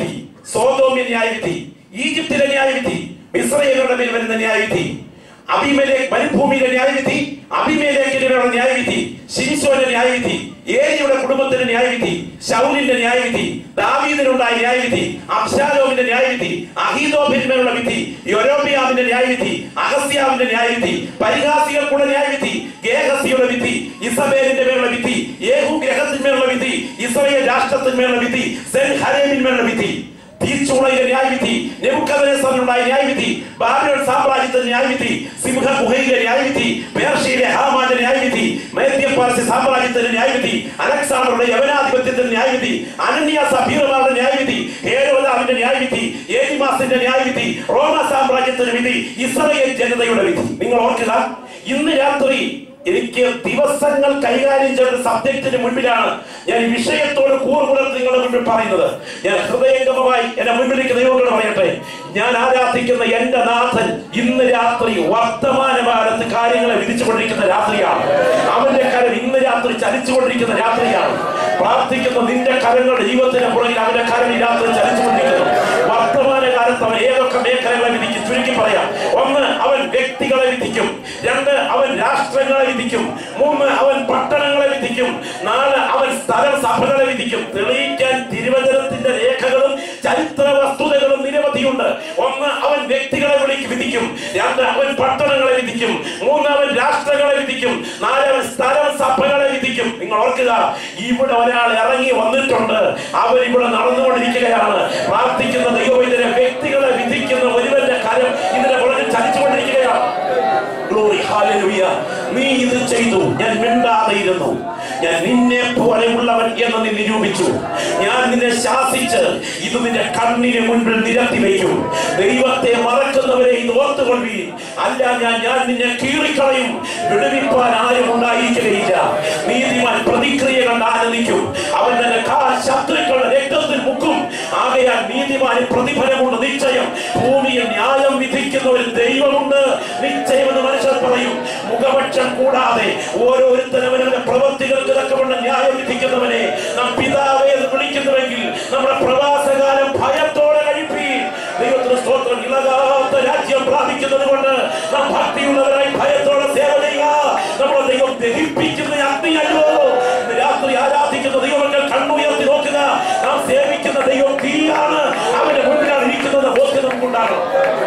സോദോമിന്റെ ന്യായവിധി, ഈജിപ്തിലെ ന്യായവിധി, ഇസ്രായേലിന്റെ മേൽ വരുന്ന ന്യായവിധി, അബിമേലെക്ക് മരുഭൂമിയിലെ ന്യായവിധി, അബിമേലെക്കിനുള്ള ന്യായവിധി, ശിംശോന്റെ ന്യായവിധി, ഏലിയുടെ കുടുംബത്തിന്റെ ന്യായവിധി, ശൗലിന്റെ ന്യായവിധി, ദാവീദിനുണ്ടായ ന്യായവിധി, അബ്ശാലോമിന്റെ ന്യായവിധി, അഹീതോഫിന്മേലുള്ള വിധി, യൊരോബിയാമിന്റെ ന്യായവിധി, അഹസ്യാവിന്റെ ന്യായവിധി, പരിഹാസികൾക്കുള്ള ന്യായവിധി, ഗേഹസിയുടെ വിധി, ഇസബേലിന്റെ മേലുള്ള വിധി, യേഹൂ ഗ്രഹത്തിന്മേലുള്ള വിധി, ഇസ്രായേൽ രാഷ്ട്രത്തിന്മേലുള്ള വിധി, സെൻഹരേമിന്മേലുള്ള വിധി, തീച്ചൂളയിലെ ന്യായവിധി, നെബൂഖദ്നേസറിനുണ്ടായ ന്യായവിധി, ബാബിലോൺ സാമ്രാജ്യത്തിന്റെ ന്യായവിധി, സിംഹഗുഹയിലെ ന്യായവിധി, പേർഷ്യയിലെ ഹാമാന്റെ ന്യായവിധി, മധ്യപാർശ്യ സാമ്രാജ്യത്തിന്റെ ന്യായവിധി, അലക്സാണ്ടറുടെ യവനാധിപത്യത്തിന്റെ ന്യായവിധി, അനന്യ സഫീറമാരുടെ ന്യായവിധി, ഹേരോദാവിന്റെ ന്യായവിധി, ഏലിമാസിന്റെ ന്യായവിധി, റോമ സാമ്രാജ്യത്തിന്റെ വിധി, ഇസ്രായേൽ ജനതയുടെ വിധി. നിങ്ങൾ ഓർക്കുക, ഇന്ന് രാത്രി എനിക്ക് ദിവസങ്ങൾ കൈകാര്യം ചെയ്ത സബ്ജക്റ്റിന് മുൻപിലാണ് ഞാൻ ഈ വിഷയത്തോട് കൂറുപുലർത്തി നിങ്ങളുടെ മുൻപിൽ പറയുന്നത്. ഞാൻ ഹൃദയംഗമമായി എന്റെ മുൻപിലേക്ക് ദൈവങ്ങളോട് പറയട്ടെ, ഞാൻ ആരാധിക്കുന്ന എന്റെ നാഥൻ ഇന്ന് രാത്രി വർത്തമാനകാലത്ത് കാര്യങ്ങളെ വിധിച്ചുകൊണ്ടിരിക്കുന്ന രാത്രിയാണ്. അവന്റെ കരം ഇന്ന് രാത്രി ചലിച്ചുകൊണ്ടിരിക്കുന്ന രാത്രിയാണ്. പ്രാർത്ഥിക്കുന്ന നിന്റെ കരങ്ങളുടെ ജീവിതത്തിന്റെ പുറകിൽ അവന്റെ കരം ഈ രാത്രി ചലിച്ചുകൊണ്ടിരിക്കുന്നു. വർത്തമാനകാലത്ത് അവൻ ഏതൊക്കെ മേഖലകളെ വിധിക്കും? ചുരുക്കി പറയാം. ഒന്ന്, അവൻ വ്യക്തികളെ വിധിക്കും. രണ്ട്, അവൻ രാഷ്ട്രങ്ങളെ വിധിക്കും. മൂന്ന്, അവൻ പട്ടണങ്ങളെ വിധിക്കും. നാല്, അവൻ സ്ഥല സഭകളെ വിധിക്കും. തെളിയിക്കാൻ തിരുവചനത്തിന്റെ രേഖകളും ചരിത്ര വസ്തുതകളും നിരവധിയുണ്ട്. ഒന്ന്, അവൻ വ്യക്തികളെ വിളിക്ക് വിധിക്കും. രണ്ട്, അവൻ പട്ടണങ്ങളെ വിധിക്കും. മൂന്ന്, അവൻ രാഷ്ട്രങ്ങളെ വിധിക്കും. നാല്, അവൻ സ്ഥല സഭകളെ വിധിക്കും. നിങ്ങൾ ഓർക്കുക, ഇവിടെ ഒരാൾ ഇറങ്ങി വന്നിട്ടുണ്ട്. അവൻ ഇവിടെ നടന്നുകൊണ്ടിരിക്കുകയാണ്. പ്രാർത്ഥിക്കുന്ന ദൈവത്തിന്റെ വ്യക്തികളെ വിധിക്കുന്ന ഒരുവന്റെ കാര്യം ഇതിന്റെ പുറകിൽ ചലിച്ചുകൊണ്ടിരിക്കുകയാണ്. Glory, hallelujah. നീ ഇത് ചെയ്തു, ഞാൻ മിണ്ടാതെ ഇരുന്നു. ഞാൻ നിന്നെ പോലെയുള്ളവൻ എന്ന് നീ നിരൂപിച്ചു. ഞാൻ നിന്നെ ശാസിച്ച് ഇത് നിന്റെ കണ്ണിന് മുൻപിൽ നിരത്തി വയ്ക്കും. ദൈവത്തെ മറക്കുന്നവരെ ഇത് ഓർത്തുകൊള്ളുവീൻ. അല്ല, ഞാൻ ഞാൻ നിന്നെ കീറിക്കളയും. വിടുവിപ്പാൻ ആരും ഉണ്ടായിരിക്കുകയില്ല. നീതിമാൻ പ്രതിക്രിയ കണ്ട് ആനന്ദിക്കും. അവൻ തന്റെ കാൽ ശത്രുക്കളുടെ രക്തത്തിൽ മുക്കും. ആകയാൽ നീതിമാന് പ്രതിഫലമുണ്ട് നിശ്ചയം. ഭൂമിയിൽ ന്യായം വിധിക്കുന്ന ഒരു ദൈവമുണ്ട് നിശ്ചയമെന്ന് മനുഷ്യർ പറയും. മുഖപക്ഷം കൂടാതെ ഓരോരുത്തരവരുടെ പ്രവൃത്തികൾക്ക് തക്കവണ്ണം ന്യായം വിധിക്കുന്നവനെ നാം പിതാവേ എന്ന് വിളിക്കുന്നുവെങ്കിൽ നമ്മുടെ പ്രവാസകാലം ഭയത്തോടെ കഴിപ്പീൻ. ദൈവത്തിന് സ്തോത്രം. ഇളകാത്ത രാജ്യം പ്രാപിക്കുന്നത് കൊണ്ട് നാം ഭക്തിയുള്ളവരായി ഭയത്തോടെ സേവ ചെയ്യുക. നമ്മുടെ ദൈവം ദഹിപ്പിക്കുന്ന അഗ്നിയല്ലോ. ഇന്ന് രാത്രി ആരാധിക്കുന്ന ദൈവമക്കൾ കണ്ണുയർത്തി നോക്കുക. നാം സേവിക്കുന്ന ദൈവം തീയാണ്. അവന്റെ മുൻപിലാണ് ഇരിക്കുന്നത്. ബോധ്യം നമുക്കുണ്ടാകണം.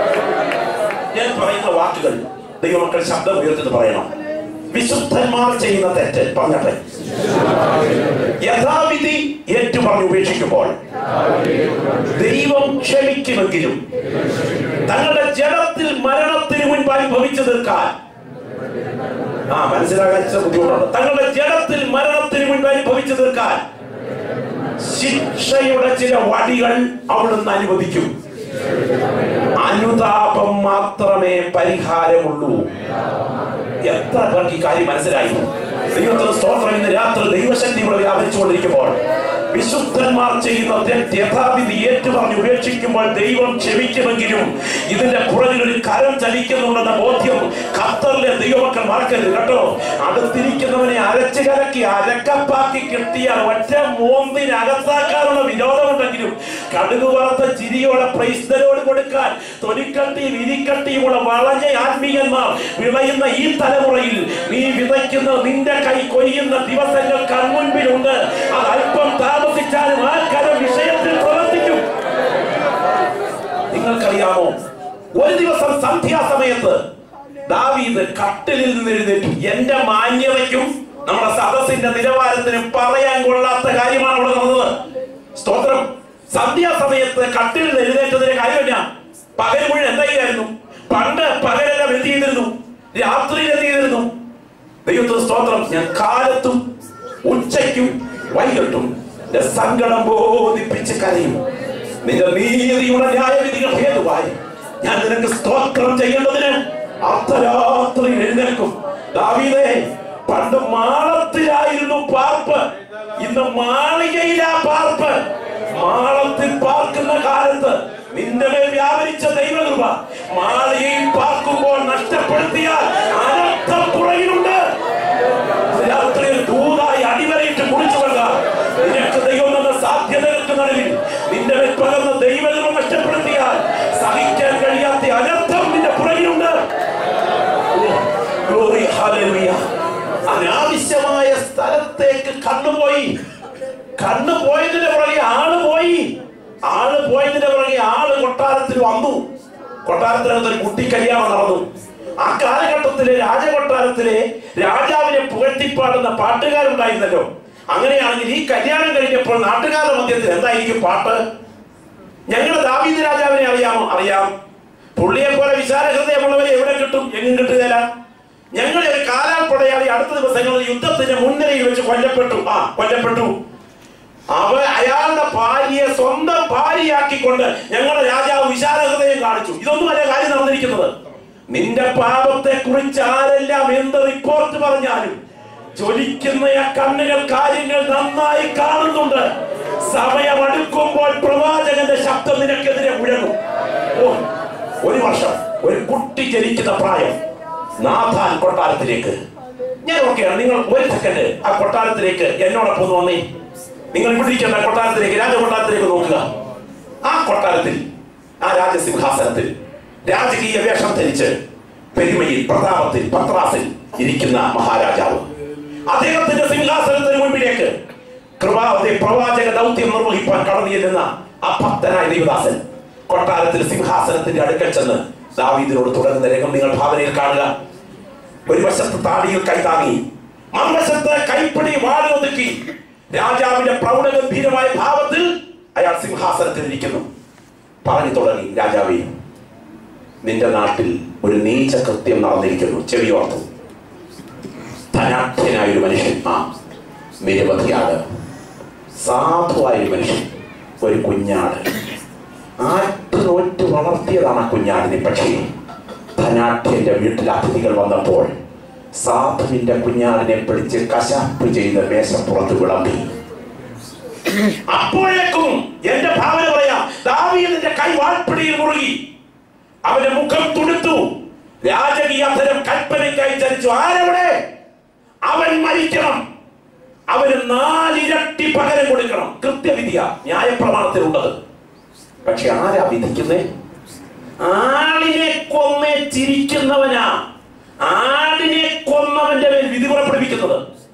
ഞാൻ പറയുന്ന വാക്കുകൾ ദൈവമക്കൾ ശബ്ദം ഉയർത്തി പറയണം. വിശുദ്ധന്മാർ ചെയ്യുന്ന തെറ്റ് പറഞ്ഞട്ടെ. യഥാവിധി ഏറ്റുപറഞ്ഞ് ഉപേക്ഷിക്കുമ്പോൾ ദൈവം ക്ഷമിക്കുമെങ്കിലും തങ്ങളുടെ ജഡത്തിൽ മരണത്തിന് മുൻപ് അനുഭവിച്ചു തീർക്കാൻ ആ മനസ്സിലാകാൻ ബുദ്ധിമുട്ടുണ്ട്. തങ്ങളുടെ ജഡത്തിൽ മരണത്തിന് മുൻപ് അനുഭവിച്ചു തീർക്കാൻ ശിക്ഷയുടെ ചില വടികൾ അവിടുന്ന് അനുവദിക്കും. അനുതാപം മാത്രമേ പരിഹാരമുള്ളൂ. എത്ര പേർക്ക് ഈ കാര്യം മനസ്സിലായി? ദൈവത്തിന് സ്തോത്രം. ഇന്ന് രാത്രി ദൈവശക്തി ഇവിടെ വ്യാപരിച്ചുകൊണ്ടിരിക്കുമ്പോൾ വിശുദ്ധന്മാർ ചെയ്യുന്ന തെറ്റ് യഥാവിധി ഏറ്റുപറഞ്ഞ് ഉപേക്ഷിക്കുമ്പോൾ ദൈവം ക്ഷമിക്കുമെങ്കിലും ഇതിന്റെ പുറകിൽ ഒരു കരം ചലിക്കുന്നുണ്ടെന്ന ബോധ്യം ഖത്തറിലെ ദൈവമക്കൾ മറക്കരുത് കേട്ടോ. അടുത്തിരിക്കുന്നവനെ അരച്ചു കലക്കി അരക്കപ്പാക്കി കിട്ടിയാൽ ഒറ്റ മോന്തിനകത്താക്കാനുള്ള വിരോധമുണ്ടെങ്കിലും കടുക് വറുത്ത ചിരിയോടെ പ്രൈസ്തലോട് കൊടുക്കാൻ തൊലിക്കട്ടിയും ഇരിക്കട്ടിയുമുള്ള വളഞ്ഞ ആത്മീയന്മാർ വിളയുന്ന ഈ തലമുറയിൽ നീ വിതയ്ക്കുന്ന നിന്റെ കൈ കൊയ്യുന്ന ദിവസങ്ങൾ കൺമുൻപിലുണ്ട്. അത് അല്പം താമസിച്ചാലും ആ കരം വിഷയത്തിൽ പ്രവർത്തിക്കും. നിങ്ങൾക്കറിയാമോ, ഒരു ദിവസം സന്ധ്യാസമയത്ത് ദാവീദ് കട്ടിലിൽ നിന്ന് എഴുന്നേറ്റു. എന്റെ മാന്യതയ്ക്കും നമ്മുടെ സദസ്സിന്റെ നിലവാരത്തിനും പറയാൻ കൊള്ളാത്ത കാര്യമാണ് അവിടെ നടന്നത്. സ്തോത്രം. സന്ധ്യാസമയത്ത് കട്ടിലിൽ എഴുന്നേറ്റതിന്റെ കാര്യമില്ല. പകൽ മുഴുവൻ എന്തായിരുന്നു? പണ്ട് പകലെല്ലാം എന്ത് ചെയ്തിരുന്നു? രാത്രിയിൽ എന്ത് ചെയ്തിരുന്നു? ദൈവത്തിന് സ്തോത്രം. ഞാൻ കാലത്തും ഉച്ചയ്ക്കും വൈകിട്ടും സങ്കടം ബോധിപ്പിച്ച് കരയും. നിന്റെ നീതിയുടെ ന്യായവിധികൾ ഹേതുവായി ഞാൻ നിനക്ക് സ്തോത്രം ചെയ്യേണ്ടതിന് അർദ്ധരാത്രി എഴുന്നേൽക്കും. ദാവീദേ, പണ്ട് മാളത്തിലായിരുന്നു പാർപ്പ്, ഇന്ന് മാളികയിലാ പാർപ്പ്. മാളത്തിൽ പാർക്കുന്ന കാലത്ത് നിന്റെ മേൽ വ്യാപരിച്ച ദൈവകൃപ മാളികയിൽ പാർക്കുമ്പോൾ നഷ്ടപ്പെടുത്തിയാൽ അനർത്ഥം പുറകിലുണ്ട്. രാത്രിയിൽ ദൂതായി അടിവരയിട്ട് കുറിച്ചു കൊള്ളുക. നിനക്ക് ദൈവം എന്ന സാധ്യതകൾക്ക് നടുവിൽ നിന്റെ മേൽ പകർന്ന ദൈവ ഹല്ലേലൂയ. അനാവശ്യമായ സ്ഥലത്തേക്ക് കണ്ണുപോയി. കണ്ണു പോയതിന്റെ പുറകെ ആള് പോയി. ആള് പോയതിന്റെ പുറകെ ആള് കൊട്ടാരത്തിൽ വന്നു. കൊട്ടാരത്തിനകത്ത് ഒരു കുട്ടി കല്യാണം നടന്നു. ആ കാലഘട്ടത്തിലെ രാജകൊട്ടാരത്തിലെ രാജാവിനെ പുകഴ്ത്തിപ്പാടുന്ന പാട്ടുകാരുണ്ടായിരുന്നല്ലോ. അങ്ങനെയാണെങ്കിൽ ഈ കല്യാണം കഴിഞ്ഞപ്പോൾ നാട്ടുകാരുടെ മധ്യത്തിൽ എന്തായിരിക്കും പാട്ട്? ഞങ്ങളുടെ ദാവീദ് രാജാവിനെ അറിയാമോ? അറിയാം. പുള്ളിയെ പോലെ വിശാല ഹൃദയമുള്ളവരെ എവിടെ കിട്ടും? എങ്ങും കിട്ടുകയില്ല. ഞങ്ങളെ ഒരു കാലാൽപ്പടയാളി അടുത്ത ദിവസങ്ങളിൽ യുദ്ധത്തിന്റെ മുൻനിരയിൽ വെച്ച് കൊല്ലപ്പെട്ടു. ആ കൊല്ലപ്പെട്ടു. അവ അയാളുടെ ഭാര്യയെ സ്വന്തം ഭാര്യയാക്കിക്കൊണ്ട് ഞങ്ങളുടെ രാജാവ് വിശാല ഹൃദയം കാണിച്ചു. ഇതൊന്നും അല്ല കാര്യം നടന്നിരിക്കുന്നത്. നിന്റെ പാപത്തെ കുറിച്ച് ആരെല്ലാം എന്ത് റിപ്പോർട്ട് പറഞ്ഞാലും ജ്വലിക്കുന്ന ആ കണ്ണുകൾ കാര്യങ്ങൾ നന്നായി കാണുന്നുണ്ട്. സമയം അടുക്കുമ്പോൾ പ്രവാചകന്റെ ശബ്ദം നിനക്കെതിരെ മുഴങ്ങും. ഓ, ഒരു വർഷം ഒരു കുട്ടി ജനിക്കുന്ന പ്രായം. നാഥാൻ കൊട്ടാരത്തിലേക്ക്. ഞാൻ ഓക്കെയാണ്. നിങ്ങൾ ഒരു സെക്കൻഡ് ആ കൊട്ടാരത്തിലേക്ക് എന്നോടൊപ്പം വന്നേ. നിങ്ങൾ ഇവിടെ ഇരിക്കേണ്ട കൊട്ടാരത്തിലേക്ക്, രാജകൊട്ടാരത്തിലേക്ക് നോക്കുക. ആ കൊട്ടാരത്തിൽ, ആ രാജസിംഹാസനത്തിൽ രാജകീയ വേഷം ധരിച്ച് പെരുമയിൽ പ്രതാപത്തിൽ പത്രാസിൽ ഇരിക്കുന്ന മഹാരാജാവ്, അദ്ദേഹത്തിന്റെ സിംഹാസനത്തിന് മുൻപിലേക്ക് കൃപാവതി പ്രവാചക ദൗത്യം നിർവഹിക്കാൻ കടന്നു ചെല്ലുന്ന ആ ഭക്തനായ ദൈവദാസൻ കൊട്ടാരത്തിൽ സിംഹാസനത്തിന്റെ അടുക്കൽ ചെന്ന് ദാവീദിനോട് തുടങ്ങുന്ന രംഗം നിങ്ങൾ ഭാവനയിൽ കാണുക. ഒരു വശത്ത് താടിയിൽ കൈതാങ്ങി, മറുവശത്ത് കൈപ്പിടി വാളുകൊതുക്കി രാജാവിന്റെ പ്രൗഢഗംഭീരമായ ഭാവത്തിൽ അയാൾ സിംഹാസനത്തിൽ ഇരിക്കുന്നു. പറഞ്ഞു തുടങ്ങി, രാജാവേ, നിന്റെ നാട്ടിൽ ഒരു നീച കൃത്യം നടന്നിരിക്കുന്നു. ചെവിയോർത്തു. ധനാഢ്യനായ ഒരു മനുഷ്യൻ, ആ നിരവധിയാണ്, സാധുവായ ഒരു മനുഷ്യൻ, ഒരു കുഞ്ഞാട് ആറ്റുനോറ്റ് വളർത്തിയതാണ് ആ കുഞ്ഞാടിനെ. പക്ഷേ ധനാഢ്യന്റെ വീട്ടിൽ അതിഥികൾ വന്നപ്പോൾ സാധുവിന്റെ കുഞ്ഞാടിനെ പിടിച്ച് കശാപ്പ് ചെയ്ത് മേശപ്പുറത്ത് വിളമ്പി. അപ്പോഴേക്കും എന്റെ ഭാവന പറയാം, ദാവീദിന്റെ കൈ വാൾപ്പിടിയിൽ മുറുകി, അവന്റെ മുഖം തുടുത്തു, രാജകീയ അധരം കൽപ്പനയ്ക്കായി ചരിച്ചു. ആരവിടെ? അവൻ മരിക്കണം, അവന് നാലിരട്ടി പകരം കൊടുക്കണം. കൃത്യവിധിയ ന്യായപ്രമാണത്തിലുള്ളത്. പക്ഷെ ആരാ വിധിക്കുന്നേ? ആളിനെ കൊന്നേ ചിരിക്കുന്നവനാ ആടിനെ കൊന്നവന്റെ മേൽ വിധി പുറപ്പെടുവിക്കുന്നത്.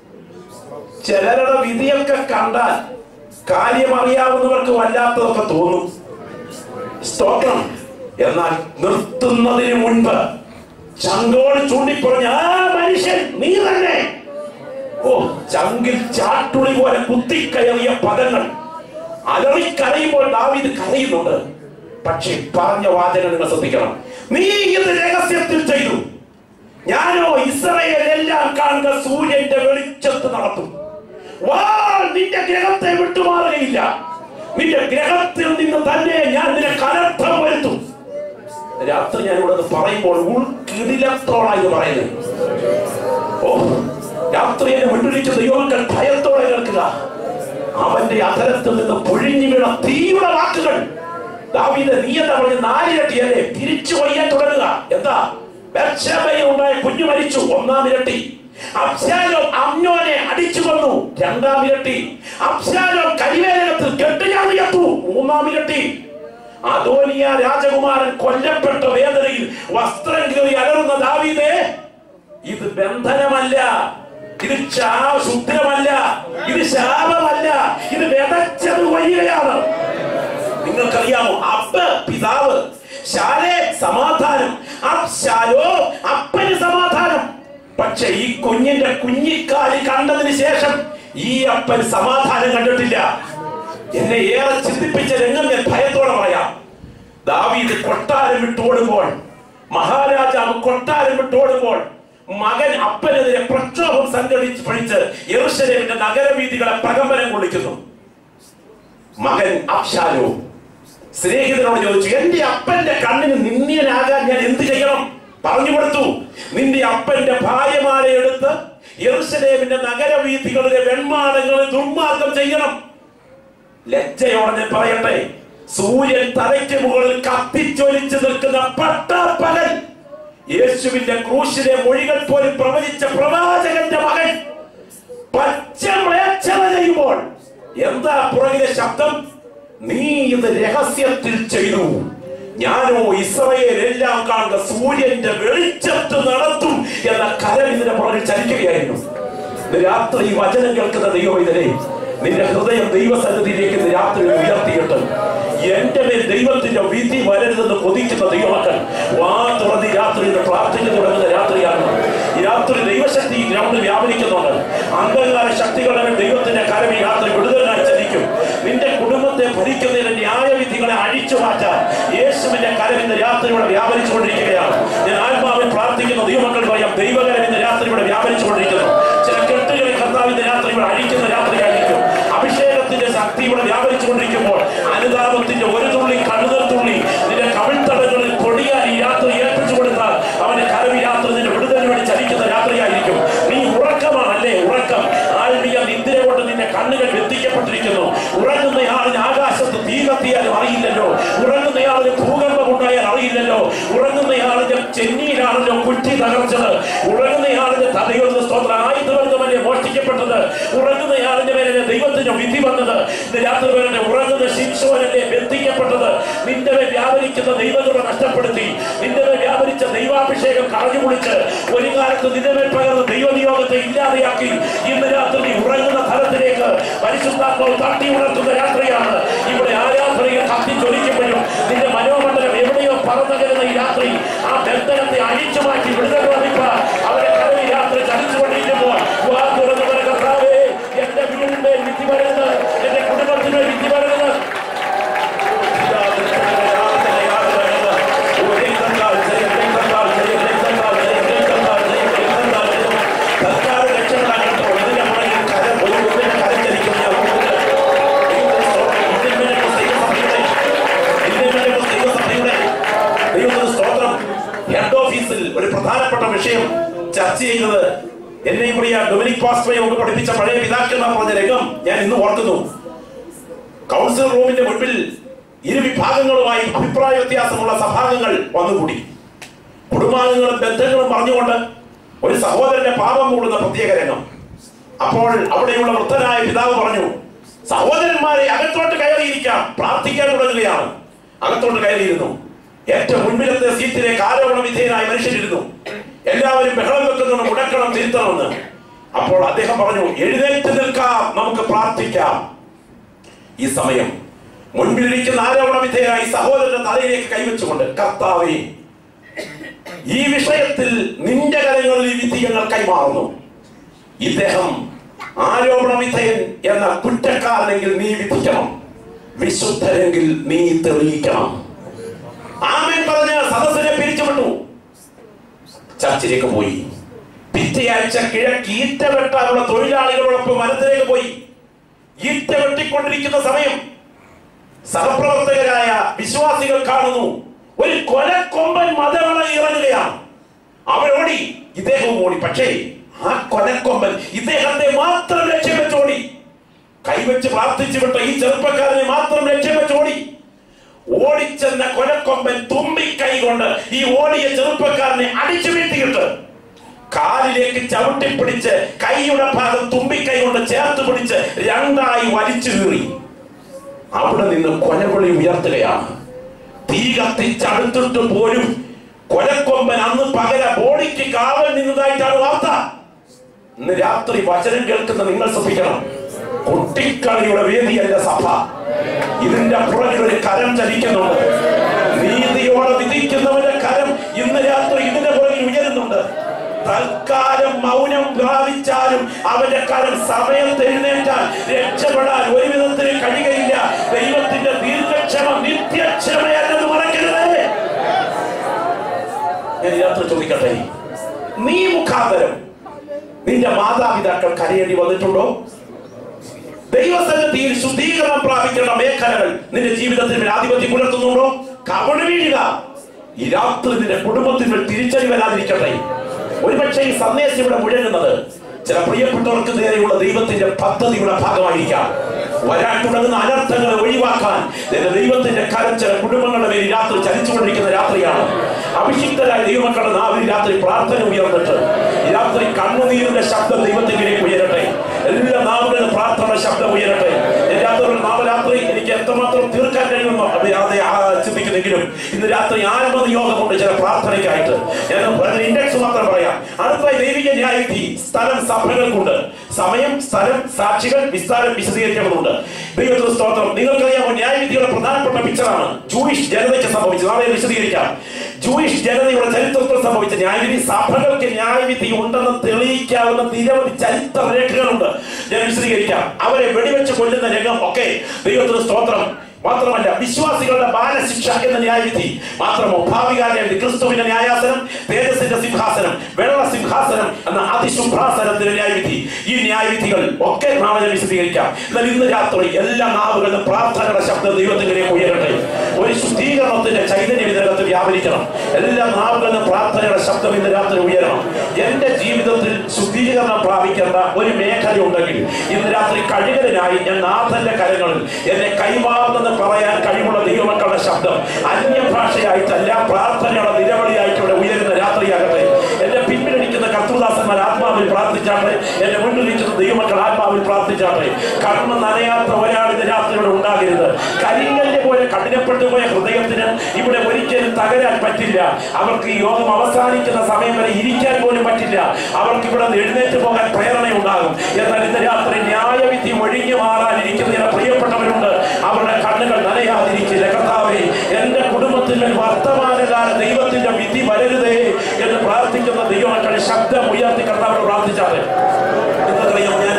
ചിലരുടെ വിധിയൊക്കെ കണ്ടാൽ കാര്യം അറിയാവുന്നവർക്ക് വല്ലാത്തതൊക്കെ തോന്നും. സ്തോത്രം. എന്നാൽ നിർത്തുന്നതിന് മുൻപ് ചങ്കോട് ചൂണ്ടിപ്പറഞ്ഞ ആ മനുഷ്യൻ നീ തന്നെ. ഓ, ചങ്കിൽ ചാട്ടുളി പോലെ കുത്തിക്കയറിയ പദങ്ങൾ അലറിക്കരയുമ്പോൾ ദാവീദ് കരയുന്നുണ്ട്. പക്ഷെ പറഞ്ഞ വാചകം നിങ്ങൾ ശ്രദ്ധിക്കണം. നീ ഇത് രഹസ്യത്തിൽ ചെയ്തു, ഞാനോ ഇസ്രായേൽ എല്ലാം കാണുക സൂര്യന്റെ വെളിച്ചത്ത് നടത്തും. വാൾ നിന്റെ ഗ്രഹത്തെ വിട്ടുമാറുകയില്ല. നിന്റെ ഗ്രഹത്തിൽ നിന്ന് തന്നെ ഞാൻ നിനക്ക് അനർത്ഥം വരുത്തും. രാത്രി ഞാൻ ഇവിടെ പറയുമ്പോൾ ഉൾക്കിടിലത്തോളായി പറയുന്നത്. ഓ, രാത്രി എന്നെ വിട്ടുവിളിച്ച ദൈവങ്ങൾ ഭയത്തോടെ കേൾക്കുക. അവന്റെ അധരത്തിൽ നിന്ന് പൊഴിഞ്ഞു വീണ തീയുടെ വാക്കുകൾ. ദാവീദ് നീ എന്താ പറഞ്ഞ? നാലിരട്ടിയല്ലേ? തിരിച്ചു കൊയ്യാൻ തുടങ്ങുക. എന്താ? ഉണ്ടായ കുഞ്ഞു മരിച്ചു, ഒന്നാം ഇരട്ടി. അബ്ശാലോം അമ്നോനെ അടിച്ചു കൊന്നു, രണ്ടാം ഇരട്ടി. അബ്ശാലോം കരിവേലകത്തിൽ കെട്ടുചാടിയെത്തു, മൂന്നാം ഇരട്ടി. അദോനിയ രാജകുമാരൻ കൊല്ലപ്പെട്ട വേദനയിൽ വസ്ത്രം കീറി അലറുന്ന ദാവീദേ, ഇത് ബന്ധനമല്ല, ഇത് ശുദ്രമല്ല, ഇത് ശാപമല്ല, ഇത് വിതച്ചത് കൊയ്യുകയാണ്. നിങ്ങൾക്കറിയാമോ? അബ്ബ് പിതാവ്, ശാലേ സമാധാനം, അബ്ശാലോ അപ്പന് സമാധാനം. പക്ഷെ ഈ കുഞ്ഞിന്റെ കുഞ്ഞിക്കാലി കണ്ടതിന് ശേഷം ഈ അപ്പൻ സമാധാനം കണ്ടിട്ടില്ല. എന്നെ ഏറെ ചിന്തിപ്പിച്ച രംഗം ഞാൻ ഭയത്തോടെ പറയാം. ദാവീദ് കൊട്ടാരം വിട്ടോടുമ്പോൾ, മഹാരാജാവ് കൊട്ടാരം വിട്ടോടുമ്പോൾ മകൻ അപ്പനെതിരെ പ്രക്ഷോഭം സംഘടിച്ച് പഠിച്ച് യെരൂശലേമിന്റെ നഗരവീഥികളെ പ്രകമ്പനം കൊള്ളിക്കുന്നു. മകൻ അബ്ശാലോം സ്നേഹിതനോട് ചോദിച്ചു, എന്റെ അപ്പന്റെ കണ്ണിന് നിന്ദ്യനാകാൻ ഞാൻ എന്ത് ചെയ്യണം? പറഞ്ഞു കൊടുത്തു, നിന്റെ അപ്പന്റെ ഭാര്യമാരെ എടുത്ത് യെരൂശലേമിന്റെ നഗരവീഥികളിലെ വെൺമാടങ്ങളിൽ ദുർമാർഗം ചെയ്യണം. ലജ്ജയോടെ ഞാൻ പറയട്ടെ, സൂര്യൻ തലയ്ക്ക് മുകളിൽ കത്തിച്ചൊലിച്ചു നിൽക്കുന്ന പട്ടാപ്പകൽ യേശുവിന്റെ ക്രൂശിലെ മൊഴികൾ പോലും പ്രവചിച്ച പ്രവാചകന്റെ മകൻ പച്ചമേച്ഛത ചെയ്യുമ്പോൾ എന്താ പുറകിലെ ശബ്ദം? നീ ഇത് രഹസ്യത്തിൽ ചെയ്തു, ഞാനോ ഇസ്രായേൽ എല്ലാം കാണുക സൂര്യന്റെ വെളിച്ചത്ത് നടത്തും എന്ന കരം ഇതിന്റെ പുറകിൽ ചലിക്കുകയായിരുന്നു. രാത്രി വചനം കേൾക്കുന്ന ദൈവവൈതലേ, നിന്റെ ഹൃദയം ദൈവസന്നിധിയിലേക്ക് രാത്രി ഉയർത്തിയിട്ട് എന്റെ മേൽ ദൈവത്തിന്റെ വിധി വരരുതെന്ന് കൊതിക്കുന്ന ദൈവമക്കൾ വാ തുറന്ന് രാത്രി പ്രാർത്ഥിച്ചു തുടങ്ങുന്ന രാത്രിയാണ്. രാത്രി ദൈവശക്തി ഗ്രൗണ്ടിൽ വ്യാപരിക്കുന്നുണ്ട്. അന്ധകാര ശക്തികളുടെ ദൈവത്തിന്റെ കരം ഈ രാത്രി വിടുതലായി ചലിക്കും. നിന്റെ കുടുംബത്തെ ഭരിക്കുന്നതിന് ന്യായവിധികളെ അഴിച്ചു മാറ്റാൻ യേശുവിന്റെ കരം ഇന്ന് രാത്രിയോടെ വ്യാപരിച്ചുകൊണ്ടിരിക്കുകയാണ്. ഞാൻ ആത്മാവിൽ പ്രാർത്ഥിക്കുന്ന ദൈവമക്കൾ പറയാം, ദൈവകരം ഇന്ന് രാത്രിയോടെ വ്യാപരിച്ചുകൊണ്ടിരിക്കുന്നു. ചില കെട്ടുകളെ കർത്താവിന്റെ രാത്രിയോടെ അഴിക്കുന്ന രാത്രിയായിരിക്കും. അഭിഷേകത്തിന്റെ ശക്തി ഇവിടെ വ്യാപരിച്ചുകൊണ്ടിരിക്കുമ്പോൾ അനുതാപത്തിന്റെ ഒരു തുള്ളി കണ്ണുനീർ തുള്ളി നിന്റെ കവിൾത്തടങ്ങളിൽ പൊടിയാൻ ഈ രാത്രി ഏൽപ്പിച്ചു കൊടുത്താൽ അവന്റെ കരം ഈ രാത്രി നിന്റെ വിടുതലിന് വേണ്ടി ചലിക്കുന്ന രാത്രിയായിരിക്കും. നീ ഉറക്കമാണല്ലേ? ഉറക്കം ആത്മീയ നിദ്ര കൊണ്ട് നിന്റെ കണ്ണുകൾ ബന്ധിക്കപ്പെട്ടിരിക്കുന്നു. ഉറങ്ങുന്നയാളിന് ആകാശത്ത് തീ കത്തിയാലും അറിയില്ലല്ലോ. ഉറങ്ങുന്നയാളിന് ഭൂകമ്പം ഉണ്ടായാൽ അറിയില്ലല്ലോ. ഉറങ്ങുന്നയാളിന്റെ ചെന്നിയിലാണല്ലോ കുറ്റി തകർച്ചത്. ഉറങ്ങുന്നയാളിന്റെ തലയൊന്ന് സ്തോത്രം ആയുധവർഗമല്ലേ മോഷ്ടിക്കപ്പെട്ടത്. ഉറങ്ങുന്നയാളിന്റെ മേലെ ദൈവത്തിന്റെ വിധി വന്നത്. രാത്രി വരെ ഉറങ്ങുന്ന ശിക്ഷോനല്ലേ ബന്ധിക്കപ്പെട്ടത്. നിന്റെ മേൽ വ്യാപരിക്കുന്ന ദൈവകൃപ നഷ്ടപ്പെടുത്തി നിന്റെ മേൽ വ്യാപരിച്ച ദൈവാഭിഷേകം കളഞ്ഞു കുളിച്ച് ഒരു കാലത്ത് നിന്റെ മേൽ പകർന്ന ദൈവനിയോഗത്തെ ഇല്ലാതെയാക്കി ഇന്ന് രാത്രി ഉറങ്ങുന്ന തലത്തിലേക്ക് പരിശുദ്ധാത്മാവ് തട്ടി ഉണർത്തുന്ന രാത്രിയാണ്. ഇവിടെ ആരാധനയിൽ കത്തിച്ചൊലിക്കപ്പെടും. നിന്റെ മനോമണ്ഡലം എവിടെയോ പറന്നകരുന്ന ഈ രാത്രി ആ ബന്ധനത്തെ അഴിച്ചു മാറ്റി വിടുതൽ വഹിപ്പാൻ അവരെ കടവിൽ രാത്രി ചലിച്ചുകൊണ്ടിരിക്കുമ്പോൾ വാ തുറന്നു പറ, കർത്താവേ, എന്റെ വീടിന്മേൽ വിധി വരുന്നത്, എന്റെ കുടുംബത്തിന്മേൽ വിധി വരുന്നത്. ഒരു പ്രധാനപ്പെട്ട വിഷയം ചർച്ച ചെയ്യുന്നത് എന്നെയും പ്രിയ ഡൊമിനിക് പാസ്റ്ററെ ഒക്കെ പഠിപ്പിച്ച പഴയ പിതാക്കന്മാർ പറഞ്ഞ രംഗം ഞാൻ ഇന്ന് ഓർക്കുന്നു. കൗൺസിൽ റൂമിന്റെ മുൻപിൽ ഇരു വിഭാഗങ്ങളുമായി അഭിപ്രായ വ്യത്യാസമുള്ള സഭാംഗങ്ങൾ വന്നുകൂടി. കുടുംബാംഗങ്ങളും ബന്ധങ്ങളും പറഞ്ഞുകൊണ്ട് ഒരു സഹോദരന്റെ പാപം മൂടുന്ന പ്രത്യേക രംഗം. അപ്പോൾ അവിടെയുള്ള വൃദ്ധനായ പിതാവ് പറഞ്ഞു, സഹോദരന്മാരെ അകത്തോട്ട് കയറിയിരിക്കാം, പ്രാർത്ഥിക്കാൻ തുടങ്ങുകയാണ്. അകത്തോട്ട് കയറിയിരുന്നു. ഏറ്റവും മുൻപിലത്തെ സീറ്റിലേക്ക് ആരോപണ വിധേയനായ മനുഷ്യരിരുന്നു. എല്ലാവരും ബഹളം വെക്കുന്നു, മുടക്കണം, തിരുത്തണമെന്ന്. അപ്പോൾ അദ്ദേഹം പറഞ്ഞു, എഴുന്നേറ്റ് നിൽക്കാം, നമുക്ക് പ്രാർത്ഥിക്കാം. ഈ സമയം മുൻപിലിരിക്കുന്ന ആരോപണ വിധേയനായി സഹോദരന്റെ തലയിലേക്ക് കൈവച്ചുകൊണ്ട്, കർത്താവേ, ഈ വിഷയത്തിൽ നിന്റെ കരങ്ങളിൽ ഈ വിധി ഞങ്ങൾ കൈമാറുന്നു. ഇദ്ദേഹം ആരോപണ വിധേയൻ എന്ന കുറ്റക്കാരനെങ്കിൽ നീ വിധിക്കണം, വിശുദ്ധരെങ്കിൽ നീ തെളിയിക്കണം. ആമേൻ പറഞ്ഞ സദസ്സിനെ പിരിച്ചുവിട്ടു. ചർച്ചിലേക്ക് പോയി. പിറ്റേയാഴ്ച കിഴക്ക് ഈറ്റ വെട്ടാനുള്ള തൊഴിലാളികളോടൊപ്പം വനത്തിലേക്ക് പോയി. ഈറ്റ വെട്ടിക്കൊണ്ടിരിക്കുന്ന സമയം സഹപ്രവർത്തകരായ വിശ്വാസികൾ കാണുന്നു, ഒരു കൊലക്കൊമ്പൻ മതവള ഇറങ്ങുകയാണ്. അവരോടി, ഇദ്ദേഹവും ഓടി. പക്ഷേ ആ കൊലക്കൊമ്പൻ ഇദ്ദേഹത്തെ മാത്രം ലക്ഷ്യം വെച്ചോടി. കൈവച്ച് പ്രാർത്ഥിച്ചു വിട്ട ഈ ചെറുപ്പക്കാരനെ മാത്രം ലക്ഷ്യം വെച്ചോടി. ഓടിച്ചെന്ന കൊലക്കൊമ്പൻ തുമ്പിക്കൈ കൊണ്ട് ഈ ഓടിയ ചെറുപ്പക്കാരനെ അടിച്ചു വീഴ്ത്തിയിട്ട് കാലിലേക്ക് ചവിട്ടിപ്പിടിച്ച് കൈയുടെ ഭാഗം തുമ്പിക്കൈ കൊണ്ട് ചേർത്ത് പിടിച്ച് രണ്ടായി വലിച്ചു കീറി. അവിടെ നിന്ന് കൊലവിളി ഉയർത്തുകയാണ്. തീ കത്തിച്ചടുത്തിട്ട് പോലും കൊലക്കൊമ്പൻ അന്ന് പകല ബോഡിക്ക് കാവൽ നിന്നതായിട്ടാണ് വാർത്ത. ഇന്ന് രാത്രി വചനം കേൾക്കുന്ന നിങ്ങൾ ശ്രദ്ധിക്കണം. കുട്ടിക്കളിയുടെ വേദിയല്ല സഭ. ഇതിന്റെ പുറകിൽ ഒരു കരം ചലിക്കുന്നുണ്ട്. നീതിയോടെ വിധിക്കുന്നവന്റെ കരം ഇന്ന് രാത്രി ഇതിന്റെ പുറകിൽ ഉയരുന്നുണ്ട്. തൽക്കാലം മൗനം പ്രാപിച്ചാലും അവന്റെ കരം സമയത്ത് എഴുന്നേറ്റാൽ രക്ഷപ്പെടാൻ ഒരു വിധത്തിന് കഴിയുകയില്ല. ദൈവത്തിന്റെ ദീർഘക്ഷമ നിത്യക്ഷമയല്ലെന്ന് മറക്കരുതേ. ഞാൻ രാത്രി ചോദിക്കട്ടെ, നീ മുഖാന്തരം നിന്റെ മാതാപിതാക്കൾ കരയേണ്ടി വന്നിട്ടുണ്ടോ? ദൈവസന്നിധിയിൽ ശുദ്ധീകരണം പ്രാപിക്കേണ്ട മേഖലകൾ നിന്റെ ജീവിതത്തിൽ ആധിപത്യം പുലർത്തുന്നുണ്ടോ? കവണ് വീഴുക. ഈ രാത്രി നിന്റെ കുടുംബത്തിൽ തിരിച്ചടി വരാതിരിക്കട്ടെ. ഒരുപക്ഷെ ഈ സന്ദേശം ഇവിടെ മുഴങ്ങുന്നത് ചില പ്രിയപ്പെട്ടവർക്ക് നേരെയുള്ള ദൈവത്തിന്റെ പദ്ധതിയുടെ ഭാഗമായിരിക്കാം. വരാൻ തുടങ്ങുന്ന അനർത്ഥങ്ങളെ ഒഴിവാക്കാൻ ദൈവത്തിന്റെ കരം ചില കുടുംബങ്ങളുടെ മേൽ രാത്രി ചലിച്ചുകൊണ്ടിരിക്കുന്ന രാത്രിയാണ്. അഭിഷിക്തരായ ദൈവമക്കളുടെ നാവിൽ രാത്രി പ്രാർത്ഥന ഉയർന്നിട്ട് രാത്രി കണ്ണുനീരിന്റെ ശബ്ദം ദൈവത്തിലേക്ക് ഉയരട്ടെ. എല്ലാ നാവുകളുടെ പ്രാർത്ഥന ശബ്ദം ഉയരട്ടെ. രാത്രി നാമരാത്രി എനിക്ക് എത്രമാത്രം തീർക്കാൻ കഴിയുമെന്നോ അതെ ചിന്തിക്കുന്നു. സംസാരിക്കുന്നെങ്കിലും ഇന്ന് രാത്രി ആരംഭ നിയോഗമുണ്ട് ചില പ്രാർത്ഥനയ്ക്കായിട്ട്. ഞാൻ ഇൻഡെക്സ് മാത്രം പറയാം. അടുത്തായി ദൈവിക ന്യായവിധി. സ്ഥലം സഭകൾക്കുണ്ട്. സമയം, സ്ഥലം, സാക്ഷികൾ, വിസ്താരം വിശദീകരിക്കേണ്ടതുണ്ട്. ദൈവത്തിന് സ്തോത്രം. നിങ്ങൾക്കറിയാമോ, ന്യായവിധിയുടെ പ്രധാനപ്പെട്ട പിക്ചറാണ് ജൂയിഷ് ജനതയ്ക്ക് സംഭവിച്ചത്. നാളെ വിശദീകരിക്കാം. ജൂയിഷ് ജനതയുടെ ചരിത്രത്തിൽ സംഭവിച്ച ന്യായവിധി. സഭകൾക്ക് ന്യായവിധി ഉണ്ടെന്ന് തെളിയിക്കാവുന്ന നിരവധി ചരിത്ര രേഖകളുണ്ട്. ഞാൻ വിശദീകരിക്കാം. അവരെ വെടിവെച്ച് കൊല്ലുന്ന രംഗം ഒക്കെ ദൈവത്തിന് സ്തോത്രം. മാത്രമല്ല, വിശ്വാസികളുടെ ബാലശിക്ഷ എന്ന ന്യായവിധി മാത്രമോ, ഭാവികാലം ക്രിസ്തുവിന്റെ ന്യായാസനം, തേജസ്സിന്റെ സിംഹാസനം, വെള്ള സിംഹാസനം എന്ന അതിശുഭ്രാസനത്തിന്റെ ന്യായവിധി. ഈ ന്യായവിധികൾ ഒക്കെ നാളെ വിശദീകരിക്കാം. എന്നാൽ ഇന്ന് രാത്രി എല്ലാ നാവുകളിലും പ്രാർത്ഥനയുടെ ശബ്ദം ദൈവത്തിലേക്ക് ഉയരട്ടെ. ഒരു ശുദ്ധീകരണത്തിന്റെ ചൈതന്യം ഇതിനകത്ത് വ്യാപരിക്കണം. എല്ലാ നാവുകളിലും പ്രാർത്ഥനയുടെ ശബ്ദം ഇന്ന് രാത്രി ഉയരണം. എന്റെ ജീവിതത്തിൽ ശുദ്ധീകരണം പ്രാപിക്കേണ്ട ഒരു മേഖല ഉണ്ടെങ്കിൽ ഇന്ന് രാത്രി കഴുകലിനായി ഞാൻ നാഥന്റെ കരങ്ങളിൽ എന്നെ കൈമാറുന്ന പറയാൻ കഴിവുള്ള ദൈവമക്കളുടെ ശബ്ദം അന്യഭാഷയായിട്ടല്ല, പ്രാർത്ഥനയുടെ നിരവധിയായിട്ട് ഇവിടെ ഉയരുന്ന രാത്രിയാകട്ടെ. എന്റെ പിന്നിലിരിക്കുന്ന കർത്തൃദാസന്മാർ ആത്മാവിൽ പ്രാർത്ഥിച്ചാട്ടെ. എന്റെ മുന്നിലിരിക്കുന്ന ദൈവമക്കൾ ആത്മാവിൽ പ്രാർത്ഥിച്ചാട്ടെ. കർമ്മ നനയാത്ത ഒരാൾ ഇന്ന് രാത്രിയോടെ ഉണ്ടാകരുത്. കരിങ്കല്ല് പോലെ കഠിനപ്പെട്ടു പോയ ഹൃദയത്തിന് ഇവിടെ ഒരിക്കലും തകരാൻ പറ്റില്ല. അവർക്ക് ഈ യോഗം അവസാനിക്കുന്ന സമയം വരെ ഇരിക്കാൻ പോലും പറ്റില്ല. അവർക്ക് ഇവിടെ എഴുന്നേറ്റ് പോകാൻ പ്രേരണയുണ്ടാകും. എന്നാൽ ഇന്ന് രാത്രി ന്യായവിധി ഒഴിഞ്ഞു മാറാനിരിക്കുന്ന ചില പ്രിയപ്പെട്ടവരുണ്ട്. അവരുടെ കണ്ണുകൾ നനയാതിരിക്കില്ല. കർത്താവേ, എന്റെ കുടുംബത്തിൽ വർത്തമാനകാല ദൈവത്തിന്റെ വിധി വരരുതേ എന്ന് പ്രാർത്ഥിക്കുന്ന ദൈവമക്കളുടെ ശബ്ദം ഉയർത്തി കർത്താവിനോട് പ്രാർത്ഥിച്ചാതെ. എന്നറിയാം, ഞാൻ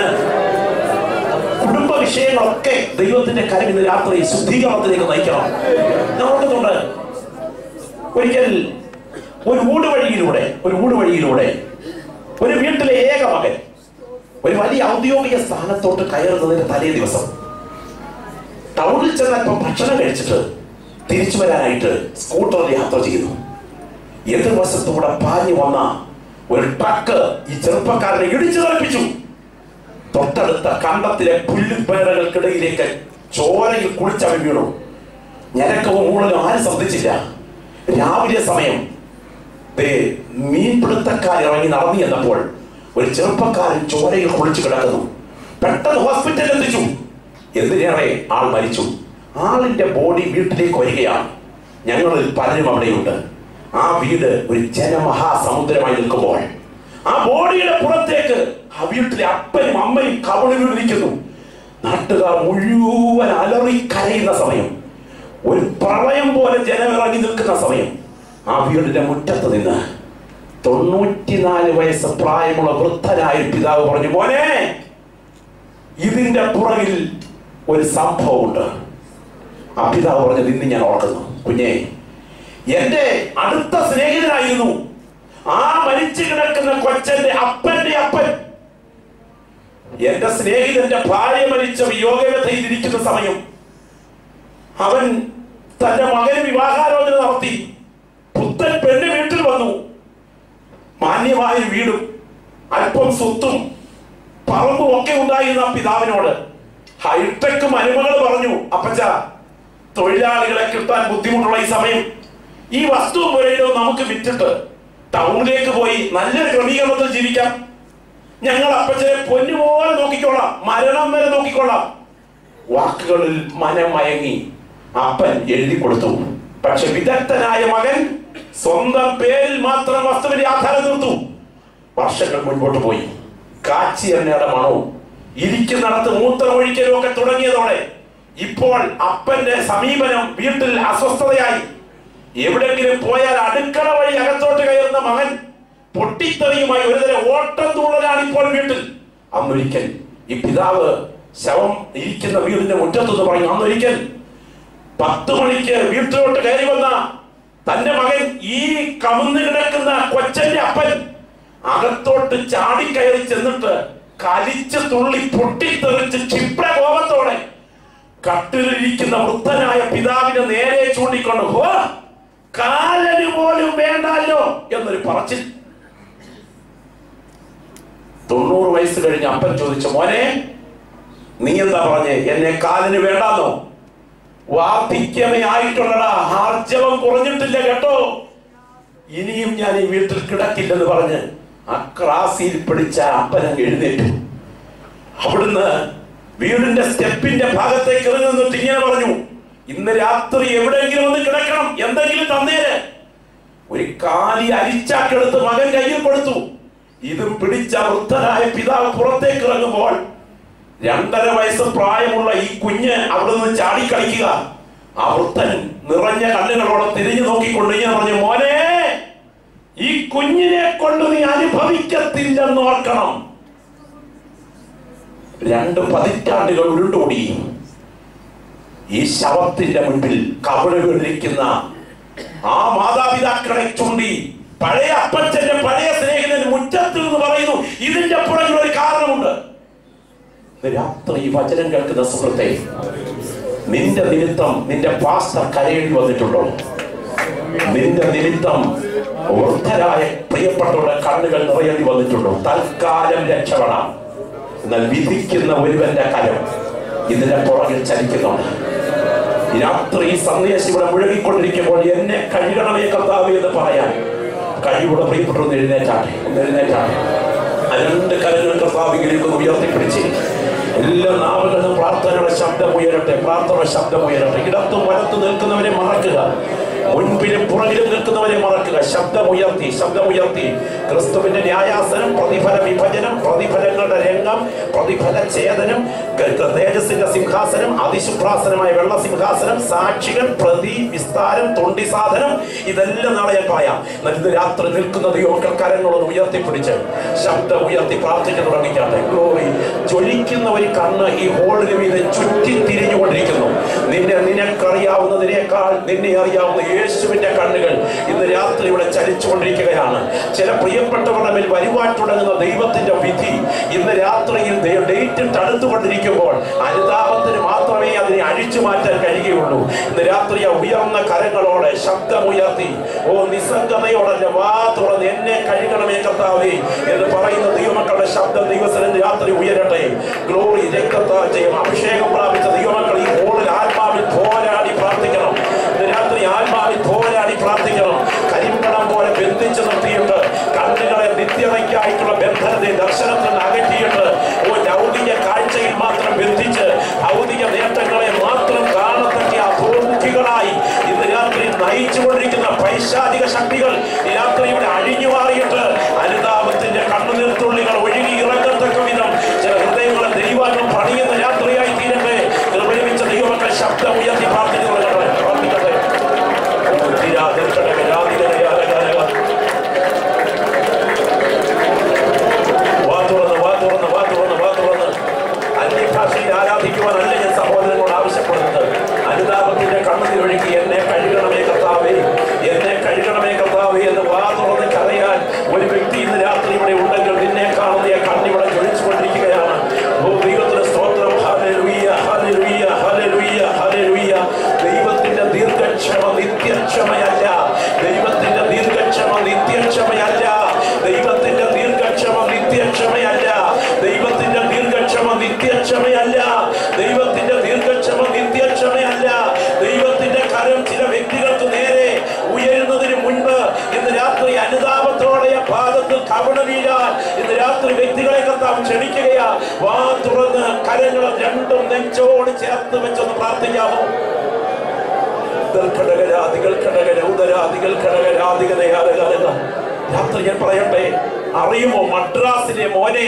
കുടുംബ വിഷയങ്ങളൊക്കെ ദൈവത്തിന്റെ കരം ഇന്ന് രാത്രി ശുദ്ധീകരണത്തിലേക്ക് നയിക്കണം. ഞാൻ ഓർക്കുന്നുണ്ട്, ഒരിക്കൽ ഒരു ഊടുവഴിയിലൂടെ ഒരു ഊടുവഴിയിലൂടെ ഒരു വീട്ടിലെ ഏക മകൻ ഒരു വലിയ ഔദ്യോഗിക സ്ഥാനത്തോട്ട് കയറുന്നതിന്റെ തലേ ദിവസം ടൗണിൽ ചെന്നപ്പം ഭക്ഷണം കഴിച്ചിട്ട് തിരിച്ചു വരാനായിട്ട് സ്കൂട്ടറിൽ യാത്ര ചെയ്യുന്നു. എതിർവശത്തൂടെ പാഞ്ഞു വന്ന ഒരു ട്രക്ക് ഈ ചെറുപ്പക്കാരനെ ഇടിച്ചു തെറിപ്പിച്ചു. തൊട്ടടുത്ത കണ്ടത്തിലെ പുല്ലുപേറകൾക്കിടയിലേക്ക് ചോരയിൽ കുളിച്ചവൻ വീണു. ഞരക്കവും മൂളലും ആരും ശ്രദ്ധിച്ചില്ല. രാവിലെ സമയം മീൻപിടുത്തക്കാർ ഇറങ്ങി നടന്നു എന്നപ്പോൾ ഒരു ചെറുപ്പക്കാരൻ ചോരയിൽ കുളിച്ചു കിടക്കുന്നു. പെട്ടെന്ന് ഹോസ്പിറ്റലിൽ എത്തിച്ചു. എന്തിനേറെ ആൾ മരിച്ചു. ആളിന്റെ ബോഡി വീട്ടിലേക്ക് വരികയാണ്. ഞങ്ങളിൽ പലരും അവിടെയുണ്ട്. ആ വീട് ഒരു ജനമഹാസമുദ്രമായി നിൽക്കുമ്പോൾ ആ ബോഡിയുടെ പുറത്തേക്ക് ആ വീട്ടിലെ അപ്പനും അമ്മയും കവളി വീണിരിക്കുന്നു. നാട്ടുകാർ മുഴുവൻ അലറി കരയുന്ന സമയം, ഒരു പ്രളയം പോലെ ജനമിറങ്ങി നിൽക്കുന്ന സമയം, ആ വീടിന്റെ മുറ്റത്ത് നിന്ന് തൊണ്ണൂറ്റിനാല് വയസ്സ് പ്രായമുള്ള വൃദ്ധനായ പിതാവ് പറഞ്ഞു, മോനെ, ഇതിന്റെ പുറകിൽ ഒരു സംഭവമുണ്ട്. ആ പിതാവ് പറഞ്ഞത് ഇന്ന് ഞാൻ ഓർക്കുന്നു. കുഞ്ഞെ, എന്റെ അടുത്ത സ്നേഹിതനായിരുന്നു ആ മരിച്ചു കിടക്കുന്ന കൊച്ചന്റെ അപ്പന്റെ അപ്പൻ. എന്റെ സ്നേഹിതന്റെ ഭാര്യ മരിച്ച വിയോഗവ്യഥയിലിരിക്കുന്ന സമയം അവൻ തന്റെ മകന് വിവാഹാലോചന നടത്തി. പുത്തൻ പെണ്ണ് വീട്ടിൽ വന്നു. മാന്യമായ വീടും അല്പം സ്വത്തും പറമ്പും ഒക്കെ ഉണ്ടായിരുന്ന പിതാവിനോട് ഹൈടെക് മരുമകൾ പറഞ്ഞു, അപ്പച്ച, തൊഴിലാളികളെ കിട്ടാൻ ബുദ്ധിമുട്ടുള്ള ഈ സമയം ഈ വസ്തുവും പുരയിടവും നമുക്ക് വിറ്റിട്ട് ടൗണിലേക്ക് പോയി നല്ലൊരു ക്രമീകരണത്തിൽ ജീവിക്കാം. ഞങ്ങൾ അപ്പച്ചനെ പൊന്നുപോലെ നോക്കിക്കൊള്ളാം, മരണം വരെ നോക്കിക്കൊള്ളാം. വാക്കുകളിൽ മനം മയങ്ങി അപ്പൻ എഴുതി കൊടുത്തു. പക്ഷെ വിദഗ്ധനായ മകൻ സ്വന്തം പേരിൽ മാത്രം വസ്തുവിന്റെ ആധാരം തീർത്തു. വർഷങ്ങൾ മുൻപോട്ട് പോയി. കാച്ചി എണ്ണയുടെ മണവും ഇരിക്കുന്നിടത്ത് മൂത്രമൊഴിക്കലും ഒക്കെ തുടങ്ങിയതോടെ ഇപ്പോൾ അപ്പന്റെ സമീപനം വീട്ടിൽ അസ്വസ്ഥതയായി. എവിടെങ്കിലും പോയാൽ അടുക്കള വഴി അകത്തോട്ട് കയറുന്ന മകൻ പൊട്ടിത്തെറിയുമായി ഒരുതരം ഓട്ടം തുള്ളലാണ് ഇപ്പോൾ വീട്ടിൽ. അന്നൊരിക്കൽ ഈ പിതാവ് ശവം ഇരിക്കുന്ന വീടിന്റെ മുറ്റത്തെന്ന് പറഞ്ഞു, അന്നൊരിക്കൽ പത്ത് മണിക്ക് വീട്ടിലോട്ട് കയറി വന്ന തന്റെ മകൻ ഈ കമന്ന് കിടക്കുന്ന കൊച്ചന്റെ അപ്പൻ അകത്തോട്ട് ചാടിക്കയറി ചെന്നിട്ട് കലിച്ച് തുള്ളി പൊട്ടിത്തെറിച്ച് ക്ഷിപ്ര കോപത്തോടെ കട്ടിലിരിക്കുന്ന വൃദ്ധനായ പിതാവിനെ നേരെ ചൂണ്ടിക്കൊണ്ട്, ഹോ, കാലന് പോലും വേണ്ടല്ലോ എന്നൊരു പറച്ചിൽ. തൊണ്ണൂറ് വയസ്സ് കഴിഞ്ഞ് അപ്പൻ ചോദിച്ചു, മോനെ, നീ എന്താ പറഞ്ഞേ? എന്നെ കാലിന് വേണ്ടാന്നോ? വാർദ്ധക്യമേ ആയിട്ടുള്ളടാ, ആർജവം കുറഞ്ഞിട്ടില്ല കേട്ടോ. ഇനിയും ഞാൻ ഈ വീട്ടിൽ കിടക്കില്ലെന്ന് പറഞ്ഞ് ആ ക്രാസിൽ പിടിച്ച അപ്പനങ്ങ് എഴുന്നേറ്റു. അവിടുന്ന് വീടിന്റെ സ്റ്റെപ്പിന്റെ ഭാഗത്തേക്ക് ഇറങ്ങി നിന്നിട്ട് ഇങ്ങനെ പറഞ്ഞു, ഇന്ന് രാത്രി എവിടെയെങ്കിലും ഒന്ന് കിടക്കണം, എന്തെങ്കിലും തന്നേര്. ഒരു കാലി അരിച്ചാക്കെടുത്ത് മകൻ കയ്യിൽ കൊടുത്തു. ഇതും പിടിച്ച വൃദ്ധനായ പിതാവ് പുറത്തേക്ക് ഇറങ്ങുമ്പോൾ രണ്ടര വയസ്സ് പ്രായമുള്ള ഈ കുഞ്ഞ് അവിടെ നിന്ന് ചാടിക്കളിക്കുക. ആ വൃദ്ധൻ നിറഞ്ഞ കണ്ണുകളോടെ തിരിഞ്ഞു നോക്കിക്കൊണ്ട് ഞാൻ പറഞ്ഞു, മോനെ, ഈ കുഞ്ഞിനെ കൊണ്ട് നീ അനുഭവിക്കത്തില്ലെന്ന് ഓർക്കണം. രണ്ട് പതിറ്റാണ്ടുകൾ ഉരുണ്ടോടി ഈ ശവത്തിന്റെ മുൻപിൽ കബറുകളിരിക്കുന്ന ആ മാതാപിതാക്കളെ ചൂണ്ടി പഴയ അപ്പച്ചന്റെ പഴയ സ്നേഹിതന് മുറ്റത്ത് നിന്ന് പറയുന്നു, ഇതിന്റെ പുറകിൽ ഒരു കാരണമുണ്ട്. രാത്രി ഈ വചനം കേൾക്കുന്ന സുഹൃത്തെ, നിന്റെ നിമിത്തം നിന്റെ പാസ്റ്റർ കരയേണ്ടി വന്നിട്ടുണ്ടോ? നിന്റെ നിമിത്തം വൃദ്ധരായ പ്രിയപ്പെട്ടവരുടെ കണ്ണുകൾ നിറയേണ്ടി വന്നിട്ടുണ്ടോ? തൽക്കാലം രക്ഷപ്പെടാം, എന്നാൽ വിധിക്കുന്ന ഒരുവന്റെ കരം ഇതിന്റെ പുറകിൽ ചലിക്കുന്നുണ്ട്. രാത്രി ഈ സന്ദേശം ഇവിടെ മുഴങ്ങിക്കൊണ്ടിരിക്കുമ്പോൾ എന്നെ കഴുകണമേ കർത്താവേ എന്ന് പറയാൻ കഴിവുള്ള പ്രിയപ്പെട്ടവർ എഴുന്നേറ്റാട്ടെ, ഒന്ന് എഴുന്നേറ്റാട്ടെ. രണ്ട് കരങ്ങൾ കർത്താവിലേക്ക് ഒന്ന് ഉയർത്തിപ്പിടിച്ച് എല്ലാ നാവുകളും പ്രാർത്ഥനയുടെ ശബ്ദം ഉയരട്ടെ, പ്രാർത്ഥന ശബ്ദം ഉയരട്ടെ. ഇടത്തും വലത്തും നിൽക്കുന്നവരെ മറക്കുക, മുൻപിലും പുറകിലും നിൽക്കുന്നവരെ മറക്കുക. ശബ്ദമുയർത്തി ശബ്ദമുയർത്തി ക്രിസ്തുവിന്റെ ന്യായാസനം, പ്രതിഫല വിഭജനം, പ്രതിഫലങ്ങളുടെ രംഗം, പ്രതിഫല ഛേദനം, തേജസ്സിന്റെ സിംഹാസനം, അതിശുഭ്രാസനമായ വെള്ള സിംഹാസനം, സാക്ഷികൾ, പ്രതി വിസ്താരം, തൊണ്ടി സാധനം, ഇതെല്ലാം നാളെ ഞാൻ പറയാം. ഇന്ന് രാത്രി നിൽക്കുന്ന ദൈവമക്കൾ കരങ്ങളൊന്ന് ഉയർത്തിപ്പിടിച്ച് ശബ്ദം ഉയർത്തി പ്രാർത്ഥിക്കാൻ തുടങ്ങിക്കാട്ടെ. ഗ്ലോറി. ജ്വലിക്കുന്ന ഒരു കണ്ണ് ഈ ഹോളിന് മീതെ ചുറ്റി തിരിഞ്ഞുകൊണ്ടിരിക്കുന്നു. നിന്നെ നിനക്കറിയാവുന്നതിനേക്കാൾ നിന്നെ അറിയാവുന്ന യേശുവിന്റെ കണ്ണുകൾ ഇന്ന് രാത്രി ഇവിടെ ചലിച്ചുകൊണ്ടിരിക്കുകയാണ്. ചില പ്രിയപ്പെട്ടവരുടെ മേൽ വരുവാൻ തുടങ്ങുന്ന ദൈവത്തിന്റെ വിധി ഇന്ന് രാത്രിയിൽ ഡേറ്റ് അടുത്തുകൊണ്ടിരിക്കുമ്പോൾ അനുതാപത്തിന് മാത്രമേ അതിനെ അഴിച്ചു മാറ്റാൻ കഴിയുകയുള്ളൂ. ഇന്ന് രാത്രി ആ ഉയർന്ന കരങ്ങളോടെ ശബ്ദമുയർത്തി, ഓ നിസ്സംഗതയോടെ വാ തുറന്ന് എന്നെ കഴുകണമേ കർത്താവേ എന്ന് പറയുന്ന ദൈവമക്കളുടെ ശബ്ദം ദിവസം രാത്രി ഉയരട്ടെ. ഗ്ലോറി. രക്തത്താൽ ജയം അഭിഷേകം പ്രാപിച്ച ദൈവമക്കൾ ഈ ഹോളിൽ ആത്മാവിൽ പോരാടി പ്രാർത്ഥിക്കണം. ഇന്ന് രാത്രി ആത്മാവിൽ പോരാടി പ്രാർത്ഥിക്കണം. കരിമ്പണം പോലെ ബന്ധിച്ചു നിർത്തിയിട്ട് കണ്ണുകളെ നിത്യതയ്ക്കായിട്ടുള്ള ബന്ധനത്തെ ദർശനത്തിൽ നിന്ന് അകറ്റിയിട്ട് ഓ ലൗകിക കാഴ്ചയിൽ മാത്രം ബന്ധിച്ച് ഭൗതിക നേട്ടങ്ങളെ മാത്രം കാണത്തക്ക അധോമുഖികളായി ഇന്ന് രാത്രി നയിച്ചുകൊണ്ടിരിക്കുന്ന പൈശാചിക ശക്തികൾ ഈ രാത്രി ഇവിടെ അഴിഞ്ഞു മാറിയിട്ട് അനുതാപത്തിന്റെ കണ്ണുനീർത്തുള്ളികൾ ഒഴുകി ഇറങ്ങത്തക്ക വിധം ചില ഹൃദയങ്ങളെ ദൈവാത്മം പണിയുന്ന രാത്രിയായി തീരട്ടെ. നിർവഹിച്ച ദൈവമക്കൾ ശബ്ദം ഉയർത്തി പ്രാർത്ഥിക്കുന്നത് പ്രാർത്ഥിക്കട്ടെ. വാ തുറന്ന് വാ തുറന്ന് വാ തുറന്ന് വാ തുറന്ന് അന്യഭാഷയിൽ ആരാധിക്കുവാനല്ല ഞാൻ സഹോദരനോട് ആവശ്യപ്പെടുന്നത്. അനുതാപത്തിന്റെ കണ്ണുനീർ ഒഴുകി എന്നെ കഴുകണമേ കർത്താവേ, എന്നെ കഴുകണമേ കർത്താവേ എന്ന് വാ തുറന്ന് കരയാൻ ഒരു വ്യക്തി ഇന്ന് രാത്രി ഇവിടെ ഉണ്ടെങ്കിൽ നിന്നെ കാണുന്ന കണ്ണിവിടെ ജ്വലിച്ചുകൊണ്ടിരിക്കുകയാണ്. ഓ ദൈവത്തിന് സ്തോത്രം. Hallelujah hallelujah hallelujah hallelujah. ദൈവത്തിന്റെ ദീർഘക്ഷമ നിത്യക്ഷമയല്ല. ദൈവത്തിന്റെ ദീർഘക്ഷമ നിത്യക്ഷമയല്ല. ദൈവത്തിന്റെ ദീർഘക്ഷമ നിത്യക്ഷമയല്ല. ദൈവത്തിന്റെ ദീർഘക്ഷമ നിത്യക്ഷമയല്ല. ദൈവത്തിന്റെ ദീർഘക്ഷമ നിത്യക്ഷമയല്ല. ദൈവത്തിന്റെ കരം ചില വ്യക്തികൾക്ക് നേരെ ഉയരുന്നതിന് മുൻപ് ഇന്ന് രാത്രി അനുതാപത്തോടെ പാദത്തിൽ കവിണ വീഴാൻ ഇന്ന് രാത്രി വ്യക്തികളെ കർത്താവ് ക്ഷണിക്കുകയാ. വാ തുറന്ന് കരങ്ങൾ രണ്ടും നെഞ്ചോട് ചേർത്ത് വെച്ചൊന്ന് പ്രാർത്ഥിക്കാമോ? രാത്രി ഞാൻ പറയട്ടെ, അറിയുമോ മദ്രാസിലെ മോനെ,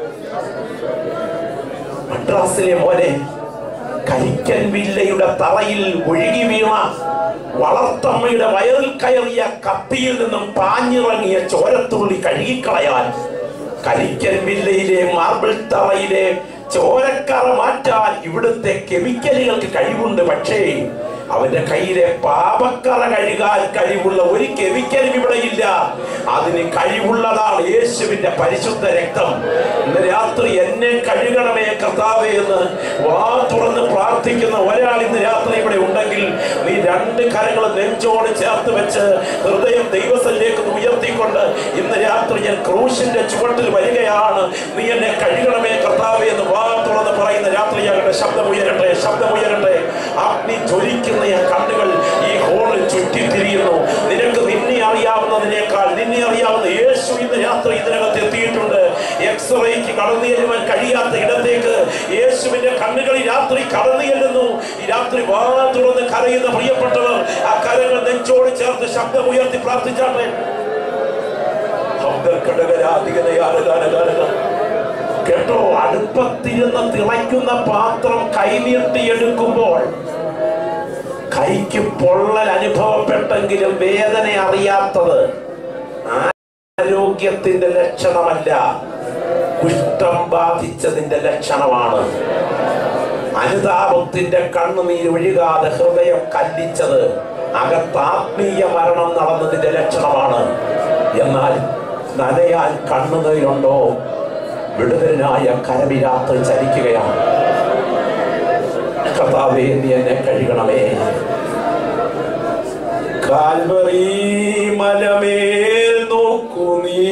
മദ്രാസിലെ മോനെ കരിക്കൻ വില്ലയുടെ തറയിൽ ഒഴുകി വീണ വളർത്തമ്മയുടെ വയറിൽ കയറിയ കത്തിയിൽ നിന്നും പാഞ്ഞിറങ്ങിയ ചോരത്തുള്ളി കഴുകിക്കളയാൻ കരിക്കൻ വില്ലയിലെ മാർബിൾ തറയിലെ ചോരക്കറ മാറ്റാൻ ഇവിടുത്തെ കെമിക്കലുകൾക്ക് കഴിവുണ്ട്. പക്ഷേ അവന്റെ കയ്യിലെ പാപക്കറ കഴുകാൻ കഴിവുള്ള ഒരു കെമിക്കലും ഇവിടെ ഇല്ല. അതിന് കഴിവുള്ളതാണ് യേശുവിന്റെ പരിശുദ്ധ രക്തം. ഇന്ന് രാത്രി എന്നെ കഴുകണമേ കർത്താവേ എന്ന് വാ തുറന്ന് പ്രാർത്ഥിക്കുന്ന ഒരാൾ ഇന്ന് രാത്രി ഇവിടെ ഉണ്ടെങ്കിൽ നീ രണ്ട് കരങ്ങൾ നെഞ്ചോട് ചേർത്ത് വെച്ച് ഹൃദയം ദൈവത്തിലേക്ക് ഉയർത്തിക്കൊണ്ട് ഇന്ന് രാത്രി ഞാൻ ക്രൂശിന്റെ ചുവട്ടിൽ വരികയാണ്, നീ എന്നെ കഴുകണമേ കർത്താവേ എന്ന് വാ തുറന്ന് പറയുന്ന രാത്രിയാകട്ടെ. ശബ്ദം ഉയരട്ടെ, ശബ്ദം ഉയരട്ടെ. അഗ്നി ജ്വലിക്കുന്ന കണ്ണുകൾ ഈ ഹോളിൽ ചുറ്റിത്തിരിയുന്നു. നിനക്ക് നിന്നെ അറിയാവുന്നതിനേക്കാൾ നിന്നെ അറിയാവുന്ന യേശു ഇന്ന് രാത്രി ഇതിനകത്ത് എത്തിയിട്ടുണ്ട്. എക്സ് എക്സ്റേക്ക് കടന്നു ചെല്ലുവാൻ കഴിയാത്ത ഇടത്തേക്ക് യേശുവിന്റെ കണ്ണുകൾ ഈ രാത്രി കടന്നു ചെല്ലുന്നു. ഈ രാത്രി വാ തുറന്ന് കരയുന്ന പ്രിയപ്പെട്ടവർ ആ കരങ്ങൾ നെഞ്ചോട് ചേർത്ത് ശബ്ദം ഉയർത്തി പ്രാർത്ഥിച്ചാട്ടെ. കേട്ടോ, അടുപ്പത്തിരുന്ന് തിളയ്ക്കുന്ന പാത്രം കൈനീട്ടിയെടുക്കുമ്പോൾ കൈക്ക് പൊള്ളൽ അനുഭവപ്പെട്ടെങ്കിലും വേദന അറിയാത്തത് ആരോഗ്യത്തിന്റെ ലക്ഷണമല്ല, കുഷ്ഠം ബാധിച്ചതിന്റെ ലക്ഷണമാണ്. അനുതാപത്തിന്റെ കണ്ണുനീര് ഒഴുകാതെ ഹൃദയം കല്ലിച്ചത് അകത്ത് ആത്മീയ മരണം നടന്നതിന്റെ ലക്ഷണമാണ്. എന്നാൽ നനയാൻ കണ്ണുനീരുണ്ടോ? വിടുതലിനായ കരവിരാത്രി ചലിക്കുകയാണ്. കർത്താവേ, നീ എന്നെ കഴുകണമേ. കാൽവറി മലമേൽ നോക്കൂ നീ,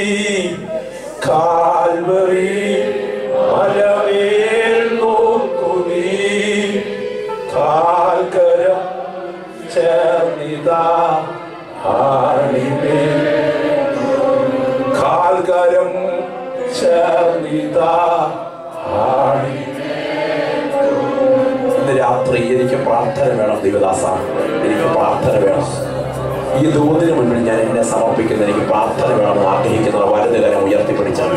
കാൽവറി മലമേൽ നോക്കൂ നീ, കാൽക്കരം ചേർന്നിതാ ആണിമേൽ, കാൽക്കരം ചേർന്നിതാ ആണിമേൽ. ഇന്ന് രാത്രി എനിക്ക് പ്രാർത്ഥന വേണം ദൈവദാസ, എനിക്ക് പ്രാർത്ഥന വേണം. ഈ ദൂതിന് മുന്നിൽ ഞാൻ എന്നെ സമർപ്പിക്കുന്ന എനിക്ക് പ്രാർത്ഥന വേണമെന്ന് ആഗ്രഹിക്കുന്നത് വലത് കരം ഉയർത്തിപ്പിടിച്ചാണ്.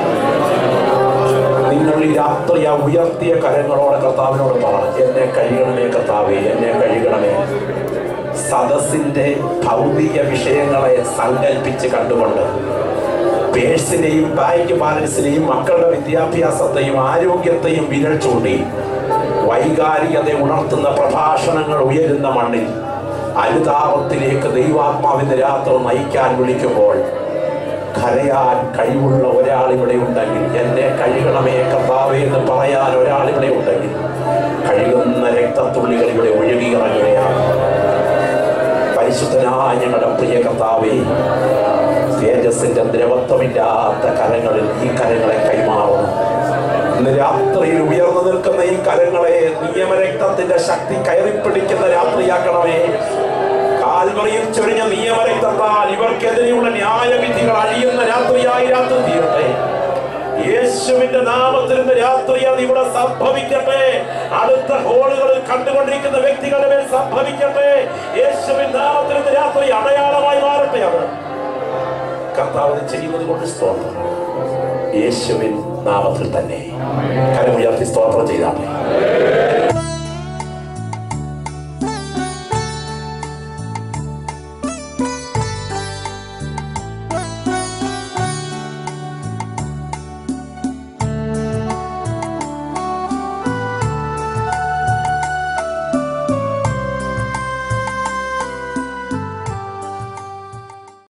നിങ്ങൾ ഈ രാത്രി ആ ഉയർത്തിയ കരങ്ങളോടെ കർത്താവിനോട് പറ, എന്നെ കഴുകണമേ കർത്താവേ, എന്നെ കഴുകണമേ. സദസ്സിന്റെ ഭൗതിക വിഷയങ്ങളെ സങ്കല്പിച്ച് കണ്ടുകൊണ്ട് പേഴ്സിനെയും ബാങ്ക് ബാലൻസിനെയും മക്കളുടെ വിദ്യാഭ്യാസത്തെയും ആരോഗ്യത്തെയും വിരൽ ചൂണ്ടി വൈകാരികത ഉണർത്തുന്ന പ്രഭാഷണങ്ങൾ ഉയരുന്ന മണ്ണിൽ അനുതാപത്തിലേക്ക് ദൈവാത്മാവിന്റെ രാത്രി നയിക്കാൻ വിളിക്കുമ്പോൾ കരയാൻ കഴിവുള്ള ഒരാളിവിടെ ഉണ്ടെങ്കിൽ, എന്നെ കഴുകണമേ കർത്താവേ എന്ന് പറയാൻ ഒരാളിവിടെ ഉണ്ടെങ്കിൽ, കഴുകുന്ന രക്തത്തുള്ളികൾ ഇവിടെ ഒഴുകി ഇറങ്ങുകയാണ്. പരിശുദ്ധനായ ഞങ്ങളുടെ പ്രിയ കർത്താവേ, തേജസ്സിന്റെ ദ്രവത്വമില്ലാത്ത കരങ്ങളിൽ ഈ കരങ്ങളെ കൈമാറുന്നു. ഇന്ന് രാത്രിയിൽ ഉയർന്നു നിൽക്കുന്ന ഈ കരങ്ങളെ നിയമരക്തത്തിന്റെ ശക്തി കയറിപ്പിടിക്കുന്ന രാത്രിയാക്കണമേ. കാൽവറിയിൽ ചൊരിഞ്ഞ നിയമരക്തത്താൽ ഇവർക്കെതിരെയുള്ള ന്യായവിധികൾ അഴിയുന്ന രാത്രിയായി രാത്രി തീരട്ടെ. യേശുവിന്റെ നാമത്തിൽ ഇന്ന് രാത്രി അത് ഇവിടെ സംഭവിക്കട്ടെ. അടുത്ത ഹോളുകളിൽ കണ്ടുകൊണ്ടിരിക്കുന്ന വ്യക്തികളുടെ മേൽ സംഭവിക്കട്ടെ. യേശുവിന്റെ നാമത്തിൽ ഇന്ന് രാത്രി അടയാളമായി മാറട്ടെ. അത് കർത്താവിന് ചെയ്യുന്നത് കൊണ്ട് സ്തോത്രം. യേശുവിൻ നാമത്തിൽ തന്നെ കരമുയർത്തി സ്തോത്രം ചെയ്താൽ